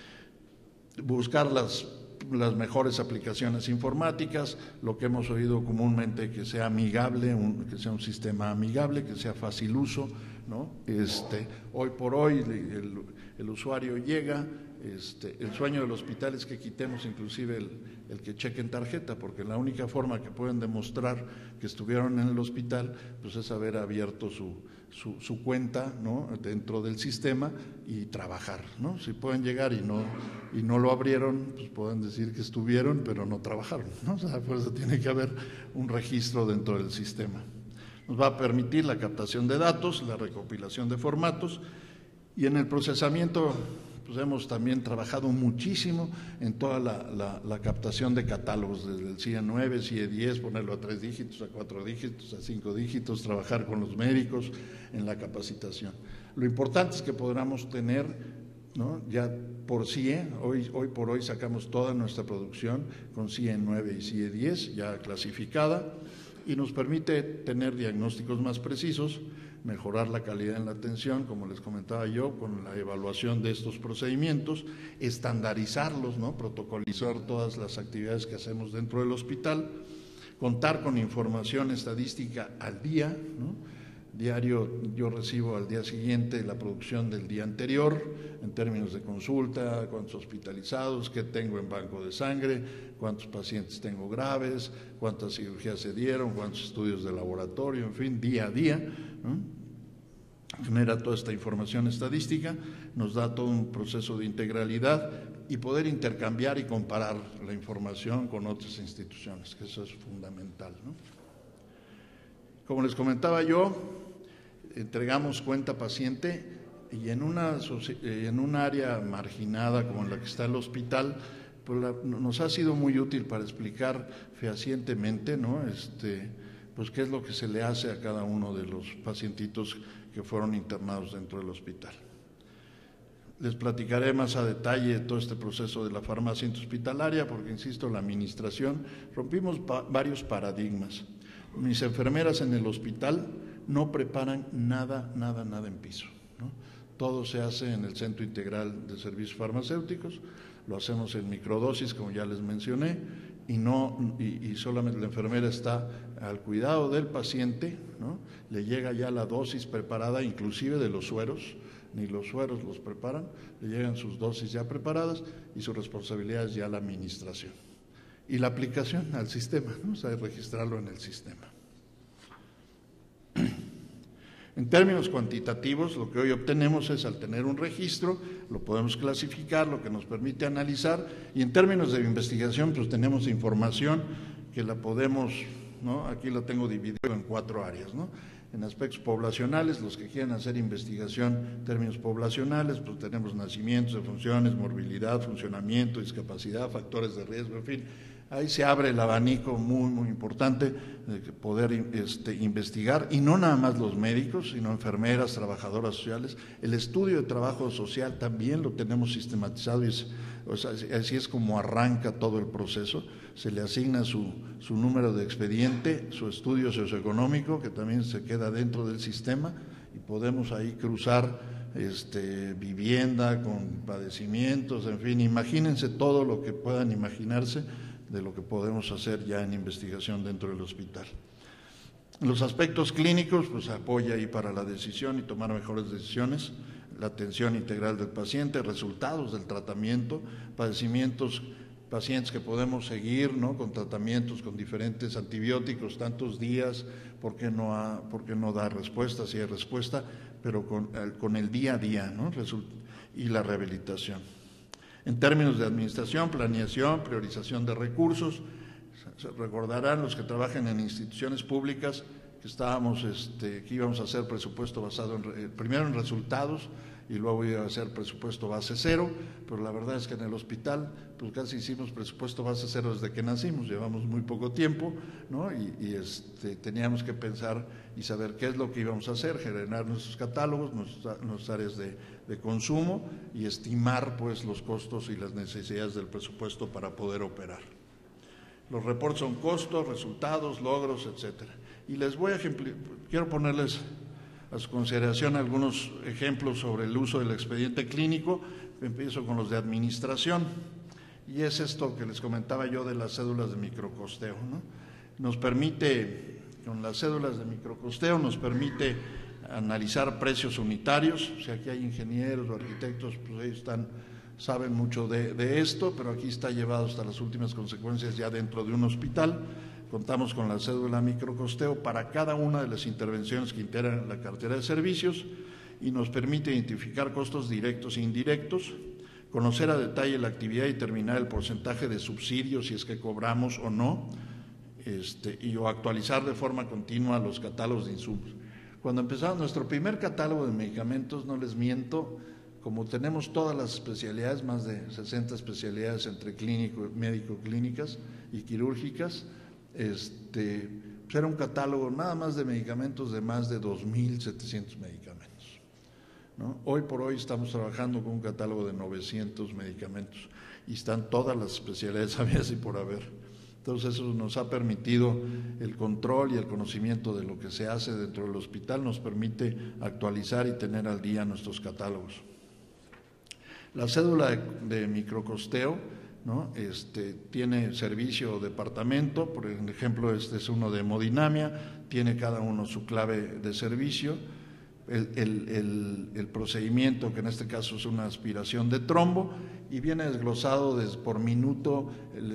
Buscar las mejores aplicaciones informáticas, lo que hemos oído comúnmente, que sea amigable, que sea un sistema amigable, que sea fácil uso, ¿no? Hoy por hoy el usuario llega, el sueño del hospital es que quitemos inclusive el que chequen tarjeta, porque la única forma que pueden demostrar que estuvieron en el hospital pues es haber abierto su cuenta, ¿no? Dentro del sistema y trabajar, ¿no? Si pueden llegar y no lo abrieron, pues pueden decir que estuvieron, pero no trabajaron, ¿no? O sea, por eso tiene que haber un registro dentro del sistema. Nos va a permitir la captación de datos, la recopilación de formatos, y en el procesamiento pues hemos también trabajado muchísimo en toda la captación de catálogos, desde el CIE 9, CIE 10, ponerlo a 3 dígitos, a 4 dígitos, a 5 dígitos, trabajar con los médicos en la capacitación. Lo importante es que podamos tener, ¿no? Ya por CIE, hoy por hoy sacamos toda nuestra producción con CIE 9 y CIE 10 ya clasificada, y nos permite tener diagnósticos más precisos, mejorar la calidad en la atención, como les comentaba yo, con la evaluación de estos procedimientos, estandarizarlos, ¿no? Protocolizar todas las actividades que hacemos dentro del hospital, contar con información estadística al día, ¿no? Diario yo recibo al día siguiente la producción del día anterior, en términos de consulta, cuántos hospitalizados, qué tengo en banco de sangre, cuántos pacientes tengo graves, cuántas cirugías se dieron, cuántos estudios de laboratorio, en fin, día a día, ¿no? Genera toda esta información estadística, nos da todo un proceso de integralidad y poder intercambiar y comparar la información con otras instituciones, que eso es fundamental, ¿no? Como les comentaba yo, entregamos cuenta paciente y en un área marginada como en la que está el hospital, pues nos ha sido muy útil para explicar fehacientemente, ¿no? Pues qué es lo que se le hace a cada uno de los pacientitos que fueron internados dentro del hospital. Les platicaré más a detalle todo este proceso de la farmacia intrahospitalaria, porque insisto, la administración, rompimos varios paradigmas. Mis enfermeras en el hospital no preparan nada en piso, ¿no? Todo se hace en el Centro Integral de Servicios Farmacéuticos, lo hacemos en microdosis, como ya les mencioné, y solamente la enfermera está al cuidado del paciente, ¿no? Le llega ya la dosis preparada, inclusive de los sueros, ni los sueros los preparan, le llegan sus dosis ya preparadas y su responsabilidad es ya la administración. Y la aplicación al sistema, ¿no? O sea, registrarlo en el sistema. En términos cuantitativos, lo que hoy obtenemos es, al tener un registro, lo podemos clasificar, lo que nos permite analizar, y en términos de investigación, pues tenemos información que la podemos, ¿no? Aquí lo tengo dividido en 4 áreas, ¿no? En aspectos poblacionales, los que quieren hacer investigación en términos poblacionales, pues tenemos nacimientos, defunciones, morbilidad, funcionamiento, discapacidad, factores de riesgo, en fin. Ahí se abre el abanico muy importante de poder investigar, y no nada más los médicos, sino enfermeras, trabajadoras sociales. El estudio de trabajo social también lo tenemos sistematizado, o sea, así es como arranca todo el proceso. Se le asigna su número de expediente, su estudio socioeconómico, que también se queda dentro del sistema, y podemos ahí cruzar vivienda con padecimientos, en fin, imagínense todo lo que puedan imaginarse de lo que podemos hacer ya en investigación dentro del hospital. Los aspectos clínicos, pues apoya ahí para la decisión y tomar mejores decisiones, la atención integral del paciente, resultados del tratamiento, pacientes que podemos seguir, ¿no?, con tratamientos con diferentes antibióticos, tantos días, ¿por qué no da respuesta? Si hay respuesta, pero con el día a día, ¿no?, y la rehabilitación. En términos de administración, planeación, priorización de recursos, se recordarán los que trabajan en instituciones públicas que íbamos a hacer presupuesto basado primero en resultados y luego iba a ser presupuesto base cero, pero la verdad es que en el hospital pues casi hicimos presupuesto base cero desde que nacimos, llevamos muy poco tiempo, ¿no? y teníamos que pensar y saber qué es lo que íbamos a hacer, generar nuestros catálogos, nuestras áreas de consumo y estimar pues los costos y las necesidades del presupuesto para poder operar. Los reportes son costos, resultados, logros, etcétera. Y quiero ponerles a su consideración algunos ejemplos sobre el uso del expediente clínico. Empiezo con los de administración, y es esto que les comentaba yo de las cédulas de microcosteo, ¿no? Con las cédulas de microcosteo nos permite analizar precios unitarios, o sea, aquí hay ingenieros o arquitectos, pues ellos saben mucho de esto, pero aquí está llevado hasta las últimas consecuencias ya dentro de un hospital. Contamos con la cédula microcosteo para cada una de las intervenciones que integran la cartera de servicios y nos permite identificar costos directos e indirectos, conocer a detalle la actividad y determinar el porcentaje de subsidios si es que cobramos o no, o actualizar de forma continua los catálogos de insumos. Cuando empezamos nuestro primer catálogo de medicamentos, no les miento, como tenemos todas las especialidades, más de 60 especialidades entre médico, clínicas y quirúrgicas, era un catálogo nada más de medicamentos de más de 2.700 medicamentos, ¿no? Hoy por hoy estamos trabajando con un catálogo de 900 medicamentos y están todas las especialidades habidas y por haber. Entonces eso nos ha permitido el control y el conocimiento de lo que se hace dentro del hospital, nos permite actualizar y tener al día nuestros catálogos. La cédula de microcosteo, ¿no? Tiene servicio o departamento, por ejemplo este es uno de hemodinamia, tiene cada uno su clave de servicio, el procedimiento, que en este caso es una aspiración de trombo, y viene desglosado por minuto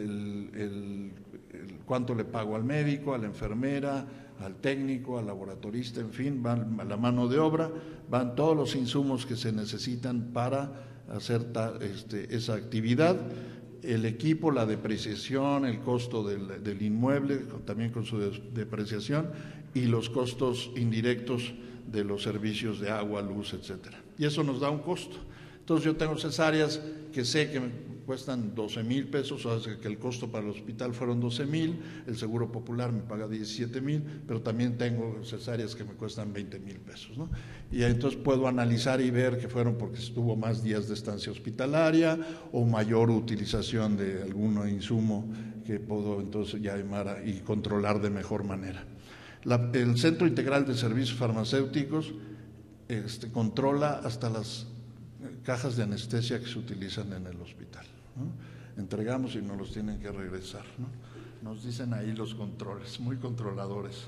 cuánto le pago al médico, a la enfermera, al técnico, al laboratorista, en fin, van a la mano de obra, van todos los insumos que se necesitan para hacer esa actividad, el equipo, la depreciación, el costo del inmueble, también con su depreciación, y los costos indirectos de los servicios de agua, luz, etcétera. Y eso nos da un costo. Entonces yo tengo cesáreas que sé que me cuestan 12,000 pesos, o sea que el costo para el hospital fueron 12,000, el Seguro Popular me paga 17,000, pero también tengo cesáreas que me cuestan 20,000 pesos, ¿no? Y entonces puedo analizar y ver que fueron porque estuvo más días de estancia hospitalaria o mayor utilización de algún insumo que puedo entonces ya llamar y controlar de mejor manera. El Centro Integral de Servicios Farmacéuticos controla hasta las cajas de anestesia que se utilizan en el hospital, ¿no? Entregamos y nos los tienen que regresar, ¿no? Nos dicen ahí los controles, muy controladores.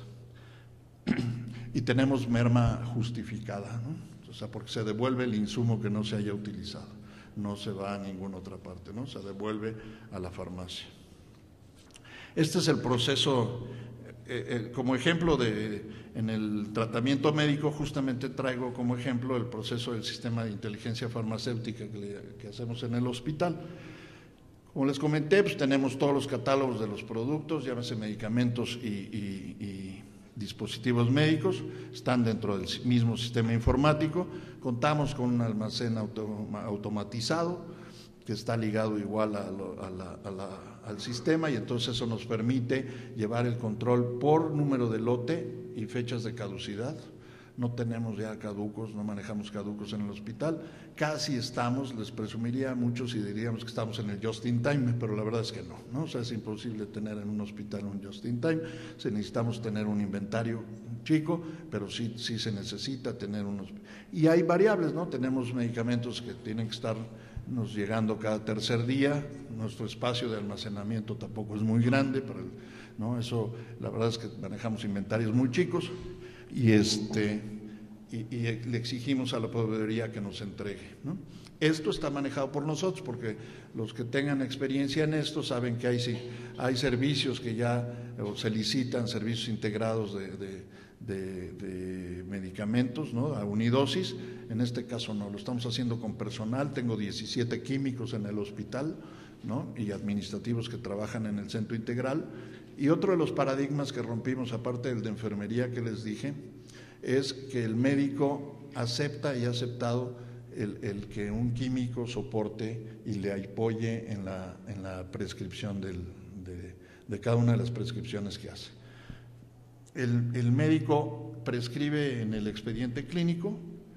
Y tenemos merma justificada, ¿no? O sea, porque se devuelve el insumo que no se haya utilizado, no se va a ninguna otra parte, ¿no? Se devuelve a la farmacia. Este es el proceso. Como ejemplo en el tratamiento médico, justamente traigo como ejemplo el proceso del sistema de inteligencia farmacéutica que hacemos en el hospital. Como les comenté, pues tenemos todos los catálogos de los productos, llámese medicamentos y dispositivos médicos, están dentro del mismo sistema informático, contamos con un almacén automatizado, que está ligado igual al sistema, y entonces eso nos permite llevar el control por número de lote y fechas de caducidad, no tenemos ya caducos, no manejamos caducos en el hospital, casi estamos, les presumiría a muchos y diríamos que estamos en el just in time, pero la verdad es que no, o sea, es imposible tener en un hospital un just in time, necesitamos tener un inventario chico, pero sí se necesita tener unos, y hay variables, ¿no? Tenemos medicamentos que tienen que estar nos llegando cada tercer día, nuestro espacio de almacenamiento tampoco es muy grande, pero, ¿no? Eso, la verdad es que manejamos inventarios muy chicos y le exigimos a la proveeduría que nos entregue, ¿no? Esto está manejado por nosotros, porque los que tengan experiencia en esto saben que hay servicios que ya se licitan, servicios integrados de medicamentos, ¿no? A unidosis. En este caso no, lo estamos haciendo con personal. Tengo 17 químicos en el hospital, ¿no? Y administrativos que trabajan en el centro integral. Y otro de los paradigmas que rompimos, aparte del de enfermería que les dije, es que el médico acepta y ha aceptado el que un químico soporte y le apoye en la prescripción de cada una de las prescripciones que hace. El médico prescribe en el expediente clínico,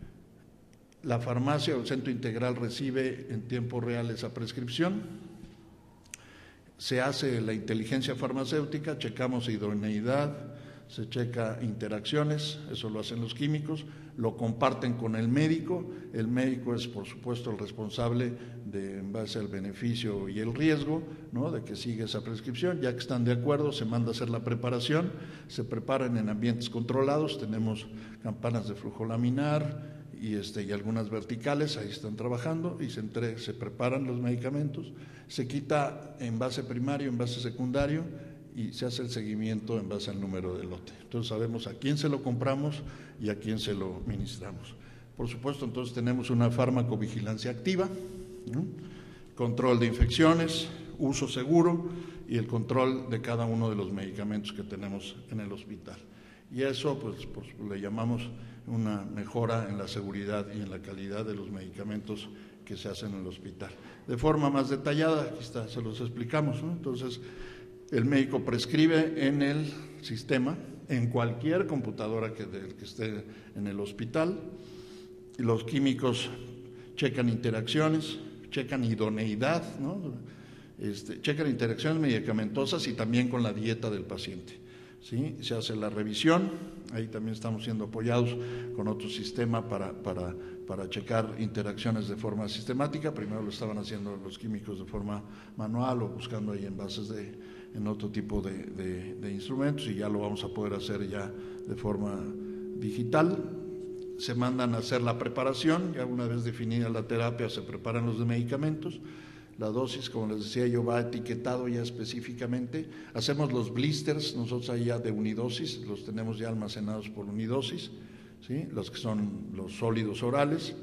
la farmacia o el centro integral recibe en tiempo real esa prescripción, se hace la inteligencia farmacéutica, checamos idoneidad, se checa interacciones, eso lo hacen los químicos, lo comparten con el médico es por supuesto el responsable en base al beneficio y el riesgo, ¿no? De que siga esa prescripción. Ya que están de acuerdo, se manda a hacer la preparación, se preparan en ambientes controlados, tenemos campanas de flujo laminar y algunas verticales, ahí están trabajando y se preparan los medicamentos, se quita envase primario, envase secundario y se hace el seguimiento en base al número de lote. Entonces sabemos a quién se lo compramos y a quién se lo ministramos. Por supuesto, entonces tenemos una farmacovigilancia activa, ¿no? Control de infecciones, uso seguro y el control de cada uno de los medicamentos que tenemos en el hospital. Y eso pues le llamamos una mejora en la seguridad y en la calidad de los medicamentos que se hacen en el hospital. De forma más detallada, aquí está, se los explicamos, ¿no? Entonces, el médico prescribe en el sistema, en cualquier computadora que esté en el hospital, y los químicos checan interacciones, checan idoneidad, ¿no? Checan interacciones medicamentosas y también con la dieta del paciente, ¿sí? Se hace la revisión, ahí también estamos siendo apoyados con otro sistema para checar interacciones de forma sistemática. Primero lo estaban haciendo los químicos de forma manual o buscando ahí envases en otro tipo de instrumentos, y ya lo vamos a poder hacer ya de forma digital. Se mandan a hacer la preparación, ya una vez definida la terapia se preparan los medicamentos, la dosis, como les decía yo, va etiquetado ya específicamente. Hacemos los blisters, nosotros ahí ya de unidosis, los tenemos ya almacenados por unidosis, ¿sí? Los que son los sólidos orales,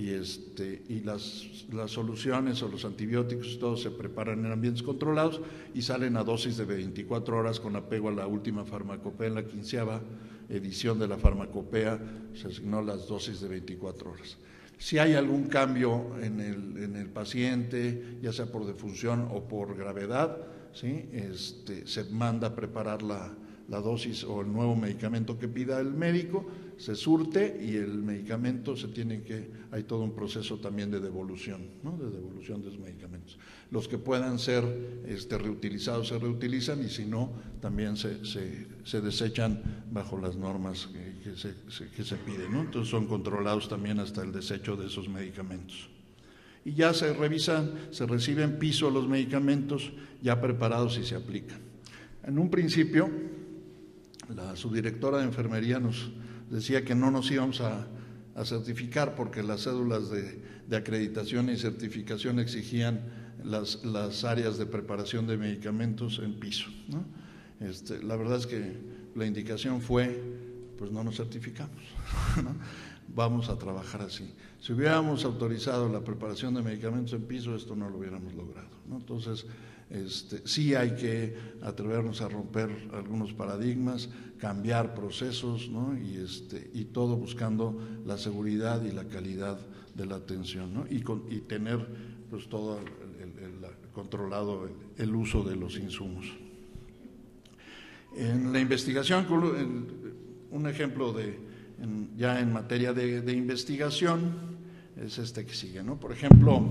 y las soluciones o los antibióticos, todos se preparan en ambientes controlados y salen a dosis de 24 horas con apego a la última farmacopea. En la 15ª edición de la farmacopea se asignó las dosis de 24 horas. Si hay algún cambio en el paciente, ya sea por defunción o por gravedad, ¿sí? Se manda a preparar la dosis o el nuevo medicamento que pida el médico, se surte y el medicamento hay todo un proceso también de devolución, ¿no? De devolución de los medicamentos. Los que puedan ser reutilizados se reutilizan, y si no, también se desechan bajo las normas que se piden, ¿no? Entonces son controlados también hasta el desecho de esos medicamentos. Y ya se revisan, se reciben piso los medicamentos ya preparados y se aplican. En un principio, la subdirectora de enfermería nos decía que no nos íbamos a certificar porque las cédulas de acreditación y certificación exigían las áreas de preparación de medicamentos en piso, ¿no? La verdad es que la indicación fue, pues no nos certificamos, ¿no? Vamos a trabajar así. Si hubiéramos autorizado la preparación de medicamentos en piso, esto no lo hubiéramos logrado, ¿no? Entonces, sí hay que atrevernos a romper algunos paradigmas, cambiar procesos, ¿no? Y todo buscando la seguridad y la calidad de la atención, ¿no? Y tener pues todo controlado el uso de los insumos. En la investigación, un ejemplo ya en materia de investigación es este que sigue, ¿no? Por ejemplo,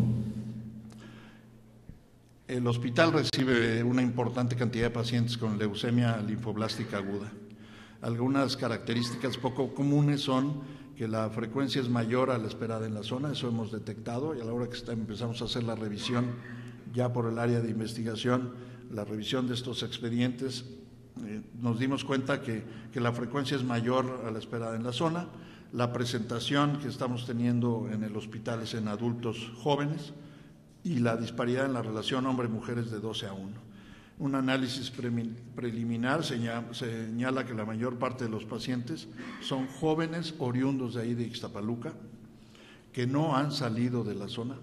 el hospital recibe una importante cantidad de pacientes con leucemia linfoblástica aguda. Algunas características poco comunes son que la frecuencia es mayor a la esperada en la zona, eso hemos detectado, y a la hora que empezamos a hacer la revisión ya por el área de investigación, la revisión de estos expedientes, nos dimos cuenta que la frecuencia es mayor a la esperada en la zona. La presentación que estamos teniendo en el hospital es en adultos jóvenes, y la disparidad en la relación hombre-mujer es de 12:1. Un análisis preliminar señala que la mayor parte de los pacientes son jóvenes oriundos de ahí de Ixtapaluca, que no han salido de la zona.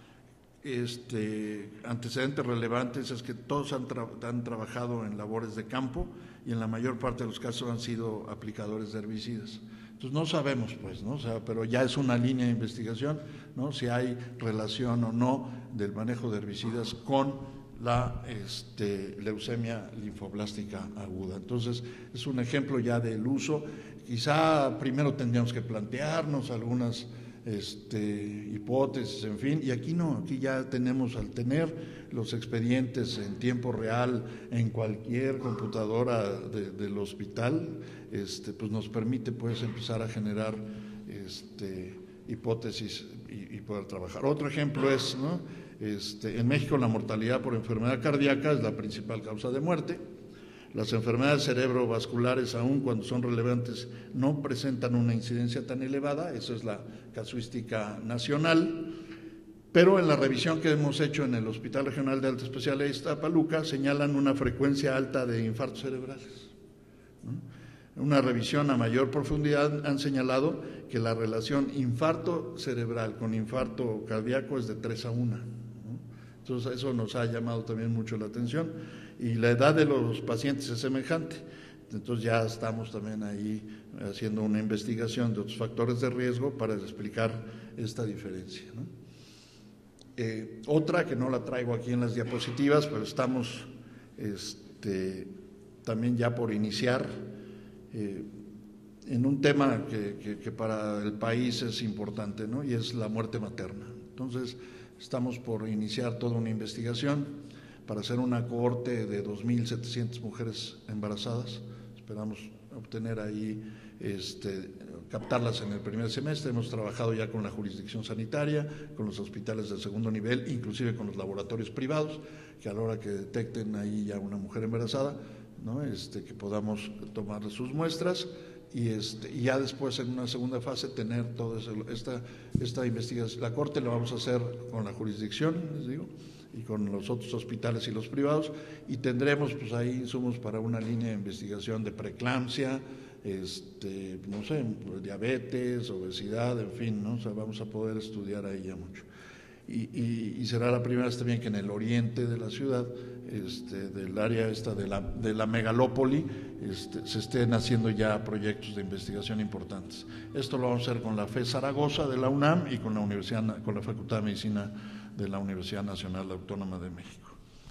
Antecedentes relevantes es que todos han trabajado en labores de campo y en la mayor parte de los casos han sido aplicadores de herbicidas. Entonces no sabemos, pues, ¿no? O sea, pero ya es una línea de investigación, ¿no? Si hay relación o no del manejo de herbicidas con la leucemia linfoblástica aguda. Entonces es un ejemplo ya del uso. Quizá primero tendríamos que plantearnos algunas hipótesis, en fin, y aquí no, aquí ya tenemos, al tener los expedientes en tiempo real en cualquier computadora del hospital, pues nos permite pues empezar a generar hipótesis y poder trabajar. Otro ejemplo es, ¿no? En México la mortalidad por enfermedad cardíaca es la principal causa de muerte. Las enfermedades cerebrovasculares, aun cuando son relevantes, no presentan una incidencia tan elevada, esa es la casuística nacional, pero en la revisión que hemos hecho en el Hospital Regional de Alta Especialidad de Ixtapaluca señalan una frecuencia alta de infartos cerebrales, ¿no? Una revisión a mayor profundidad han señalado que la relación infarto cerebral con infarto cardíaco es de 3:1, ¿no? Entonces eso nos ha llamado también mucho la atención. Y la edad de los pacientes es semejante. Entonces ya estamos también ahí haciendo una investigación de otros factores de riesgo para explicar esta diferencia, ¿no? Otra que no la traigo aquí en las diapositivas, pero estamos también ya por iniciar en un tema que para el país es importante, ¿no? Y es la muerte materna. Entonces estamos por iniciar toda una investigación para hacer una cohorte de 2.700 mujeres embarazadas. Esperamos obtener ahí, captarlas en el primer semestre. Hemos trabajado ya con la jurisdicción sanitaria, con los hospitales del segundo nivel, inclusive con los laboratorios privados, que a la hora que detecten ahí ya una mujer embarazada, ¿no? Que podamos tomar sus muestras y ya después en una segunda fase tener toda esta investigación. La corte la vamos a hacer con la jurisdicción, les digo, y con los otros hospitales y los privados, y tendremos pues ahí insumos para una línea de investigación de preeclampsia, no sé, diabetes, obesidad, en fin, ¿no? O sea, vamos a poder estudiar ahí ya mucho. Y será la primera vez también que en el oriente de la ciudad, del área esta de la megalópoli, se estén haciendo ya proyectos de investigación importantes. Esto lo vamos a hacer con la FE Zaragoza de la UNAM y con la Facultad de Medicina de la Universidad Nacional Autónoma de México.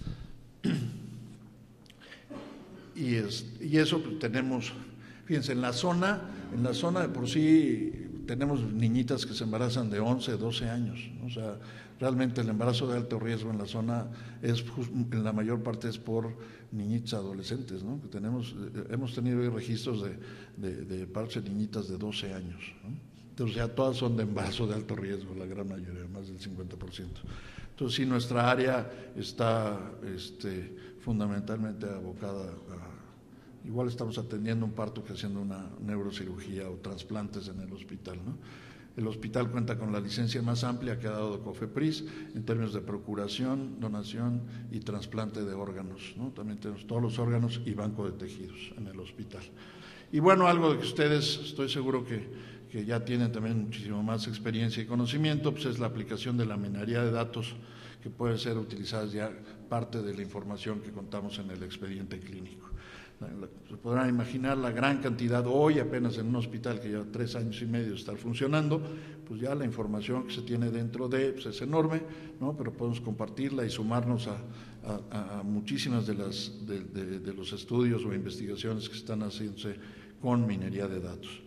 Y eso pues, tenemos, fíjense, en la zona de por sí tenemos niñitas que se embarazan de 11, 12 años, ¿no? O sea, realmente el embarazo de alto riesgo en la zona en la mayor parte es por niñitas adolescentes, ¿no? Hemos tenido registros de partos de niñitas de 12 años, ¿no? Entonces ya todas son de embarazo de alto riesgo, la gran mayoría, más del 50%. Entonces sí, nuestra área está fundamentalmente abocada a, igual estamos atendiendo un parto que haciendo una neurocirugía o trasplantes en el hospital, ¿no? El hospital cuenta con la licencia más amplia que ha dado COFEPRIS en términos de procuración, donación y trasplante de órganos, ¿no? También tenemos todos los órganos y banco de tejidos en el hospital. Y bueno, algo de que ustedes, estoy seguro que ya tienen también muchísimo más experiencia y conocimiento, pues es la aplicación de la minería de datos que puede ser utilizadas ya parte de la información que contamos en el expediente clínico. Se podrán imaginar la gran cantidad, hoy apenas en un hospital que lleva 3 años y medio de estar funcionando, pues ya la información que se tiene dentro pues es enorme, ¿no? Pero podemos compartirla y sumarnos a muchísimas de los estudios o investigaciones que están haciéndose con minería de datos.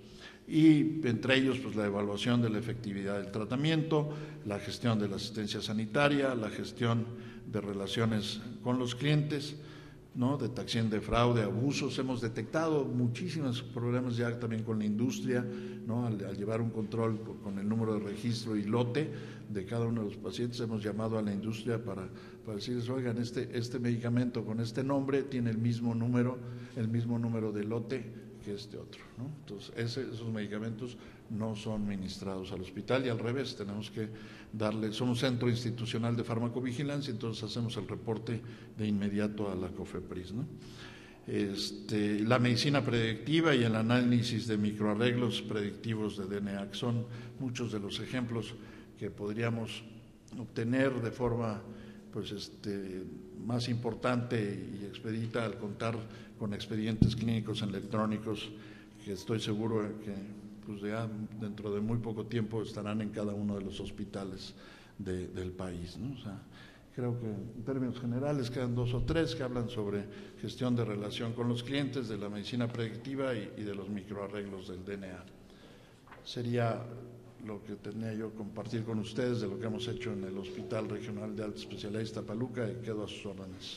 y entre ellos pues la evaluación de la efectividad del tratamiento, la gestión de la asistencia sanitaria, la gestión de relaciones con los clientes, ¿no? Detección de fraude, abusos. Hemos detectado muchísimos problemas ya también con la industria, ¿no? Al llevar un control con el número de registro y lote de cada uno de los pacientes, hemos llamado a la industria para decirles, oigan, este medicamento con este nombre tiene el mismo número de lote que este otro, ¿no? Entonces esos medicamentos no son ministrados al hospital y al revés, tenemos que somos centro institucional de farmacovigilancia, entonces hacemos el reporte de inmediato a la COFEPRIS, ¿no? La medicina predictiva y el análisis de microarreglos predictivos de DNA, que son muchos de los ejemplos que podríamos obtener de forma pues más importante y expedita al contar con expedientes clínicos electrónicos que estoy seguro que pues ya dentro de muy poco tiempo estarán en cada uno de los hospitales del país, ¿no? O sea, creo que en términos generales quedan 2 o 3 que hablan sobre gestión de relación con los clientes, de la medicina predictiva y de los microarreglos del DNA. Sería lo que tenía yo compartir con ustedes de lo que hemos hecho en el Hospital Regional de Alta Especialidad de Iztapaluca, y quedo a sus órdenes.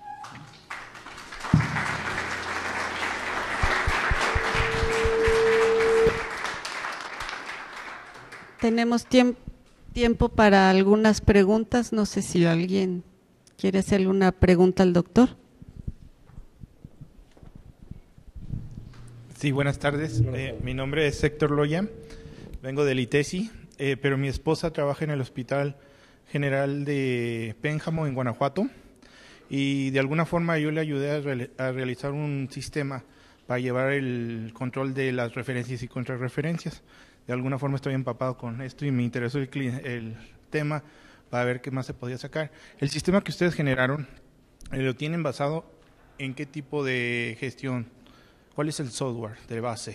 Tenemos tiempo para algunas preguntas. No sé si alguien quiere hacerle una pregunta al doctor. Sí, buenas tardes. Mi nombre es Héctor Loya, vengo del ITESI, pero mi esposa trabaja en el Hospital General de Pénjamo, en Guanajuato, y de alguna forma yo le ayudé a realizar un sistema para llevar el control de las referencias y contrarreferencias. De alguna forma estoy empapado con esto y me interesó el tema para ver qué más se podía sacar. El sistema que ustedes generaron, ¿lo tienen basado en qué tipo de gestión? ¿Cuál es el software de base?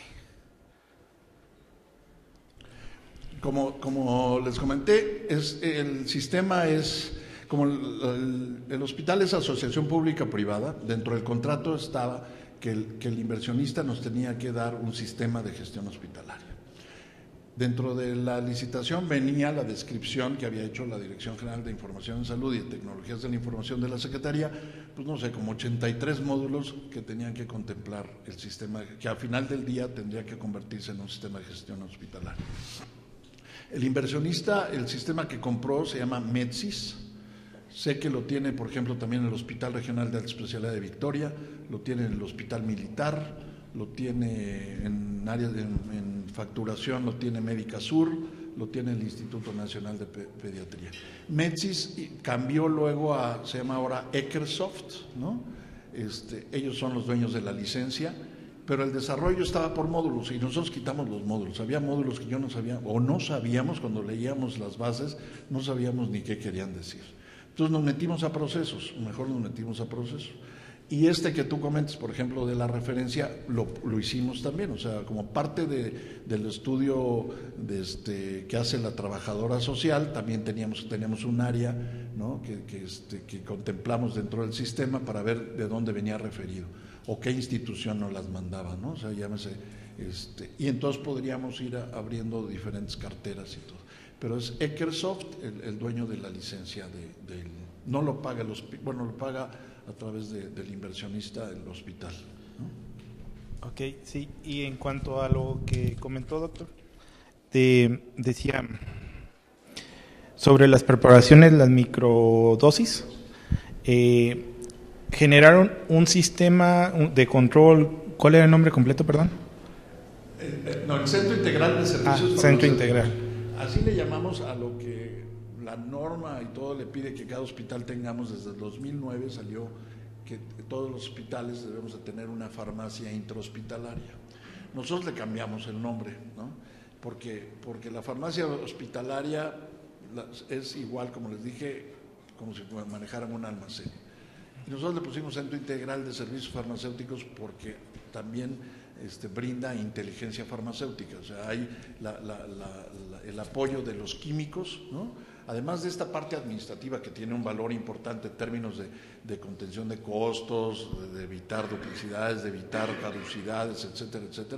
Como les comenté, el sistema es, como el hospital es asociación pública-privada, dentro del contrato estaba que el inversionista nos tenía que dar un sistema de gestión hospitalaria. Dentro de la licitación venía la descripción que había hecho la Dirección General de Información en Salud y de Tecnologías de la Información de la Secretaría, pues no sé, como 83 módulos que tenían que contemplar el sistema, que al final del día tendría que convertirse en un sistema de gestión hospitalaria. El inversionista, el sistema que compró se llama Medsis. Sé que lo tiene, por ejemplo, también el Hospital Regional de Alta Especialidad de Victoria, lo tiene el Hospital Militar, lo tiene en áreas en facturación, lo tiene Médica Sur, lo tiene el Instituto Nacional de Pediatría. Medsis cambió luego se llama ahora Ekersoft, ¿no? Ellos son los dueños de la licencia, pero el desarrollo estaba por módulos y nosotros quitamos los módulos. Había módulos que yo no sabía, o no sabíamos, cuando leíamos las bases, no sabíamos ni qué querían decir. Entonces nos metimos a procesos, mejor nos metimos a procesos. Y que tú comentas, por ejemplo, de la referencia, lo hicimos también, o sea, como parte del estudio que hace la trabajadora social, también teníamos un área, ¿no? que contemplamos dentro del sistema para ver de dónde venía referido o qué institución nos las mandaba, ¿no? O sea, llámese, y entonces podríamos ir abriendo diferentes carteras y todo. Pero es Ekersoft el dueño de la licencia no lo paga lo paga a través del inversionista el hospital, ¿no? Ok, sí, y en cuanto a lo que comentó, doctor, decía sobre las preparaciones, las microdosis, generaron un sistema de control. ¿Cuál era el nombre completo, perdón? El Centro Integral de Servicios. Centro Integral. Así le llamamos a lo que la norma y todo le pide que cada hospital tengamos. Desde el 2009 salió que todos los hospitales debemos de tener una farmacia intrahospitalaria. Nosotros le cambiamos el nombre, ¿no? Porque la farmacia hospitalaria es igual, como les dije, como si manejaran un almacén. Y nosotros le pusimos Centro Integral de Servicios Farmacéuticos porque también brinda inteligencia farmacéutica, o sea, hay el apoyo de los químicos, ¿no? Además de esta parte administrativa que tiene un valor importante en términos de contención de costos, de evitar duplicidades, de evitar caducidades, etcétera, etcétera,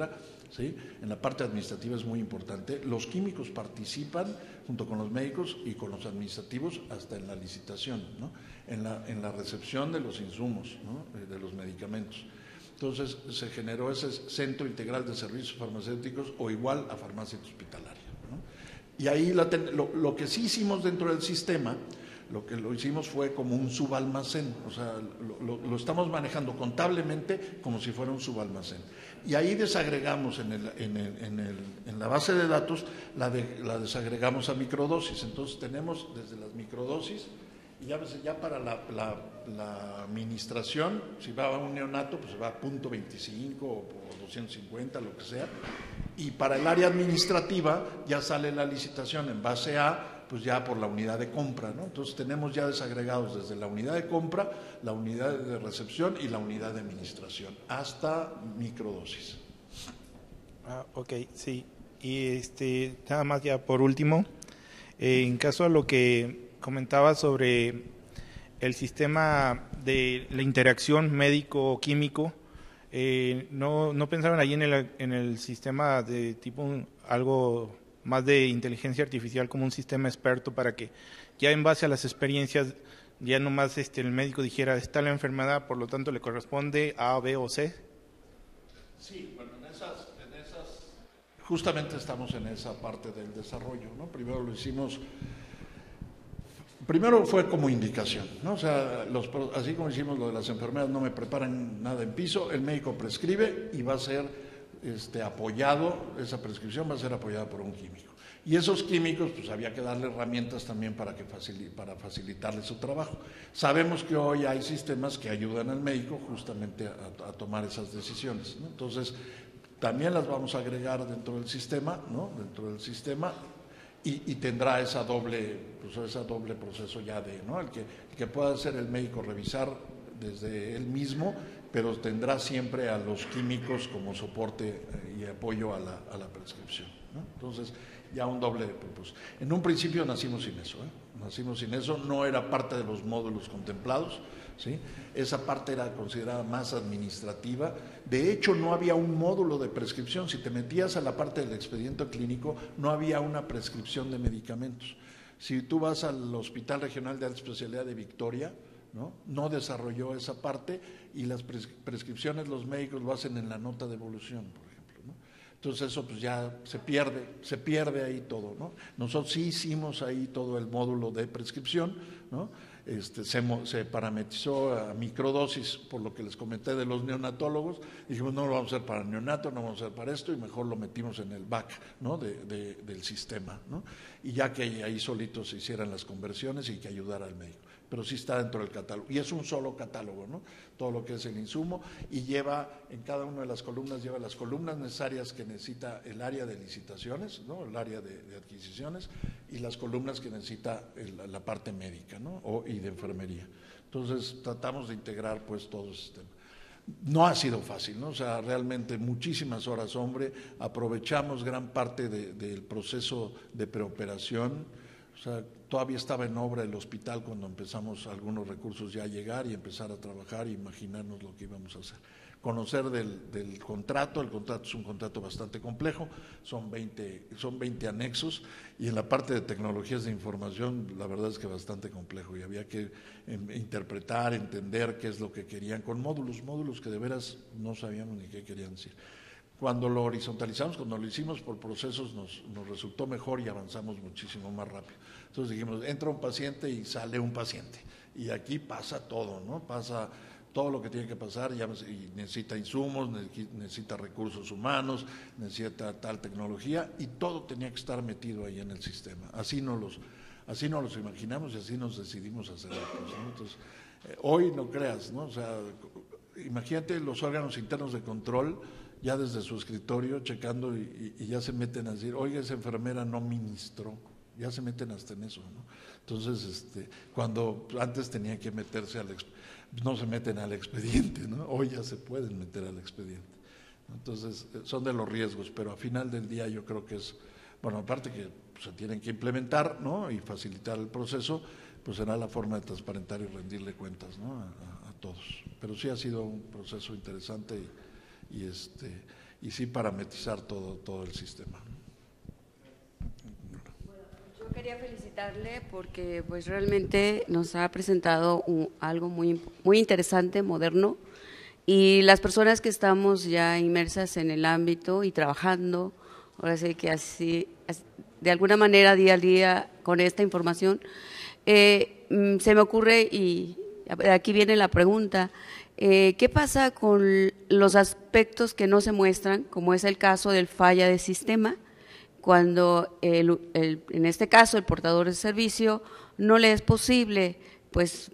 ¿sí? En la parte administrativa es muy importante. Los químicos participan junto con los médicos y con los administrativos hasta en la licitación, ¿no? En la recepción de los insumos, ¿no? De los medicamentos. Entonces se generó ese Centro Integral de Servicios Farmacéuticos o igual a farmacia hospitalaria, ¿no? Y ahí lo que sí hicimos dentro del sistema, lo que lo hicimos fue como un subalmacén, o sea, lo estamos manejando contablemente como si fuera un subalmacén. Y ahí desagregamos en la base de datos, la desagregamos a microdosis. Entonces tenemos desde las microdosis, y ya para la administración, si va a un neonato, pues va a 0.25 o 250, lo que sea. Y para el área administrativa ya sale la licitación en base a, pues ya por la unidad de compra, ¿no? Entonces tenemos ya desagregados desde la unidad de compra, la unidad de recepción y la unidad de administración, hasta microdosis. Ok, sí. Y nada más ya por último, en caso a lo que comentaba sobre el sistema de la interacción médico-químico, no pensaron ahí en el sistema de tipo algo más de inteligencia artificial, como un sistema experto, para que ya en base a las experiencias ya nomás el médico dijera, está la enfermedad, por lo tanto le corresponde A, B o C? Sí, bueno, justamente estamos en esa parte del desarrollo, ¿no? Primero fue como indicación, ¿no? O sea, así como hicimos lo de las enfermedades, no me preparan nada en piso, el médico prescribe y va a ser apoyado, esa prescripción va a ser apoyada por un químico. Y esos químicos, pues había que darle herramientas también para facilitarle su trabajo. Sabemos que hoy hay sistemas que ayudan al médico justamente a tomar esas decisiones, ¿no? Entonces, también las vamos a agregar dentro del sistema, ¿no? Dentro del sistema. Y tendrá ese doble proceso ya ¿no? El que pueda hacer el médico revisar desde él mismo, pero tendrá siempre a los químicos como soporte y apoyo a la prescripción, ¿no? Entonces, ya un doble propósito. En un principio nacimos sin eso, no era parte de los módulos contemplados, ¿sí? Esa parte era considerada más administrativa. De hecho, no había un módulo de prescripción. Si te metías a la parte del expediente clínico, no había una prescripción de medicamentos. Si tú vas al Hospital Regional de Alta Especialidad de Victoria, no desarrolló esa parte, y las prescripciones los médicos lo hacen en la nota de evolución, por ejemplo, ¿no? Entonces eso pues ya se pierde ahí todo, ¿no? Nosotros sí hicimos ahí todo el módulo de prescripción, ¿no? Se parametrizó a microdosis, por lo que les comenté de los neonatólogos. Dijimos, no lo vamos a hacer para neonato, no vamos a hacer para esto, y mejor lo metimos en el back, ¿no? del sistema, ¿no? Y ya que ahí solitos se hicieran las conversiones y que ayudara al médico. Pero sí está dentro del catálogo, y es un solo catálogo, ¿no? Todo lo que es el insumo, y lleva en cada una de las columnas, lleva las columnas necesarias que necesita el área de licitaciones, ¿no? El área de adquisiciones, y las columnas que necesita la parte médica, ¿no? Y de enfermería. Entonces tratamos de integrar pues todo el sistema. No ha sido fácil, ¿no? O sea, realmente muchísimas horas hombre, aprovechamos gran parte del proceso de preoperación. O sea, todavía estaba en obra el hospital cuando empezamos algunos recursos ya a llegar y empezar a trabajar e imaginarnos lo que íbamos a hacer. Conocer del contrato, el contrato es un contrato bastante complejo, son 20 anexos, y en la parte de tecnologías de información la verdad es que bastante complejo, y había que interpretar, entender qué es lo que querían con módulos que de veras no sabíamos ni qué querían decir. Cuando lo horizontalizamos, cuando lo hicimos por procesos, nos resultó mejor y avanzamos muchísimo más rápido. Entonces dijimos, entra un paciente y sale un paciente, y aquí pasa todo, ¿no? Pasa todo lo que tiene que pasar, y necesita insumos, necesita recursos humanos, necesita tal tecnología, y todo tenía que estar metido ahí en el sistema. Así no los imaginamos y así nos decidimos hacer, ¿no? Entonces, hoy no creas, ¿no? O sea, imagínate los órganos internos de control ya desde su escritorio checando, y ya se meten a decir, oiga, esa enfermera no ministró, ya se meten hasta en eso, ¿no? Entonces, cuando antes tenía que meterse no se meten al expediente, ¿no? Hoy ya se pueden meter al expediente. Entonces, son de los riesgos, pero al final del día yo creo que es, bueno, aparte que se tienen que implementar, ¿no? Y facilitar el proceso, pues será la forma de transparentar y rendirle cuentas, ¿no? A todos. Pero sí ha sido un proceso interesante, y sí parametrizar todo el sistema. Yo quería felicitarle porque pues realmente nos ha presentado algo muy interesante, moderno, y las personas que estamos ya inmersas en el ámbito y trabajando, ahora sí que así, de alguna manera día a día con esta información, se me ocurre, y aquí viene la pregunta, ¿qué pasa con los aspectos que no se muestran, como es el caso del falla de sistema, cuando en este caso el portador de servicio no le es posible pues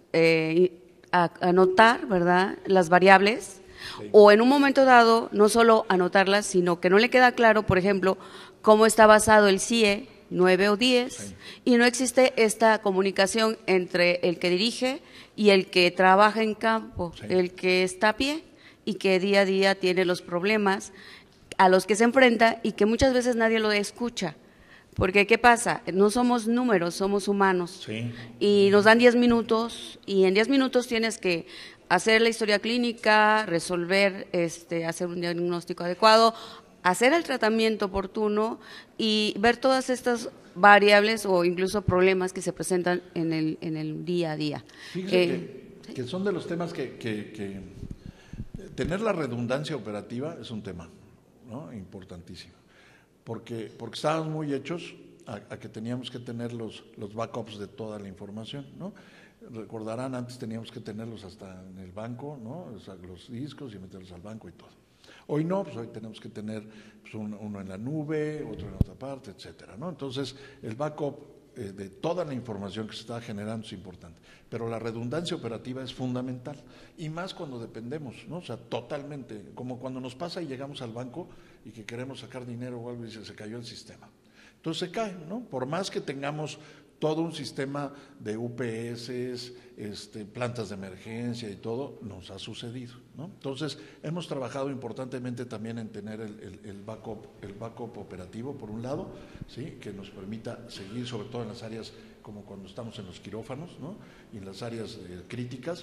anotar, ¿verdad?, las variables, sí, o en un momento dado no solo anotarlas, sino que no le queda claro, por ejemplo, cómo está basado el CIE 9 o 10, sí, y no existe esta comunicación entre el que dirige y el que trabaja en campo, sí, el que está a pie y que día a día tiene los problemas a los que se enfrenta y que muchas veces nadie lo escucha. Porque, ¿qué pasa? No somos números, somos humanos. Sí. Y nos dan 10 minutos y en 10 minutos tienes que hacer la historia clínica, resolver, hacer un diagnóstico adecuado, hacer el tratamiento oportuno y ver todas estas variables o incluso problemas que se presentan en el día a día. Fíjate que son de los temas que tener la redundancia operativa es un tema, ¿no?, importantísimo. Porque estábamos muy hechos a que teníamos que tener los backups de toda la información, ¿no? Recordarán, antes teníamos que tenerlos hasta en el banco, ¿no?, o sea, los discos y meterlos al banco y todo. Hoy no, pues hoy tenemos que tener pues, uno en la nube, otro en otra parte, etcétera, ¿no? Entonces, el backup de toda la información que se está generando es importante, pero la redundancia operativa es fundamental, y más cuando dependemos, ¿no? O sea, totalmente, como cuando nos pasa y llegamos al banco y que queremos sacar dinero o algo y se cayó el sistema. Entonces se cae, ¿no? Por más que tengamos todo un sistema de UPS, plantas de emergencia y todo, nos ha sucedido, ¿no? Entonces, hemos trabajado importantemente también en tener el backup operativo, por un lado, ¿sí?, que nos permita seguir, sobre todo en las áreas como cuando estamos en los quirófanos, ¿no?, y en las áreas críticas,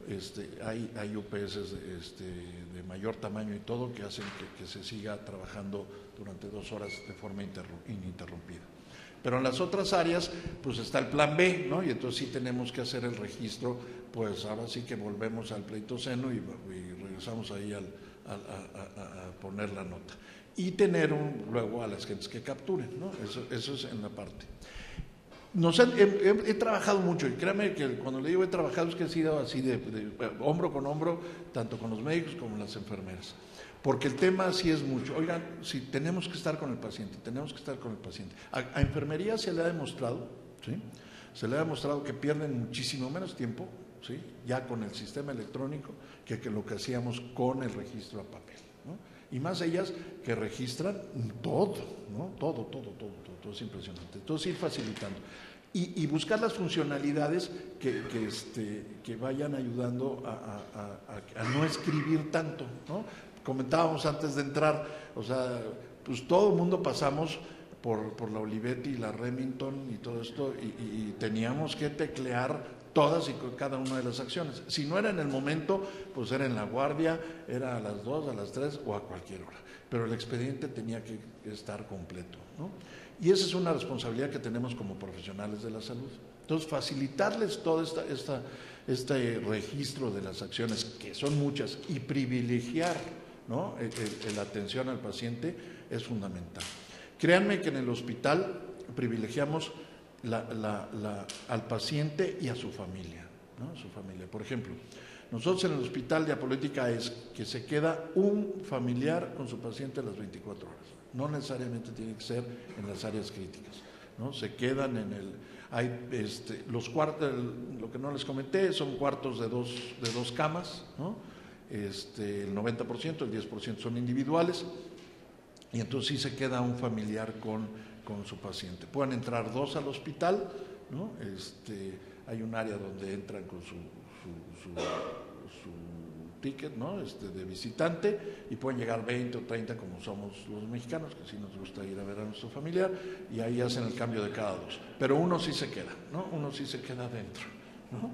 hay UPS de mayor tamaño y todo que hacen que se siga trabajando durante 2 horas de forma ininterrumpida. Pero en las otras áreas, pues está el plan B, ¿no? Y entonces sí tenemos que hacer el registro, pues ahora sí que volvemos al pleitoceno y regresamos ahí a poner la nota. Y tener luego a las gentes que capturen, ¿no? Eso es en la parte. He trabajado mucho, y créanme que cuando le digo he trabajado es que he sido así de hombro con hombro, tanto con los médicos como las enfermeras. Porque el tema sí es mucho. Oigan, si tenemos que estar con el paciente, tenemos que estar con el paciente. A enfermería se le ha demostrado, ¿sí?, se le ha demostrado que pierden muchísimo menos tiempo, ¿sí?, ya con el sistema electrónico que lo que hacíamos con el registro a papel, ¿no? Y más ellas que registran todo, ¿no? Todo, es impresionante. Entonces ir facilitando. Y buscar las funcionalidades que vayan ayudando a no escribir tanto, ¿no? Comentábamos antes de entrar, o sea, pues todo el mundo pasamos por la Olivetti y la Remington y todo esto, y teníamos que teclear todas y cada una de las acciones. Si no era en el momento, pues era en la guardia, era a las 2, a las 3 o a cualquier hora. Pero el expediente tenía que estar completo, ¿no? Y esa es una responsabilidad que tenemos como profesionales de la salud. Entonces, facilitarles todo este registro de las acciones, que son muchas, y privilegiar, ¿no?, la atención al paciente es fundamental. Créanme que en el hospital privilegiamos al paciente y a su familia, ¿no?, su familia. Por ejemplo, nosotros en el hospital de Apologética es que se queda un familiar con su paciente a las 24 horas. No necesariamente tiene que ser en las áreas críticas, ¿no? Se quedan los cuartos, lo que no les comenté, son cuartos de dos camas, ¿no? El 90%, el 10% son individuales, y entonces sí se queda un familiar con su paciente. Pueden entrar 2 al hospital, ¿no? Hay un área donde entran con su ticket, ¿no?, de visitante, y pueden llegar 20 o 30 como somos los mexicanos, que sí nos gusta ir a ver a nuestro familiar, y ahí hacen el cambio de cada 2. Pero uno sí se queda, ¿no? Uno sí se queda adentro, ¿no?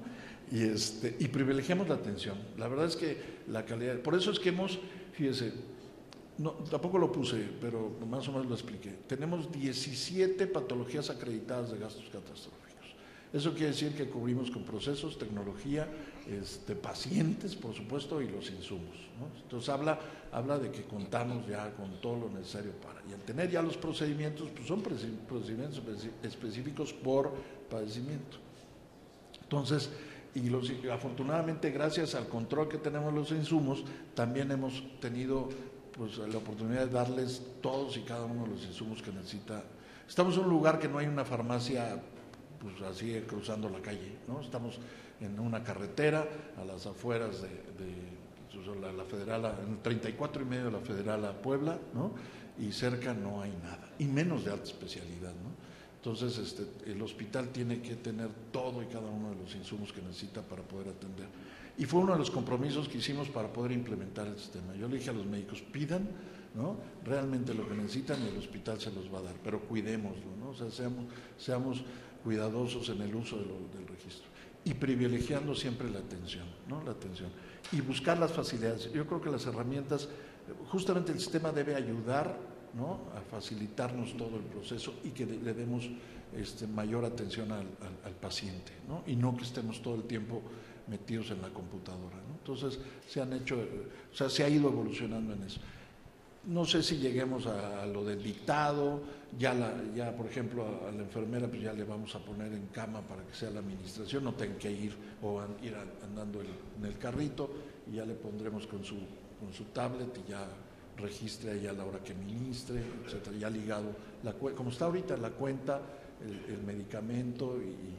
Y privilegiamos la atención. La verdad es que la calidad, por eso es que fíjese, No, tampoco lo puse, pero más o menos lo expliqué. Tenemos 17 patologías acreditadas de gastos catastróficos. Eso quiere decir que cubrimos con procesos, tecnología, pacientes, por supuesto, y los insumos, ¿no? Entonces habla de que contamos ya con todo lo necesario para. Y al tener ya los procedimientos, pues son procedimientos específicos por padecimiento. Entonces, afortunadamente, gracias al control que tenemos los insumos, también hemos tenido pues la oportunidad de darles todos y cada uno de los insumos que necesita. Estamos en un lugar que no hay una farmacia pues así cruzando la calle, ¿no? Estamos en una carretera a las afueras de la Federal, en el 34 y medio de la Federal a Puebla, ¿no? Y cerca no hay nada, y menos de alta especialidad, ¿no? Entonces el hospital tiene que tener todo y cada uno de los insumos que necesita para poder atender. Y fue uno de los compromisos que hicimos para poder implementar el sistema. Yo le dije a los médicos, pidan, ¿no?, realmente lo que necesitan y el hospital se los va a dar, pero cuidémoslo, ¿no? O sea, seamos cuidadosos en el uso del registro y privilegiando siempre la atención, ¿no? La atención y buscar las facilidades. Yo creo que las herramientas, justamente el sistema debe ayudar, ¿no?, a facilitarnos todo el proceso y que le demos mayor atención al paciente, ¿no? Y no que estemos todo el tiempo metidos en la computadora, ¿no? Entonces se ha ido evolucionando en eso. No sé si lleguemos a lo del dictado, ya por ejemplo a la enfermera pues ya le vamos a poner en cama para que sea la administración, no tenga que ir andando en el carrito, y ya le pondremos con su tablet y ya registre ahí a la hora que ministre, etcétera, ya ligado, como está ahorita la cuenta, el medicamento,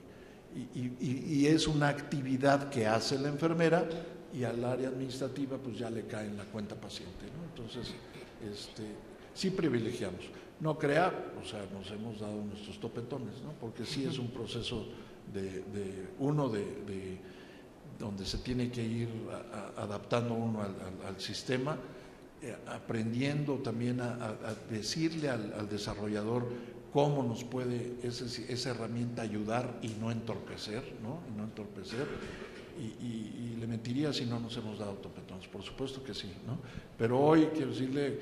y es una actividad que hace la enfermera, y al área administrativa pues ya le cae en la cuenta paciente, ¿no? Entonces sí privilegiamos. No crea, o sea, nos hemos dado nuestros topetones, ¿no? Porque sí es un proceso donde se tiene que ir adaptando uno al sistema, aprendiendo también a decirle al desarrollador cómo nos puede esa herramienta ayudar y no entorpecer, ¿no? Y no entorpecer. Y le mentiría si no nos hemos dado topetones, por supuesto que sí, ¿no? Pero hoy quiero decirle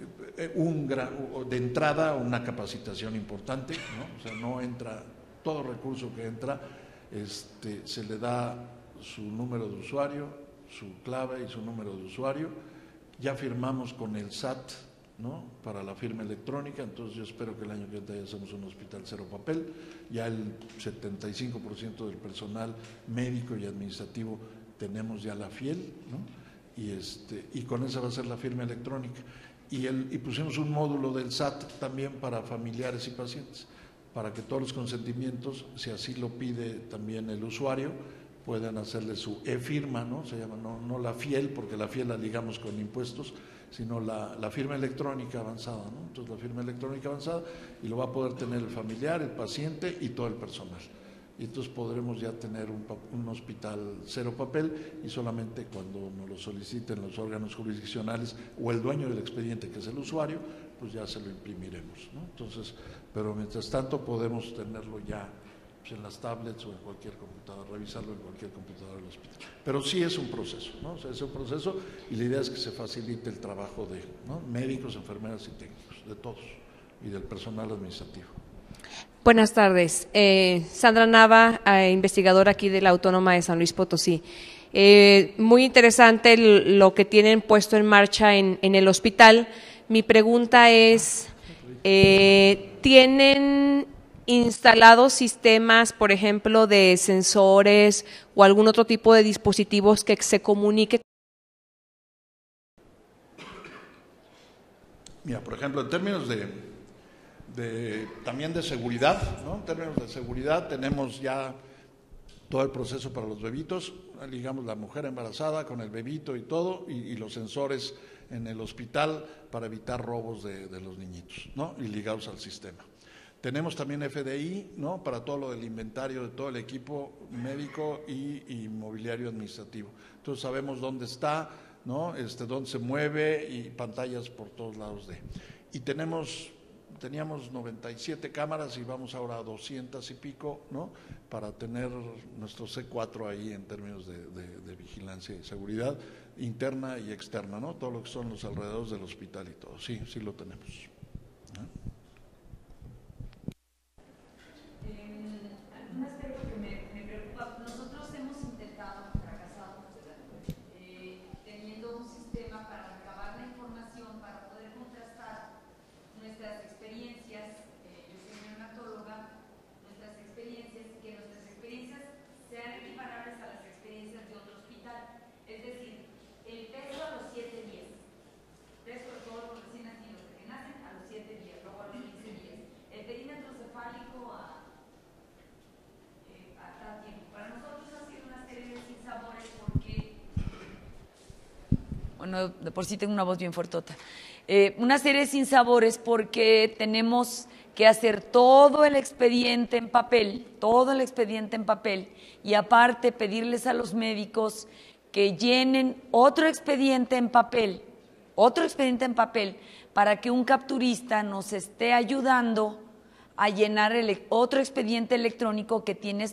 de entrada una capacitación importante, ¿no? O sea, no entra, todo recurso que entra, se le da su número de usuario, su clave y su número de usuario. Ya firmamos con el SAT, ¿no?, para la firma electrónica, entonces yo espero que el año que viene ya hacemos un hospital cero papel. Ya el 75% del personal médico y administrativo tenemos ya la FIEL, ¿no? Y con esa va a ser la firma electrónica. Y pusimos un módulo del SAT también para familiares y pacientes, para que todos los consentimientos, si así lo pide también el usuario, puedan hacerle su e-firma, ¿no? Se llama, no la FIEL, porque la FIEL la ligamos con impuestos, sino la firma electrónica avanzada, ¿no? Entonces la firma electrónica avanzada, y lo va a poder tener el familiar, el paciente y todo el personal. Y entonces podremos ya tener un hospital cero papel, y solamente cuando nos lo soliciten los órganos jurisdiccionales o el dueño del expediente, que es el usuario, pues ya se lo imprimiremos, ¿no? Entonces, pero mientras tanto podemos tenerlo ya pues, en las tablets o en cualquier computadora, revisarlo en cualquier computadora del hospital. Pero sí es un proceso, ¿no? O sea, es un proceso, y la idea es que se facilite el trabajo de, ¿no?, médicos, enfermeras y técnicos, de todos, y del personal administrativo. Buenas tardes. Sandra Nava, investigadora aquí de la Autónoma de San Luis Potosí. Muy interesante lo que tienen puesto en marcha en el hospital. Mi pregunta es, ¿tienen instalados sistemas, por ejemplo, de sensores o algún otro tipo de dispositivos que se comunique? Mira, por ejemplo, en términos también de seguridad, ¿no? En términos de seguridad tenemos ya todo el proceso para los bebitos, digamos la mujer embarazada con el bebito y todo, y los sensores en el hospital para evitar robos de los niñitos, ¿no? Y ligados al sistema. Tenemos también FDI, ¿no?, para todo lo del inventario de todo el equipo médico y mobiliario administrativo. Entonces sabemos dónde está, ¿no?, dónde se mueve, y pantallas por todos lados y tenemos Teníamos 97 cámaras y vamos ahora a 200 y pico, ¿no? Para tener nuestro C4 ahí en términos de vigilancia y seguridad interna y externa, ¿no? Todo lo que son los alrededores del hospital y todo. Sí, sí lo tenemos. Un aspecto que me preocupa, nosotros hemos intentado, fracasado, teniendo un sistema para recabar la información, para poder contrastar nuestras experiencias, yo soy neonatóloga, nuestras experiencias, que nuestras experiencias sean equiparables a las experiencias de otro hospital. Es decir, el peso a los 7 días, peso de todos los recién nacidos que nacen a los 7 días, luego a los 15 días. El perímetro cefálico a cada tiempo. Para nosotros ha sido una serie de sinsabores porque, bueno, de por sí tengo una voz bien fuertota, una serie de sinsabores porque tenemos que hacer todo el expediente en papel, y aparte pedirles a los médicos que llenen otro expediente en papel, para que un capturista nos esté ayudando a llenar otro expediente electrónico que tiene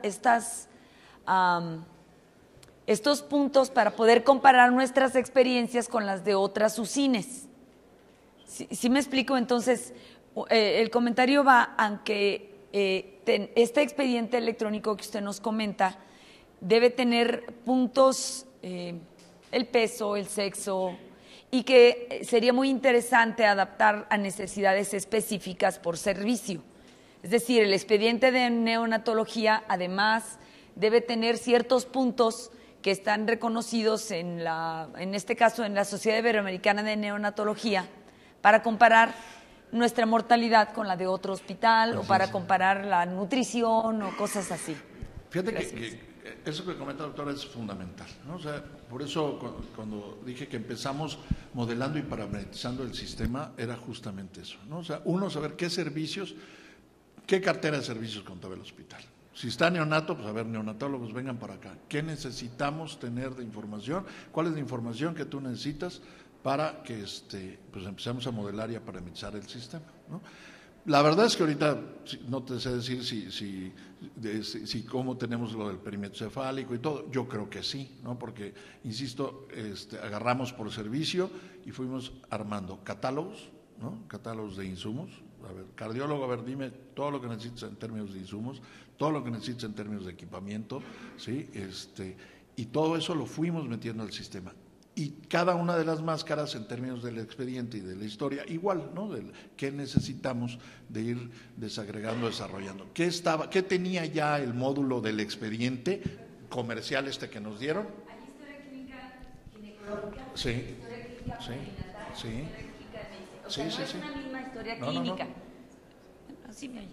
estos puntos para poder comparar nuestras experiencias con las de otras UCINES. ¿Sí me explico? Entonces, el comentario va a que este expediente electrónico que usted nos comenta debe tener puntos, el peso, el sexo, y que sería muy interesante adaptar a necesidades específicas por servicio. Es decir, el expediente de neonatología además debe tener ciertos puntos que están reconocidos en este caso en la Sociedad Iberoamericana de Neonatología para comparar nuestra mortalidad con la de otro hospital o para comparar la nutrición o cosas así. Fíjate que eso que comenta la doctora es fundamental, ¿no? O sea, por eso cuando dije que empezamos modelando y parametrizando el sistema, era justamente eso, ¿no? O sea, uno, saber qué servicios, qué cartera de servicios contaba el hospital. Si está neonato, pues a ver, neonatólogos, vengan para acá. ¿Qué necesitamos tener de información? ¿Cuál es la información que tú necesitas para que pues empecemos a modelar y a parametrizar el sistema, ¿no? La verdad es que ahorita no te sé decir si cómo tenemos lo del perímetro cefálico y todo. Yo creo que sí, ¿no? Porque, insisto, agarramos por servicio y fuimos armando catálogos, ¿no? Catálogos de insumos. A ver, cardiólogo, a ver, dime todo lo que necesitas en términos de insumos, todo lo que necesitas en términos de equipamiento, ¿sí? Y todo eso lo fuimos metiendo al sistema. Y cada una de las máscaras en términos del expediente y de la historia, igual, ¿no? ¿Qué necesitamos de ir desagregando, desarrollando? ¿Qué tenía ya el módulo del expediente comercial que nos dieron? Hay historia clínica ginecológica, sí, historia clínica perinatal, historia clínica de medicina. O sea, no es una misma historia clínica. No. Así me oye.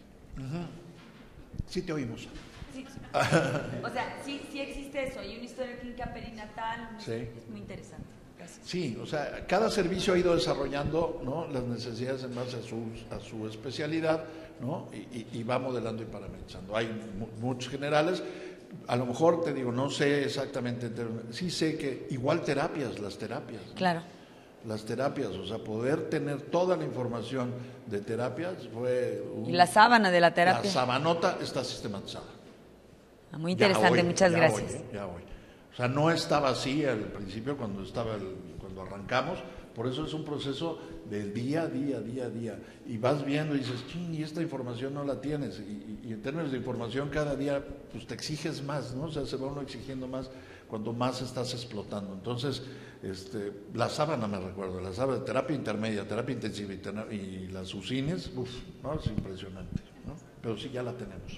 Sí te oímos. Sí. O sea, sí existe eso, hay una historia clínica perinatal, sí. Es muy interesante. Gracias. Sí, o sea, cada servicio ha ido desarrollando, ¿no?, las necesidades en base a su especialidad, ¿no? Y va modelando y parametrizando. Hay muchos generales, a lo mejor te digo, no sé exactamente, sí sé que igual las terapias. ¿no? Claro. Las terapias, o sea, poder tener toda la información de terapias fue... Y la sábana de la terapia. La sabanota está sistematizada. Muy interesante, muchas gracias. Ya hoy. O sea, no estaba así al principio cuando arrancamos, por eso es un proceso del día a día. Y vas viendo y dices, y esta información no la tienes. Y en términos de información, cada día pues te exiges más, ¿no? O sea, se va uno exigiendo más cuando más estás explotando. Entonces, la sábana me recuerdo, la sábana de terapia intermedia, terapia intensiva y las UCINES, ¿no? Es impresionante, ¿no? Pero sí, ya la tenemos.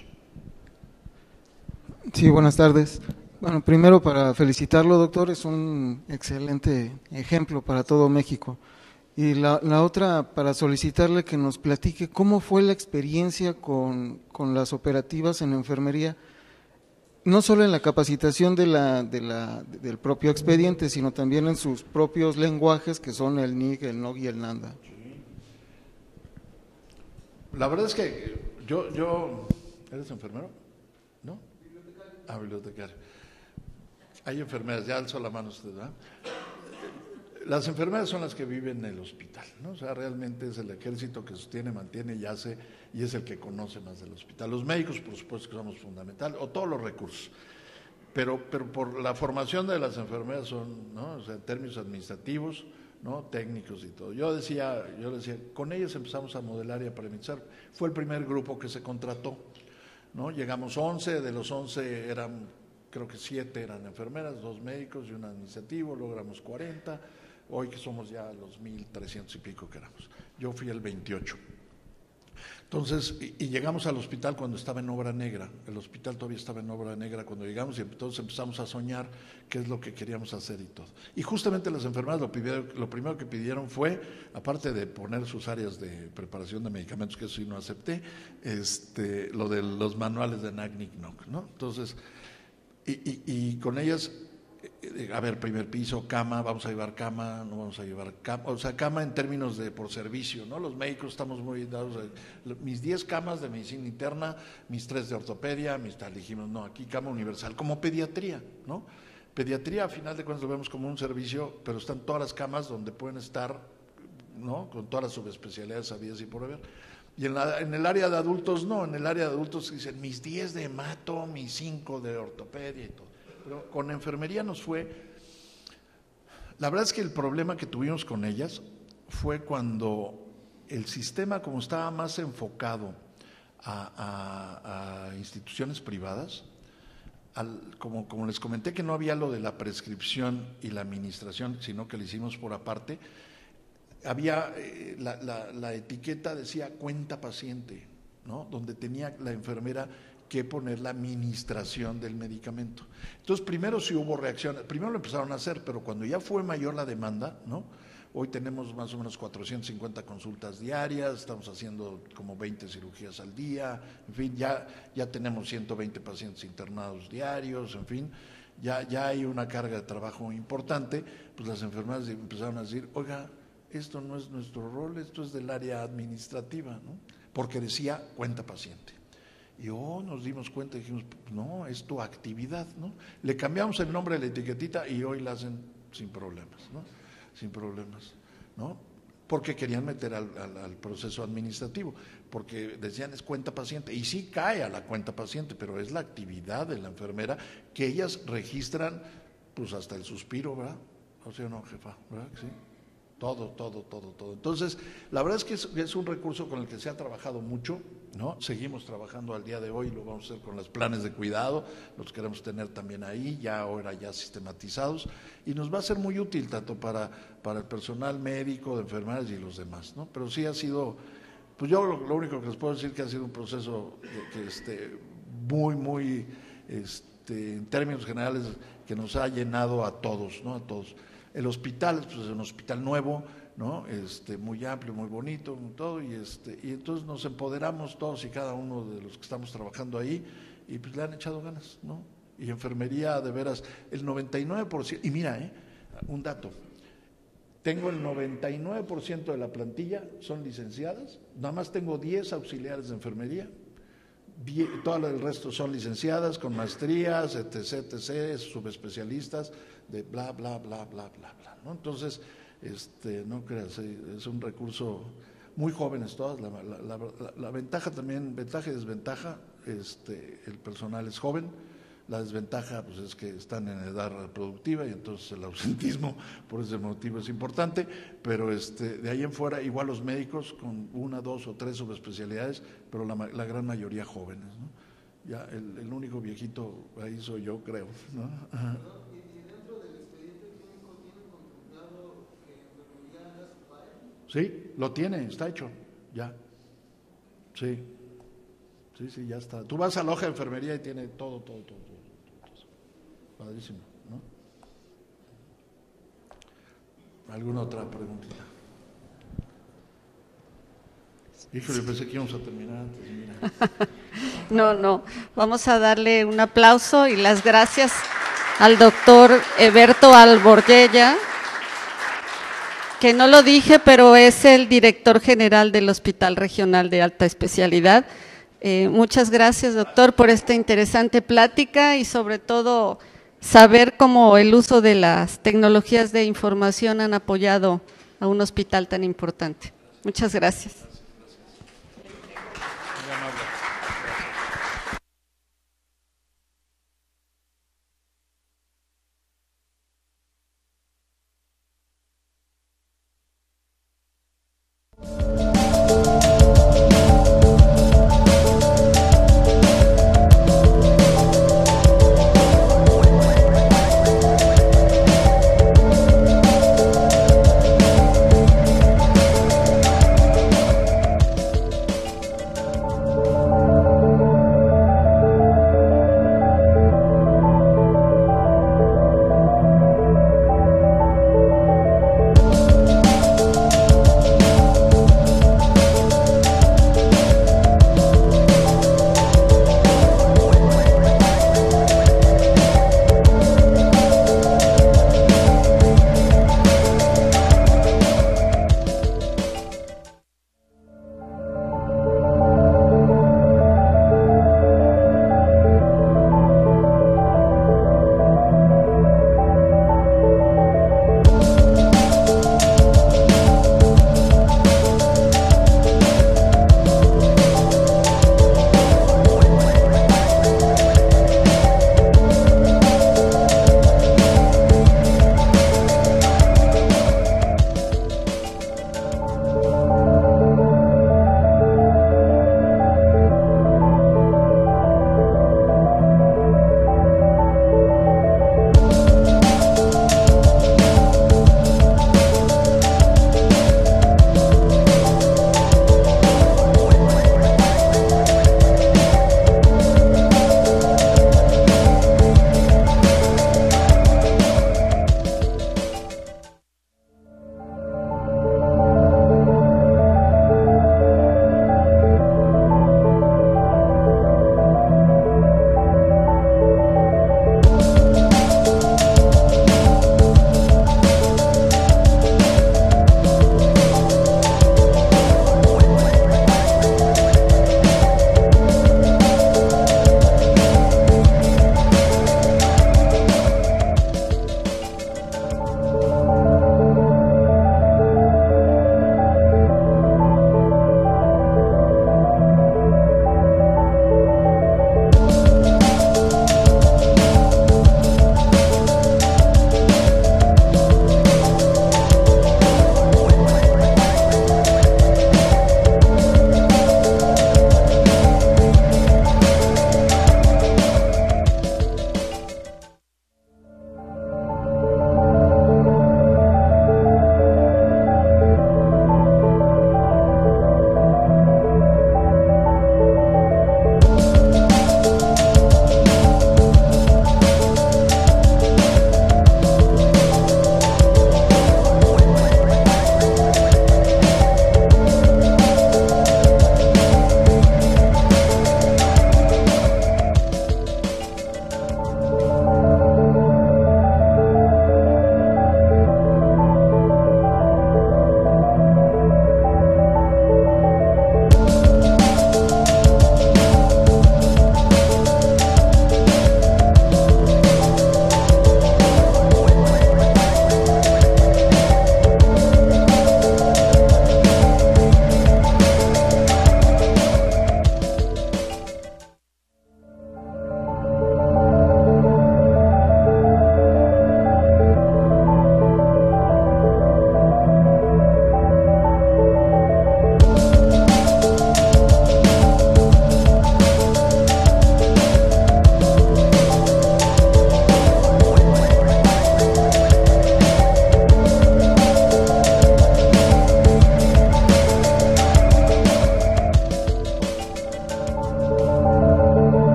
Sí, buenas tardes. Bueno, primero para felicitarlo, doctor, es un excelente ejemplo para todo México. Y la otra, para solicitarle que nos platique cómo fue la experiencia con las operativas en enfermería, no solo en la capacitación del propio expediente, sino también en sus propios lenguajes, que son el NIG, el NOG y el NANDA. La verdad es que yo ¿eres enfermero? ¿No? Bibliotecario. Hay enfermeras, ya alzó la mano usted, ¿verdad? las enfermeras son las que viven en el hospital, ¿no? O sea, realmente es el ejército que sostiene, mantiene y hace, y es el que conoce más del hospital. Los médicos, por supuesto que somos fundamental, o todos los recursos, pero por la formación de las enfermeras son, ¿no? O sea, en términos administrativos, ¿no? Técnicos y todo. Yo decía, con ellas empezamos a modelar y a parametrizar. Fue el primer grupo que se contrató, ¿no? Llegamos 11, de los 11 eran, creo que 7 eran enfermeras, 2 médicos y un administrativo, logramos 40, hoy que somos ya los 1,300 y pico que éramos. Yo fui el 28. Entonces, y llegamos al hospital cuando estaba en obra negra, el hospital todavía estaba en obra negra cuando llegamos y entonces empezamos a soñar qué es lo que queríamos hacer y todo. Y justamente las enfermeras lo primero que pidieron fue, aparte de poner sus áreas de preparación de medicamentos, que eso sí no acepté, lo de los manuales de NACNIC-NOC, ¿no? Entonces, y con ellas, a ver, primer piso, cama, vamos a llevar cama, no vamos a llevar cama, o sea, cama en términos de por servicio, ¿no? Los médicos estamos muy dados, mis 10 camas de medicina interna, mis 3 de ortopedia, dijimos, no, aquí cama universal, como pediatría, ¿no? Pediatría, a final de cuentas, lo vemos como un servicio, pero están todas las camas donde pueden estar, ¿no? Con todas las subespecialidades habidas y por haber. Y en el área de adultos, no, en el área de adultos dicen mis 10 de hemato, mis 5 de ortopedia y todo. Pero con enfermería nos fue, la verdad es que el problema que tuvimos con ellas fue cuando el sistema, como estaba más enfocado a instituciones privadas, como les comenté que no había lo de la prescripción y la administración, sino que lo hicimos por aparte, había la etiqueta decía cuenta paciente, ¿no? Donde tenía la enfermera que poner la administración del medicamento. Entonces, primero sí hubo reacciones, primero lo empezaron a hacer, pero cuando ya fue mayor la demanda, ¿no? Hoy tenemos más o menos 450 consultas diarias, estamos haciendo como 20 cirugías al día, en fin, ya tenemos 120 pacientes internados diarios, en fin, ya hay una carga de trabajo importante, pues las enfermeras empezaron a decir, oiga, esto no es nuestro rol, esto es del área administrativa, ¿no? Porque decía cuenta paciente. Y nos dimos cuenta y dijimos, no, es tu actividad, ¿no? Le cambiamos el nombre de la etiquetita y hoy la hacen sin problemas, ¿no? Sin problemas, ¿no? Porque querían meter al proceso administrativo, porque decían es cuenta paciente, y sí cae a la cuenta paciente, pero es la actividad de la enfermera que ellas registran, pues hasta el suspiro, ¿verdad? O sea, no, jefa, ¿verdad que sí? Todo. Entonces, la verdad es que es un recurso con el que se ha trabajado mucho, ¿no? Seguimos trabajando al día de hoy, lo vamos a hacer con los planes de cuidado, los queremos tener también ahí, ahora ya sistematizados, y nos va a ser muy útil tanto para el personal médico, de enfermeras y los demás, ¿no? Pero sí ha sido, pues yo lo único que les puedo decir que ha sido un proceso muy, en términos generales, que nos ha llenado a todos, ¿no? A todos. El hospital, pues es un hospital nuevo, ¿no? Muy amplio, muy bonito, todo, y entonces nos empoderamos todos y cada uno de los que estamos trabajando ahí, y pues le han echado ganas, ¿no? Y enfermería, de veras, el 99%, y mira, un dato, tengo el 99% de la plantilla son licenciadas, nada más tengo 10 auxiliares de enfermería, todo el resto son licenciadas con maestrías, etc., subespecialistas de bla, ¿no? Entonces, no creas, es un recurso, muy jóvenes todas, la ventaja también, ventaja y desventaja, el personal es joven, la desventaja pues es que están en edad reproductiva y entonces el ausentismo por ese motivo es importante, pero de ahí en fuera igual los médicos con 1, 2 o 3 subespecialidades, pero la gran mayoría jóvenes, ¿no? Ya el único viejito ahí soy yo, creo, ¿no? Ajá. Sí, lo tiene, está hecho, ya. Sí, ya está. Tú vas a la hoja de enfermería y tiene todo. Padrísimo, ¿no? ¿Alguna otra preguntita? Híjole, pensé que íbamos a terminar antes, mira. No, vamos a darle un aplauso y las gracias al doctor Eberto Alborguella, que no lo dije, pero es el director general del Hospital Regional de Alta Especialidad. Muchas gracias, doctor, por esta interesante plática y sobre todo saber cómo el uso de las tecnologías de información han apoyado a un hospital tan importante. Muchas gracias.